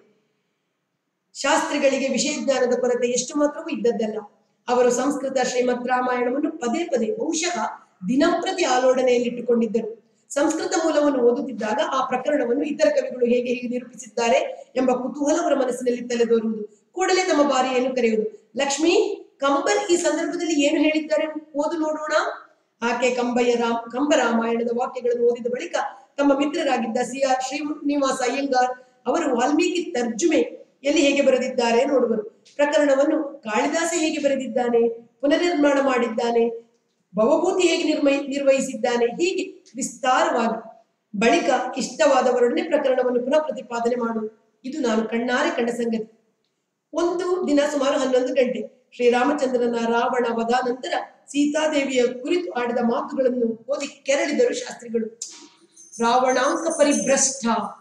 ಶಾಸ್ತ್ರಿಗಳಿಗೆ ವಿಷಯ ಜ್ಞಾನದ ಕೊರತೆ ಎಷ್ಟು ಮಾತ್ರವೂ ಇದ್ದದ್ದಲ್ಲ. ಅವರು ಸಂಸ್ಕೃತ ಶ್ರೀಮದ್ ರಾಮಾಯಣವನ್ನು ಪದೇ ಪದೇ ಬಹುಶಃ ದಿನಂಪ್ರತಿ ಆಲೋಡನೆಯಲ್ಲಿಟ್ಟುಕೊಂಡಿದ್ದರು. ಸಂಸ್ಕೃತ ಮೂಲವನ್ನು ಓದುತ್ತಿದ್ದಾಗ ಆ ಪ್ರಕರಣವನ್ನು ಇತರ ಕವಿಗಳು ಹೇಗೆ ಹೇಗೆ ನಿರೂಪಿಸಿದ್ದಾರೆ ಎಂಬ ಕುತೂಹಲ ಅವರ ಮನಸ್ಸಿನಲ್ಲಿ ತಲೆದೋರುವುದು. ಕೂಡಲೇ ತಮ್ಮ ಬಾರಿಯನ್ನು ಕರೆಯುವುದು. ಲಕ್ಷ್ಮಿ, ಕಂಬರ್ ಈ ಸಂದರ್ಭದಲ್ಲಿ ಏನು ಹೇಳಿದ್ದಾರೆ ಓದು ನೋಡೋಣ. ಆಕೆ ಕಂಬಯ್ಯ ರಾಮ್ ಕಂಬ ರಾಮಾಯಣದ ವಾಕ್ಯಗಳನ್ನು ಓದಿದ ಬಳಿಕ ತಮ್ಮ ಮಿತ್ರರಾಗಿದ್ದ ಸಿ ಆರ್ ಶ್ರೀನಿವಾಸ ಅಯ್ಯಂಗಾರ್ ಅವರು ವಾಲ್ಮೀಕಿ ತರ್ಜುಮೆ ಎಲ್ಲಿ ಹೇಗೆ ಬರೆದಿದ್ದಾರೆ ನೋಡುವರು. ಪ್ರಕರಣವನ್ನು ಕಾಳಿದಾಸ ಹೇಗೆ ಬರೆದಿದ್ದಾನೆ, ಪುನರ್ನಿರ್ಮಾಣ ಮಾಡಿದ್ದಾನೆ, ಭವಭೂತಿ ಹೇಗೆ ನಿರ್ಮಯ ನಿರ್ವಹಿಸಿದ್ದಾನೆ, ಹೀಗೆ ವಿಸ್ತಾರವಾಗಿ ಬಳಿಕ ಇಷ್ಟವಾದವರೊಡನೆ ಪ್ರಕರಣವನ್ನು ಪುನಃ ಪ್ರತಿಪಾದನೆ ಮಾಡುವುದು. ಇದು ನಾನು ಕಣ್ಣಾರೆ ಕಂಡ ಸಂಗತಿ. ಒಂದು ದಿನ ಸುಮಾರು ಹನ್ನೊಂದು ಗಂಟೆ ಶ್ರೀರಾಮಚಂದ್ರನ ರಾವಣ ವಧ ನಂತರ ಸೀತಾದೇವಿಯ ಕುರಿತು ಆಡಿದ ಮಾತುಗಳನ್ನು ಓದಿ ಕೆರಳಿದರು ಶಾಸ್ತ್ರಿಗಳು. ರಾವಣಾಂಕ ಪರಿಭ್ರಷ್ಟ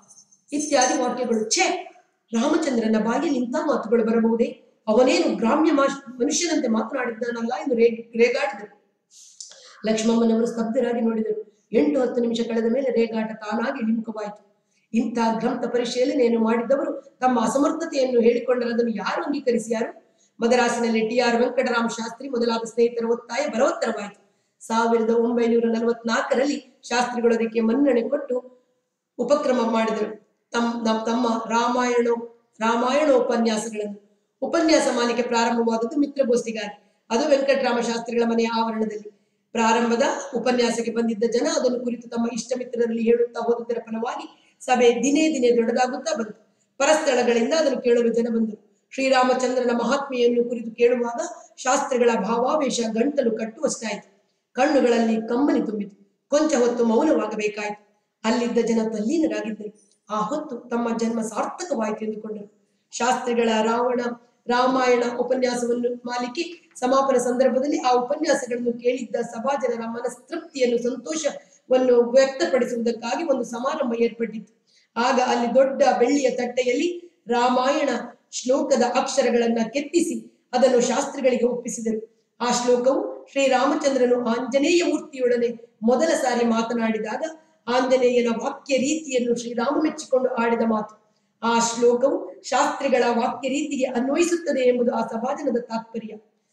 ಇತ್ಯಾದಿ ವಾಕ್ಯಗಳು. ಛೇ, ರಾಮಚಂದ್ರನ ಬಾಯಲ್ಲಿ ಇಂಥ ಮಾತುಗಳು ಬರಬಹುದೇ? ಅವನೇನು ಗ್ರಾಮ್ಯ ಮನುಷ್ಯನಂತೆ ಮಾತನಾಡಿದ್ದಾನಲ್ಲ ಎಂದು ರೇ ರೇಗಾಡಿದರು. ಲಕ್ಷ್ಮಮ್ಮನವರು ಸ್ತಬ್ಧರಾಗಿ ನೋಡಿದರು. ಎಂಟು ಹತ್ತು ನಿಮಿಷ ಕಳೆದ ಮೇಲೆ ರೇಗಾಟ ತಾನಾಗಿ ಇಳಿಮುಖವಾಯಿತು. ಇಂಥ ಗ್ರಂಥ ಪರಿಶೀಲನೆಯನ್ನು ಮಾಡಿದವರು ತಮ್ಮ ಅಸಮರ್ಥತೆಯನ್ನು ಹೇಳಿಕೊಂಡರೆ ಅದನ್ನು ಯಾರು ಅಂಗೀಕರಿಸಿಯಾರು? ಮದರಾಸಿನಲ್ಲಿ ಟಿ ಆರ್ ವೆಂಕಟರಾಮ ಶಾಸ್ತ್ರಿ ಮೊದಲಾದ ಸ್ನೇಹಿತರ ಒತ್ತಾಯ ಬಲವತ್ತರವಾಯಿತು. ಸಾವಿರದ ಒಂಬೈನೂರ ನಲವತ್ನಾಲ್ಕರಲ್ಲಿ ಶಾಸ್ತ್ರಿಗಳು ಅದಕ್ಕೆ ಮನ್ನಣೆ ಕೊಟ್ಟು ಉಪಕ್ರಮ ಮಾಡಿದರು. ತಮ್ಮ ತಮ್ಮ ರಾಮಾಯಣ ರಾಮಾಯಣೋಪನ್ಯಾಸಗಳನ್ನು ಉಪನ್ಯಾಸ ಮಾಲಿಕೆ ಪ್ರಾರಂಭವಾದದ್ದು ಮಿತ್ರಗೋಷ್ಠಿಗಾಗಿ. ಅದು ವೆಂಕಟರಾಮ ಶಾಸ್ತ್ರಿಗಳ ಮನೆಯ ಆವರಣದಲ್ಲಿ. ಪ್ರಾರಂಭದ ಉಪನ್ಯಾಸಕ್ಕೆ ಬಂದಿದ್ದ ಜನ ಅದನ್ನು ಕುರಿತು ತಮ್ಮ ಇಷ್ಟ ಮಿತ್ರರಲ್ಲಿ ಹೇಳುತ್ತಾ ಹೋದುದರ ಫಲವಾಗಿ ಸಭೆ ದಿನೇ ದಿನೇ ದೊಡ್ಡದಾಗುತ್ತಾ ಬಂತು. ಪರಸ್ಥಳಗಳಿಂದ ಅದನ್ನು ಕೇಳಲು ಜನ ಬಂದರು. ಶ್ರೀರಾಮಚಂದ್ರನ ಮಹಾತ್ಮೆಯನ್ನು ಕುರಿತು ಕೇಳುವಾಗ ಶಾಸ್ತ್ರಿಗಳ ಭಾವಾವೇಶ ಗಂಟಲು ಕಟ್ಟುವಷ್ಟಾಯಿತು. ಕಣ್ಣುಗಳಲ್ಲಿ ಕಮ್ಮನಿ ತುಂಬಿತು. ಕೊಂಚ ಹೊತ್ತು ಮೌನವಾಗಬೇಕಾಯಿತು. ಅಲ್ಲಿದ್ದ ಜನ ತಲ್ಲೀನರಾಗಿದ್ದರು. ಆ ಹೊತ್ತು ತಮ್ಮ ಜನ್ಮ ಸಾರ್ಥಕವಾಯಿತು ಎಂದುಕೊಂಡರು. ಶಾಸ್ತ್ರಿಗಳ ರಾವಣ ರಾಮಾಯಣ ಉಪನ್ಯಾಸವನ್ನು ಮಾಲಿಕೆ ಸಮಾಪನ ಸಂದರ್ಭದಲ್ಲಿ ಆ ಉಪನ್ಯಾಸಗಳನ್ನು ಕೇಳಿದ್ದ ಸಭಾಜನರ ಮನಸ್ತೃಪ್ತಿಯನ್ನು ಸಂತೋಷವನ್ನು ವ್ಯಕ್ತಪಡಿಸುವುದಕ್ಕಾಗಿ ಒಂದು ಸಮಾರಂಭ ಏರ್ಪಟ್ಟಿತ್ತು. ಆಗ ಅಲ್ಲಿ ದೊಡ್ಡ ಬೆಳ್ಳಿಯ ತಟ್ಟೆಯಲ್ಲಿ ರಾಮಾಯಣ ಶ್ಲೋಕದ ಅಕ್ಷರಗಳನ್ನ ಕೆತ್ತಿಸಿ ಅದನ್ನು ಶಾಸ್ತ್ರಿಗಳಿಗೆ ಒಪ್ಪಿಸಿದರು. ಆ ಶ್ಲೋಕವು ಶ್ರೀರಾಮಚಂದ್ರನು ಆಂಜನೇಯ ಮೂರ್ತಿಯೊಡನೆ ಮೊದಲ ಸಾರಿ ಮಾತನಾಡಿದಾಗ ಆಂಜನೇಯನ ವಾಕ್ಯ ರೀತಿಯನ್ನು ಶ್ರೀರಾಮ ಮೆಚ್ಚಿಕೊಂಡು ಆಡಿದ ಮಾತು. ಆ ಶ್ಲೋಕವು ಶಾಸ್ತ್ರಿಗಳ ವಾಕ್ಯ ರೀತಿಗೆ ಅನ್ವಯಿಸುತ್ತದೆ ಎಂಬುದು ಆ ಸಭಾಜನದ ತಾತ್ಪರ್ಯ.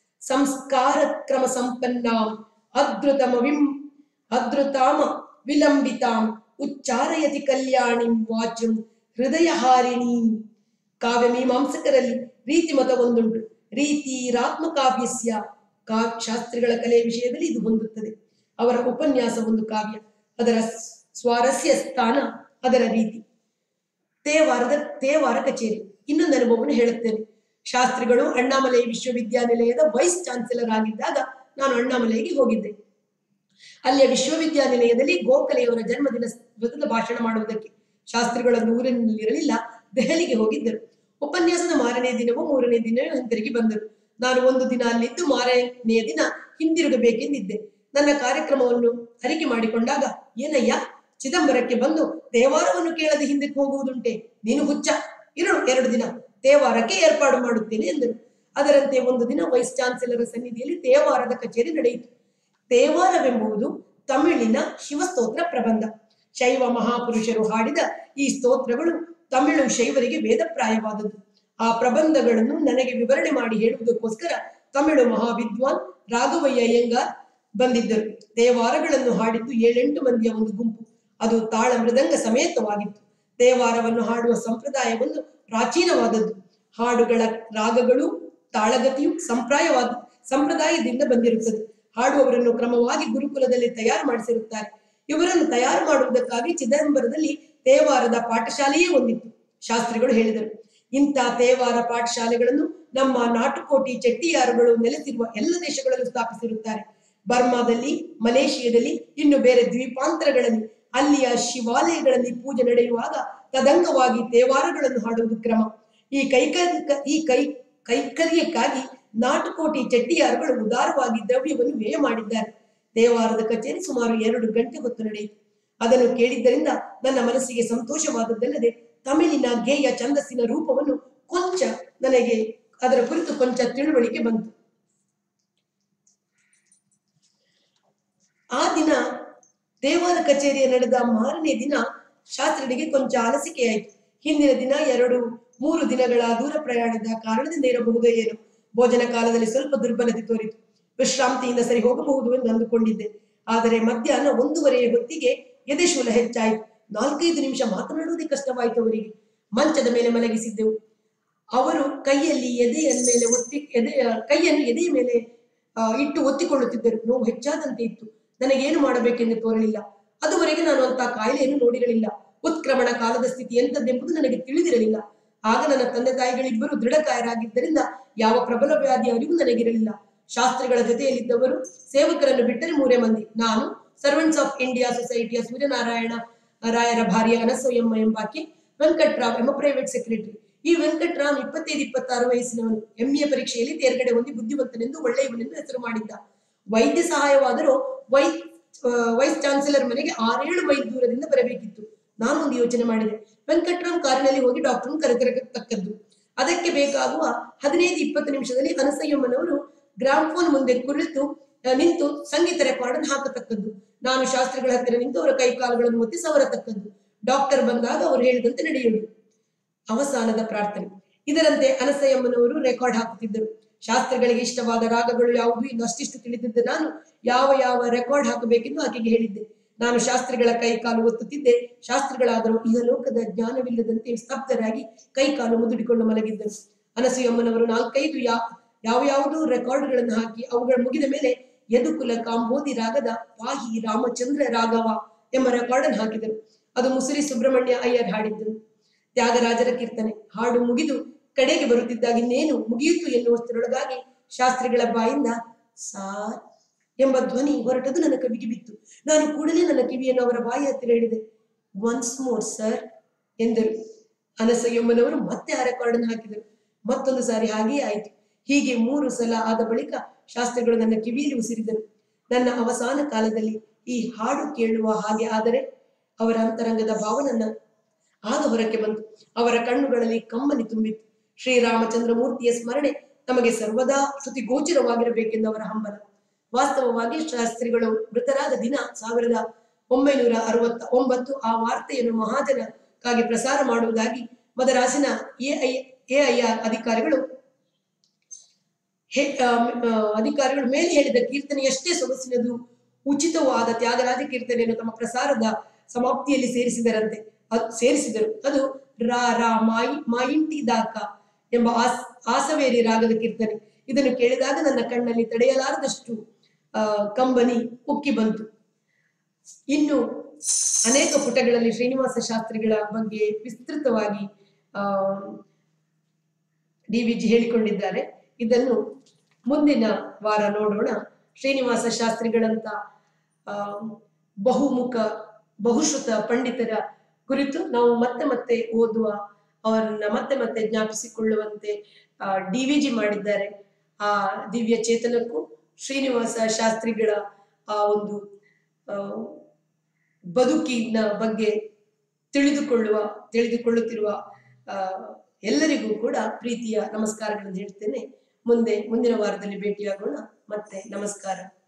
ಸಂಸ್ಕಾರ ಕ್ರಮ ಸಂಪನ್ನಾಂ ಅದ್ರುತಮ ವಿಂ ಅದ್ರುತಾಮ ವಿಲಂಬಿತಾಂ ಉಚ್ಚಾರಯತಿ ಕಲ್ಯಾಣಿಂ ವಾಚಂ ಹೃದಯಹಾರಿಣಿ. ಕಾವ್ಯ ಮೀಮಾಂಸಕರಲ್ಲಿ ರೀತಿ ಮತ ಒಂದುಂಟು. ರೀತಿ ರಾತ್ಮಕಾವ್ಯಸ್ಯ. ಕಾ ಶಾಸ್ತ್ರಿಗಳ ಕಲೆಯ ವಿಷಯದಲ್ಲಿ ಇದು ಹೊಂದುತ್ತದೆ. ಅವರ ಉಪನ್ಯಾಸ ಒಂದು ಕಾವ್ಯ, ಅದರ ಸ್ವಾರಸ್ಯ ಸ್ಥಾನ ಅದರ ರೀತಿ. ತೇವಾರದ ತೇವಾರ ಕಚೇರಿ. ಇನ್ನೊಂದು ಅನುಭವವನ್ನು ಹೇಳುತ್ತೇನೆ. ಶಾಸ್ತ್ರಿಗಳು ಅಣ್ಣಾಮಲೈ ವಿಶ್ವವಿದ್ಯಾನಿಲಯದ ವೈಸ್ ಚಾನ್ಸಲರ್ ಆಗಿದ್ದಾಗ ನಾನು ಅಣ್ಣಾಮಲೈಗೆ ಹೋಗಿದ್ದೆ. ಅಲ್ಲಿಯ ವಿಶ್ವವಿದ್ಯಾನಿಲಯದಲ್ಲಿ ಗೋಖಲೆಯವರ ಜನ್ಮದಿನ ಮೊದಲ ಭಾಷಣ ಮಾಡುವುದಕ್ಕೆ ಶಾಸ್ತ್ರಿಗಳನ್ನು ಊರಿನಲ್ಲಿರಲಿಲ್ಲ, ದೆಹಲಿಗೆ ಹೋಗಿದ್ದರು. ಉಪನ್ಯಾಸದ ಮಾರನೇ ದಿನವೂ ಮೂರನೇ ದಿನವೂ ಹಿಂತಿರುಗಿ ಬಂದರು. ನಾನು ಒಂದು ದಿನ ಅಲ್ಲಿದ್ದು ಮಾರನೆಯ ದಿನ ಹಿಂದಿರುಗಬೇಕೆಂದಿದ್ದೆ. ನನ್ನ ಕಾರ್ಯಕ್ರಮವನ್ನು ಅರಿಕೆ ಮಾಡಿಕೊಂಡಾಗ, ಏನಯ್ಯ, ಚಿದಂಬರಕ್ಕೆ ಬಂದು ದೇವಾರವನ್ನು ಕೇಳದೆ ಹಿಂದಕ್ಕೆ ಹೋಗುವುದುಂಟೆ? ನೀನು ಹುಚ್ಚ, ಇರು, ಎರಡು ದಿನ ದೇವಾರಕ್ಕೆ ಏರ್ಪಾಡು ಮಾಡುತ್ತೇನೆ ಎಂದರು. ಅದರಂತೆ ಒಂದು ದಿನ ವೈಸ್ ಚಾನ್ಸಲರ್ ಸನ್ನಿಧಿಯಲ್ಲಿ ದೇವಾರದ ಕಚೇರಿ ನಡೆಯಿತು. ದೇವಾರವೆಂಬುದು ತಮಿಳಿನ ಶಿವಸ್ತೋತ್ರ ಪ್ರಬಂಧ. ಶೈವ ಮಹಾಪುರುಷರು ಹಾಡಿದ ಈ ಸ್ತೋತ್ರಗಳು ತಮಿಳು ಶೈವರಿಗೆ ವೇದಪ್ರಾಯವಾದದ್ದು. ಆ ಪ್ರಬಂಧಗಳನ್ನು ನನಗೆ ವಿವರಣೆ ಮಾಡಿ ಹೇಳುವುದಕ್ಕೋಸ್ಕರ ತಮಿಳು ಮಹಾವಿದ್ವಾನ್ ರಾಘವಯ್ಯ ಅಯ್ಯಂಗಾರ್ ಬಂದಿದ್ದರು. ದೇವಾರಗಳನ್ನು ಹಾಡಿದ್ದು ಏಳೆಂಟು ಮಂದಿಯ ಒಂದು ಗುಂಪು. ಅದು ತಾಳ ಮೃದಂಗ ಸಮೇತವಾಗಿತ್ತು. ದೇವಾರವನ್ನು ಹಾಡುವ ಸಂಪ್ರದಾಯವೊಂದು ಪ್ರಾಚೀನವಾದದ್ದು. ಹಾಡುಗಳ ರಾಗಗಳು ತಾಳಗತಿಯು ಸಂಪ್ರಾಯವಾದ ಸಂಪ್ರದಾಯದಿಂದ ಬಂದಿರುತ್ತದೆ. ಹಾಡುವವರನ್ನು ಕ್ರಮವಾಗಿ ಗುರುಕುಲದಲ್ಲಿ ತಯಾರು ಮಾಡಿಸಿರುತ್ತಾರೆ. ಇವರನ್ನು ತಯಾರು ಮಾಡುವುದಕ್ಕಾಗಿ ಚಿದಂಬರದಲ್ಲಿ ತೇವಾರದ ಪಾಠಶಾಲೆಯೇ ಒಂದಿತ್ತು. ಶಾಸ್ತ್ರಿಗಳು ಹೇಳಿದರು, ಇಂಥ ತೇವಾರ ಪಾಠಶಾಲೆಗಳನ್ನು ನಮ್ಮ ನಾಟುಕೋಟಿ ಚೆಟ್ಟಿಯಾರುಗಳು ನೆಲೆಸಿರುವ ಎಲ್ಲ ದೇಶಗಳಲ್ಲೂ ಸ್ಥಾಪಿಸಿರುತ್ತಾರೆ. ಬರ್ಮಾದಲ್ಲಿ, ಮಲೇಷಿಯಾದಲ್ಲಿ, ಇನ್ನು ಬೇರೆ ದ್ವೀಪಾಂತರಗಳಲ್ಲಿ ಅಲ್ಲಿಯ ಶಿವಾಲಯಗಳಲ್ಲಿ ಪೂಜೆ ನಡೆಯುವಾಗ ತದಂಗವಾಗಿ ತೇವಾರಗಳನ್ನು ಹಾಡುವುದು ಕ್ರಮ. ಈ ಕೈಕ ಈ ಕೈ ಕೈಕರ್ಯಕ್ಕಾಗಿ ನಾಟುಕೋಟಿ ಚೆಟ್ಟಿಯಾರುಗಳು ಉದಾರವಾಗಿ ದ್ರವ್ಯವನ್ನು ವ್ಯಯ ಮಾಡಿದ್ದಾರೆ. ತೇವಾರದ ಕಚೇರಿ ಸುಮಾರು ಎರಡು ಗಂಟೆ ಹೊತ್ತು ನಡೆಯಿತು. ಅದನ್ನು ಕೇಳಿದ್ದರಿಂದ ನನ್ನ ಮನಸ್ಸಿಗೆ ಸಂತೋಷವಾದದ್ದಲ್ಲದೆ ತಮಿಳಿನ ಗೇಯ ಛಂದಸ್ಸಿನ ರೂಪವನ್ನು ಕೊಂಚ ನನಗೆ ಅದರ ಕುರಿತು ಕೊಂಚ ತಿಳುವಳಿಕೆ ಬಂತು. ಆ ದಿನ ದೇವರ ಕಚೇರಿಯ ನಡೆದ ಮಾರನೇ ದಿನ ಶಾಸ್ತ್ರಿಗಳಿಗೆ ಕೊಂಚ ಅಲಸಿಕೆಯಾಯಿತು. ಹಿಂದಿನ ದಿನ ಎರಡು ಮೂರು ದಿನಗಳ ದೂರ ಪ್ರಯಾಣದ ಕಾರಣದಿಂದ ಇರಬಹುದು ಏನು. ಭೋಜನ ಕಾಲದಲ್ಲಿ ಸ್ವಲ್ಪ ದುರ್ಬಲತೆ ತೋರಿತು. ವಿಶ್ರಾಂತಿಯಿಂದ ಸರಿ ಹೋಗಬಹುದು ಎಂದು ಅಂದುಕೊಂಡಿದ್ದೆ. ಆದರೆ ಮಧ್ಯಾಹ್ನ ಒಂದೂವರೆಯ ಹೊತ್ತಿಗೆ ಎದೆಶೂಲ ಹೆಚ್ಚಾಯಿತು. ನಾಲ್ಕೈದು ನಿಮಿಷ ಮಾತನಾಡುವುದೇ ಕಷ್ಟವಾಯಿತು ಅವರಿಗೆ. ಮಂಚದ ಮೇಲೆ ಮಲಗಿಸಿದ್ದೆವು. ಅವರು ಕೈಯಲ್ಲಿ ಎದೆಯ ಮೇಲೆ ಒತ್ತಿ ಎದೆಯ ಕೈಯನ್ನು ಎದೆಯ ಮೇಲೆ ಅಹ್ ಇಟ್ಟು ಒತ್ತಿಕೊಳ್ಳುತ್ತಿದ್ದರು. ನೋವು ಹೆಚ್ಚಾದಂತೆ ಇತ್ತು. ನನಗೇನು ಮಾಡಬೇಕೆಂದು ತೋರಲಿಲ್ಲ. ಅದುವರೆಗೆ ನಾನು ಅಂತಹ ಕಾಯಿಲೆಯನ್ನು ನೋಡಿರಲಿಲ್ಲ. ಉತ್ಕ್ರಮಣ ಕಾಲದ ಸ್ಥಿತಿ ಎಂತದ್ದೆಂಬುದು ನನಗೆ ತಿಳಿದಿರಲಿಲ್ಲ. ಆಗ ನನ್ನ ತಂದೆ ತಾಯಿಗಳಿಬ್ಬರು ದೃಢಕಾಯರಾಗಿದ್ದರಿಂದ ಯಾವ ಪ್ರಬಲ ವ್ಯಾಧಿಯ ಅರಿವು ನನಗಿರಲಿಲ್ಲ. ಶಾಸ್ತ್ರಿಗಳ ಜೊತೆಯಲ್ಲಿದ್ದವರು ಸೇವಕರನ್ನು ಬಿಟ್ಟರೆ ಮೂರೇ ಮಂದಿ. ನಾನು, ಸರ್ವೆಂಟ್ಸ್ ಆಫ್ ಇಂಡಿಯಾ ಸೊಸೈಟಿಯ ಸೂರ್ಯನಾರಾಯಣ ರಾಯರ ಭಾರ್ಯ ಅನಸೂಯಮ್ಮ ಎಂಬಾಕೆ, ವೆಂಕಟ್ರಾವ್ ಎಂಬ ಪ್ರೈವೇಟ್ ಸೆಕ್ರೆಟರಿ. ಈ ವೆಂಕಟ್ರಾಮ್ ಇಪ್ಪತ್ತೈದು ಇಪ್ಪತ್ತಾರು ವಯಸ್ಸಿನವನು. ಎಂಎ ಪರೀಕ್ಷೆಯಲ್ಲಿ ತೇರ್ಗಡೆ ಹೊಂದಿ ಬುದ್ಧಿವಂತನೆಂದು ಒಳ್ಳೆಯವನೆಂದು ಹೆಸರು ಮಾಡಿದ್ದ. ವೈದ್ಯ ಸಹಾಯವಾದರೂ ವೈ ವೈಸ್ ಚಾನ್ಸಲರ್ ಮನೆಗೆ ಆರೇಳು ಮೈಲ್ ದೂರದಿಂದ ಬರಬೇಕಿತ್ತು. ನಾನು ಒಂದು ಯೋಚನೆ ಮಾಡಿದೆ. ವೆಂಕಟ್ರಾಮ್ ಕಾರಿನಲ್ಲಿ ಹೋಗಿ ಡಾಕ್ಟರ್ನ ಕರೆತರತಕ್ಕದ್ದು. ಅದಕ್ಕೆ ಬೇಕಾಗುವ ಹದಿನೈದು ಇಪ್ಪತ್ತು ನಿಮಿಷದಲ್ಲಿ ಅನಸೂಯಮ್ಮನವರು ಗ್ರಾಮ್ಫೋನ್ ಮುಂದೆ ಕುಳಿತು ನಿಂತು ಸಂಗೀತ ರೆಕಾರ್ಡ್ ಹಾಕತಕ್ಕದ್ದು. ನಾನು ಶಾಸ್ತ್ರಿಗಳ ಹತ್ತಿರ ನಿಂತು ಅವರ ಕೈ ಕಾಲುಗಳನ್ನು ಒತ್ತಿ ಸವರತಕ್ಕದ್ದು. ಡಾಕ್ಟರ್ ಬಂದಾಗ ಅವರು ಹೇಳಿದಂತೆ ನಡೆಯುವುದು. ಅವಸಾನದ ಪ್ರಾರ್ಥನೆ. ಇದರಂತೆ ಅನಸೂಯಮ್ಮನವರು ರೆಕಾರ್ಡ್ ಹಾಕುತ್ತಿದ್ದರು. ಶಾಸ್ತ್ರಿಗಳಿಗೆ ಇಷ್ಟವಾದ ರಾಗಗಳು ಯಾವುದು ಇನ್ನು ಅಷ್ಟಿಷ್ಟು ತಿಳಿದಿದ್ದ ನಾನು ಯಾವ ಯಾವ ರೆಕಾರ್ಡ್ ಹಾಕಬೇಕೆಂದು ಆಕೆಗೆ ಹೇಳಿದ್ದೆ. ನಾನು ಶಾಸ್ತ್ರಿಗಳ ಕೈ ಕಾಲು ಒತ್ತುತ್ತಿದ್ದೆ. ಶಾಸ್ತ್ರಿಗಳಾದರೂ ಇಹಲೋಕದ ಜ್ಞಾನವಿಲ್ಲದಂತೆ ಸ್ತಬ್ಧರಾಗಿ ಕೈ ಕಾಲು ಮುದುಡಿಕೊಂಡು ಮಲಗಿದ್ದರು. ಅನಸೂಯಮ್ಮನವರು ನಾಲ್ಕೈದು ಯಾ ಯಾವ ಯಾವುದೋ ರೆಕಾರ್ಡ್ಗಳನ್ನು ಹಾಕಿ ಅವುಗಳ ಮುಗಿದ ಮೇಲೆ ಯದುಕುಲ ಕಾಂಬೋದಿ ರಾಗದ ಪಾಹಿ ರಾಮಚಂದ್ರ ರಾಘವ ಎಂಬ ರೆಕಾರ್ಡ್ ಅನ್ನು ಹಾಕಿದರು. ಅದು ಮುಸುರಿ ಸುಬ್ರಹ್ಮಣ್ಯ ಅಯ್ಯರ್ ಹಾಡಿದ್ದರು. ತ್ಯಾಗರಾಜರ ಕೀರ್ತನೆ. ಹಾಡು ಮುಗಿದು ಕಡೆಗೆ ಬರುತ್ತಿದ್ದಾಗ ಇನ್ನೇನು ಮುಗಿಯಿತು ಎನ್ನುವಷ್ಟರೊಳಗಾಗಿ ಶಾಸ್ತ್ರಿಗಳ ಬಾಯಿಂದ ಸಾರ್ ಎಂಬ ಧ್ವನಿ ಹೊರಟದು ನನ್ನ ಕಿವಿಗೆ ಬಿತ್ತು. ನಾನು ಕೂಡಲೇ ನನ್ನ ಕಿವಿಯನ್ನು ಅವರ ಬಾಯಿ ಹತ್ತಿರ ಹೇಳಿದೆ. ಒನ್ಸ್ ಮೋರ್ ಸರ್ ಎಂದರು. ಅನಸೂಯಮ್ಮನವರು ಮತ್ತೆ ಆ ರೆಕಾರ್ಡ್ ಅನ್ನು ಹಾಕಿದರು. ಮತ್ತೊಂದು ಸಾರಿ ಹಾಗೆಯೇ ಆಯಿತು. ಹೀಗೆ ಮೂರು ಸಲ ಆದ ಬಳಿಕ ಶಾಸ್ತ್ರಿಗಳು ನನ್ನ ಕಿವಿಯಲ್ಲಿ ಉಸಿರಿದರು. ನನ್ನ ಅವಸಾನ ಕಾಲದಲ್ಲಿ ಈ ಹಾಡು ಕೇಳುವ ಹಾಗೆ ಆದರೆ ಅವರ ಅಂತರಂಗದ ಭಾವನನ್ನ ಆಗ ಹೊರಕ್ಕೆ ಬಂತು. ಅವರ ಕಣ್ಣುಗಳಲ್ಲಿ ಕಮ್ಮನಿ ತುಂಬಿತ್ತು. ಶ್ರೀರಾಮಚಂದ್ರ ಮೂರ್ತಿಯ ಸ್ಮರಣೆ ನಮಗೆ ಸರ್ವದಾ ಶ್ರುತಿ ಗೋಚರವಾಗಿರಬೇಕೆಂದು ಅವರ ಹಂಬಲ. ವಾಸ್ತವವಾಗಿ ಶಾಸ್ತ್ರಿಗಳು ಮೃತರಾದ ದಿನ ಸಾವಿರದ ಒಂಬೈನೂರ ಅರವತ್ತ ಒಂಬತ್ತು. ಆ ವಾರ್ತೆಯನ್ನು ಮಹಾಜನಕ್ಕಾಗಿ ಪ್ರಸಾರ ಮಾಡುವುದಾಗಿ ಮದರಾಸಿನ ಎಐ ಎಐಆರ್ ಅಧಿಕಾರಿಗಳು ಅಧಿಕಾರಿಗಳು ಮೇಲೆ ಹೇಳಿದ ಕೀರ್ತನೆಯಷ್ಟೇ ಸೊಗಸಿನದು ಉಚಿತವೂ ಆದ ತ್ಯಾಗರಾಜ ಕೀರ್ತನೆಯನ್ನು ತಮ್ಮ ಪ್ರಸಾರದ ಸಮಾಪ್ತಿಯಲ್ಲಿ ಸೇರಿಸಿದರಂತೆ ಅದು ಸೇರಿಸಿದರು. ಅದು ರಾ ರಾ ಮಾಯಿ ಮಾಯಿಂಟಿ ದಾಕ ಎಂಬ ಆಸ್ ಆಸವೇರಿ ರಾಗದ ಕೀರ್ತನೆ. ಇದನ್ನು ಕೇಳಿದಾಗ ನನ್ನ ಕಣ್ಣಲ್ಲಿ ತಡೆಯಲಾರದಷ್ಟು ಆ ಕಂಬನಿ ಉಕ್ಕಿ ಬಂತು. ಇನ್ನು ಅನೇಕ ಪುಟಗಳಲ್ಲಿ ಶ್ರೀನಿವಾಸ ಶಾಸ್ತ್ರಿಗಳ ಬಗ್ಗೆ ವಿಸ್ತೃತವಾಗಿ ಆ ಡಿ ವಿ ಜಿ ಹೇಳಿಕೊಂಡಿದ್ದಾರೆ. ಇದನ್ನು ಮುಂದಿನ ವಾರ ನೋಡೋಣ. ಶ್ರೀನಿವಾಸ ಶಾಸ್ತ್ರಿಗಳಂತ ಆ ಬಹುಮುಖ ಬಹುಶ್ರುತ ಪಂಡಿತರ ಕುರಿತು ನಾವು ಮತ್ತೆ ಮತ್ತೆ ಓದುವ, ಅವರನ್ನ ಮತ್ತೆ ಮತ್ತೆ ಜ್ಞಾಪಿಸಿಕೊಳ್ಳುವಂತೆ ಆ ಡಿ ವಿ ಜಿ ಮಾಡಿದ್ದಾರೆ. ಆ ದಿವ್ಯ ಚೇತನಕ್ಕೂ ಶ್ರೀನಿವಾಸ ಶಾಸ್ತ್ರಿಗಳ ಆ ಒಂದು ಆ ಬದುಕಿನ ಬಗ್ಗೆ ತಿಳಿದುಕೊಳ್ಳುವ ತಿಳಿದುಕೊಳ್ಳುತ್ತಿರುವ ಆ ಎಲ್ಲರಿಗೂ ಕೂಡ ಪ್ರೀತಿಯ ನಮಸ್ಕಾರಗಳನ್ನು ಹೇಳ್ತೇನೆ. ಮುಂದೆ ಮುಂದಿನ ವಾರದಲ್ಲಿ ಭೇಟಿಯಾಗೋಣ. ಮತ್ತೆ ನಮಸ್ಕಾರ.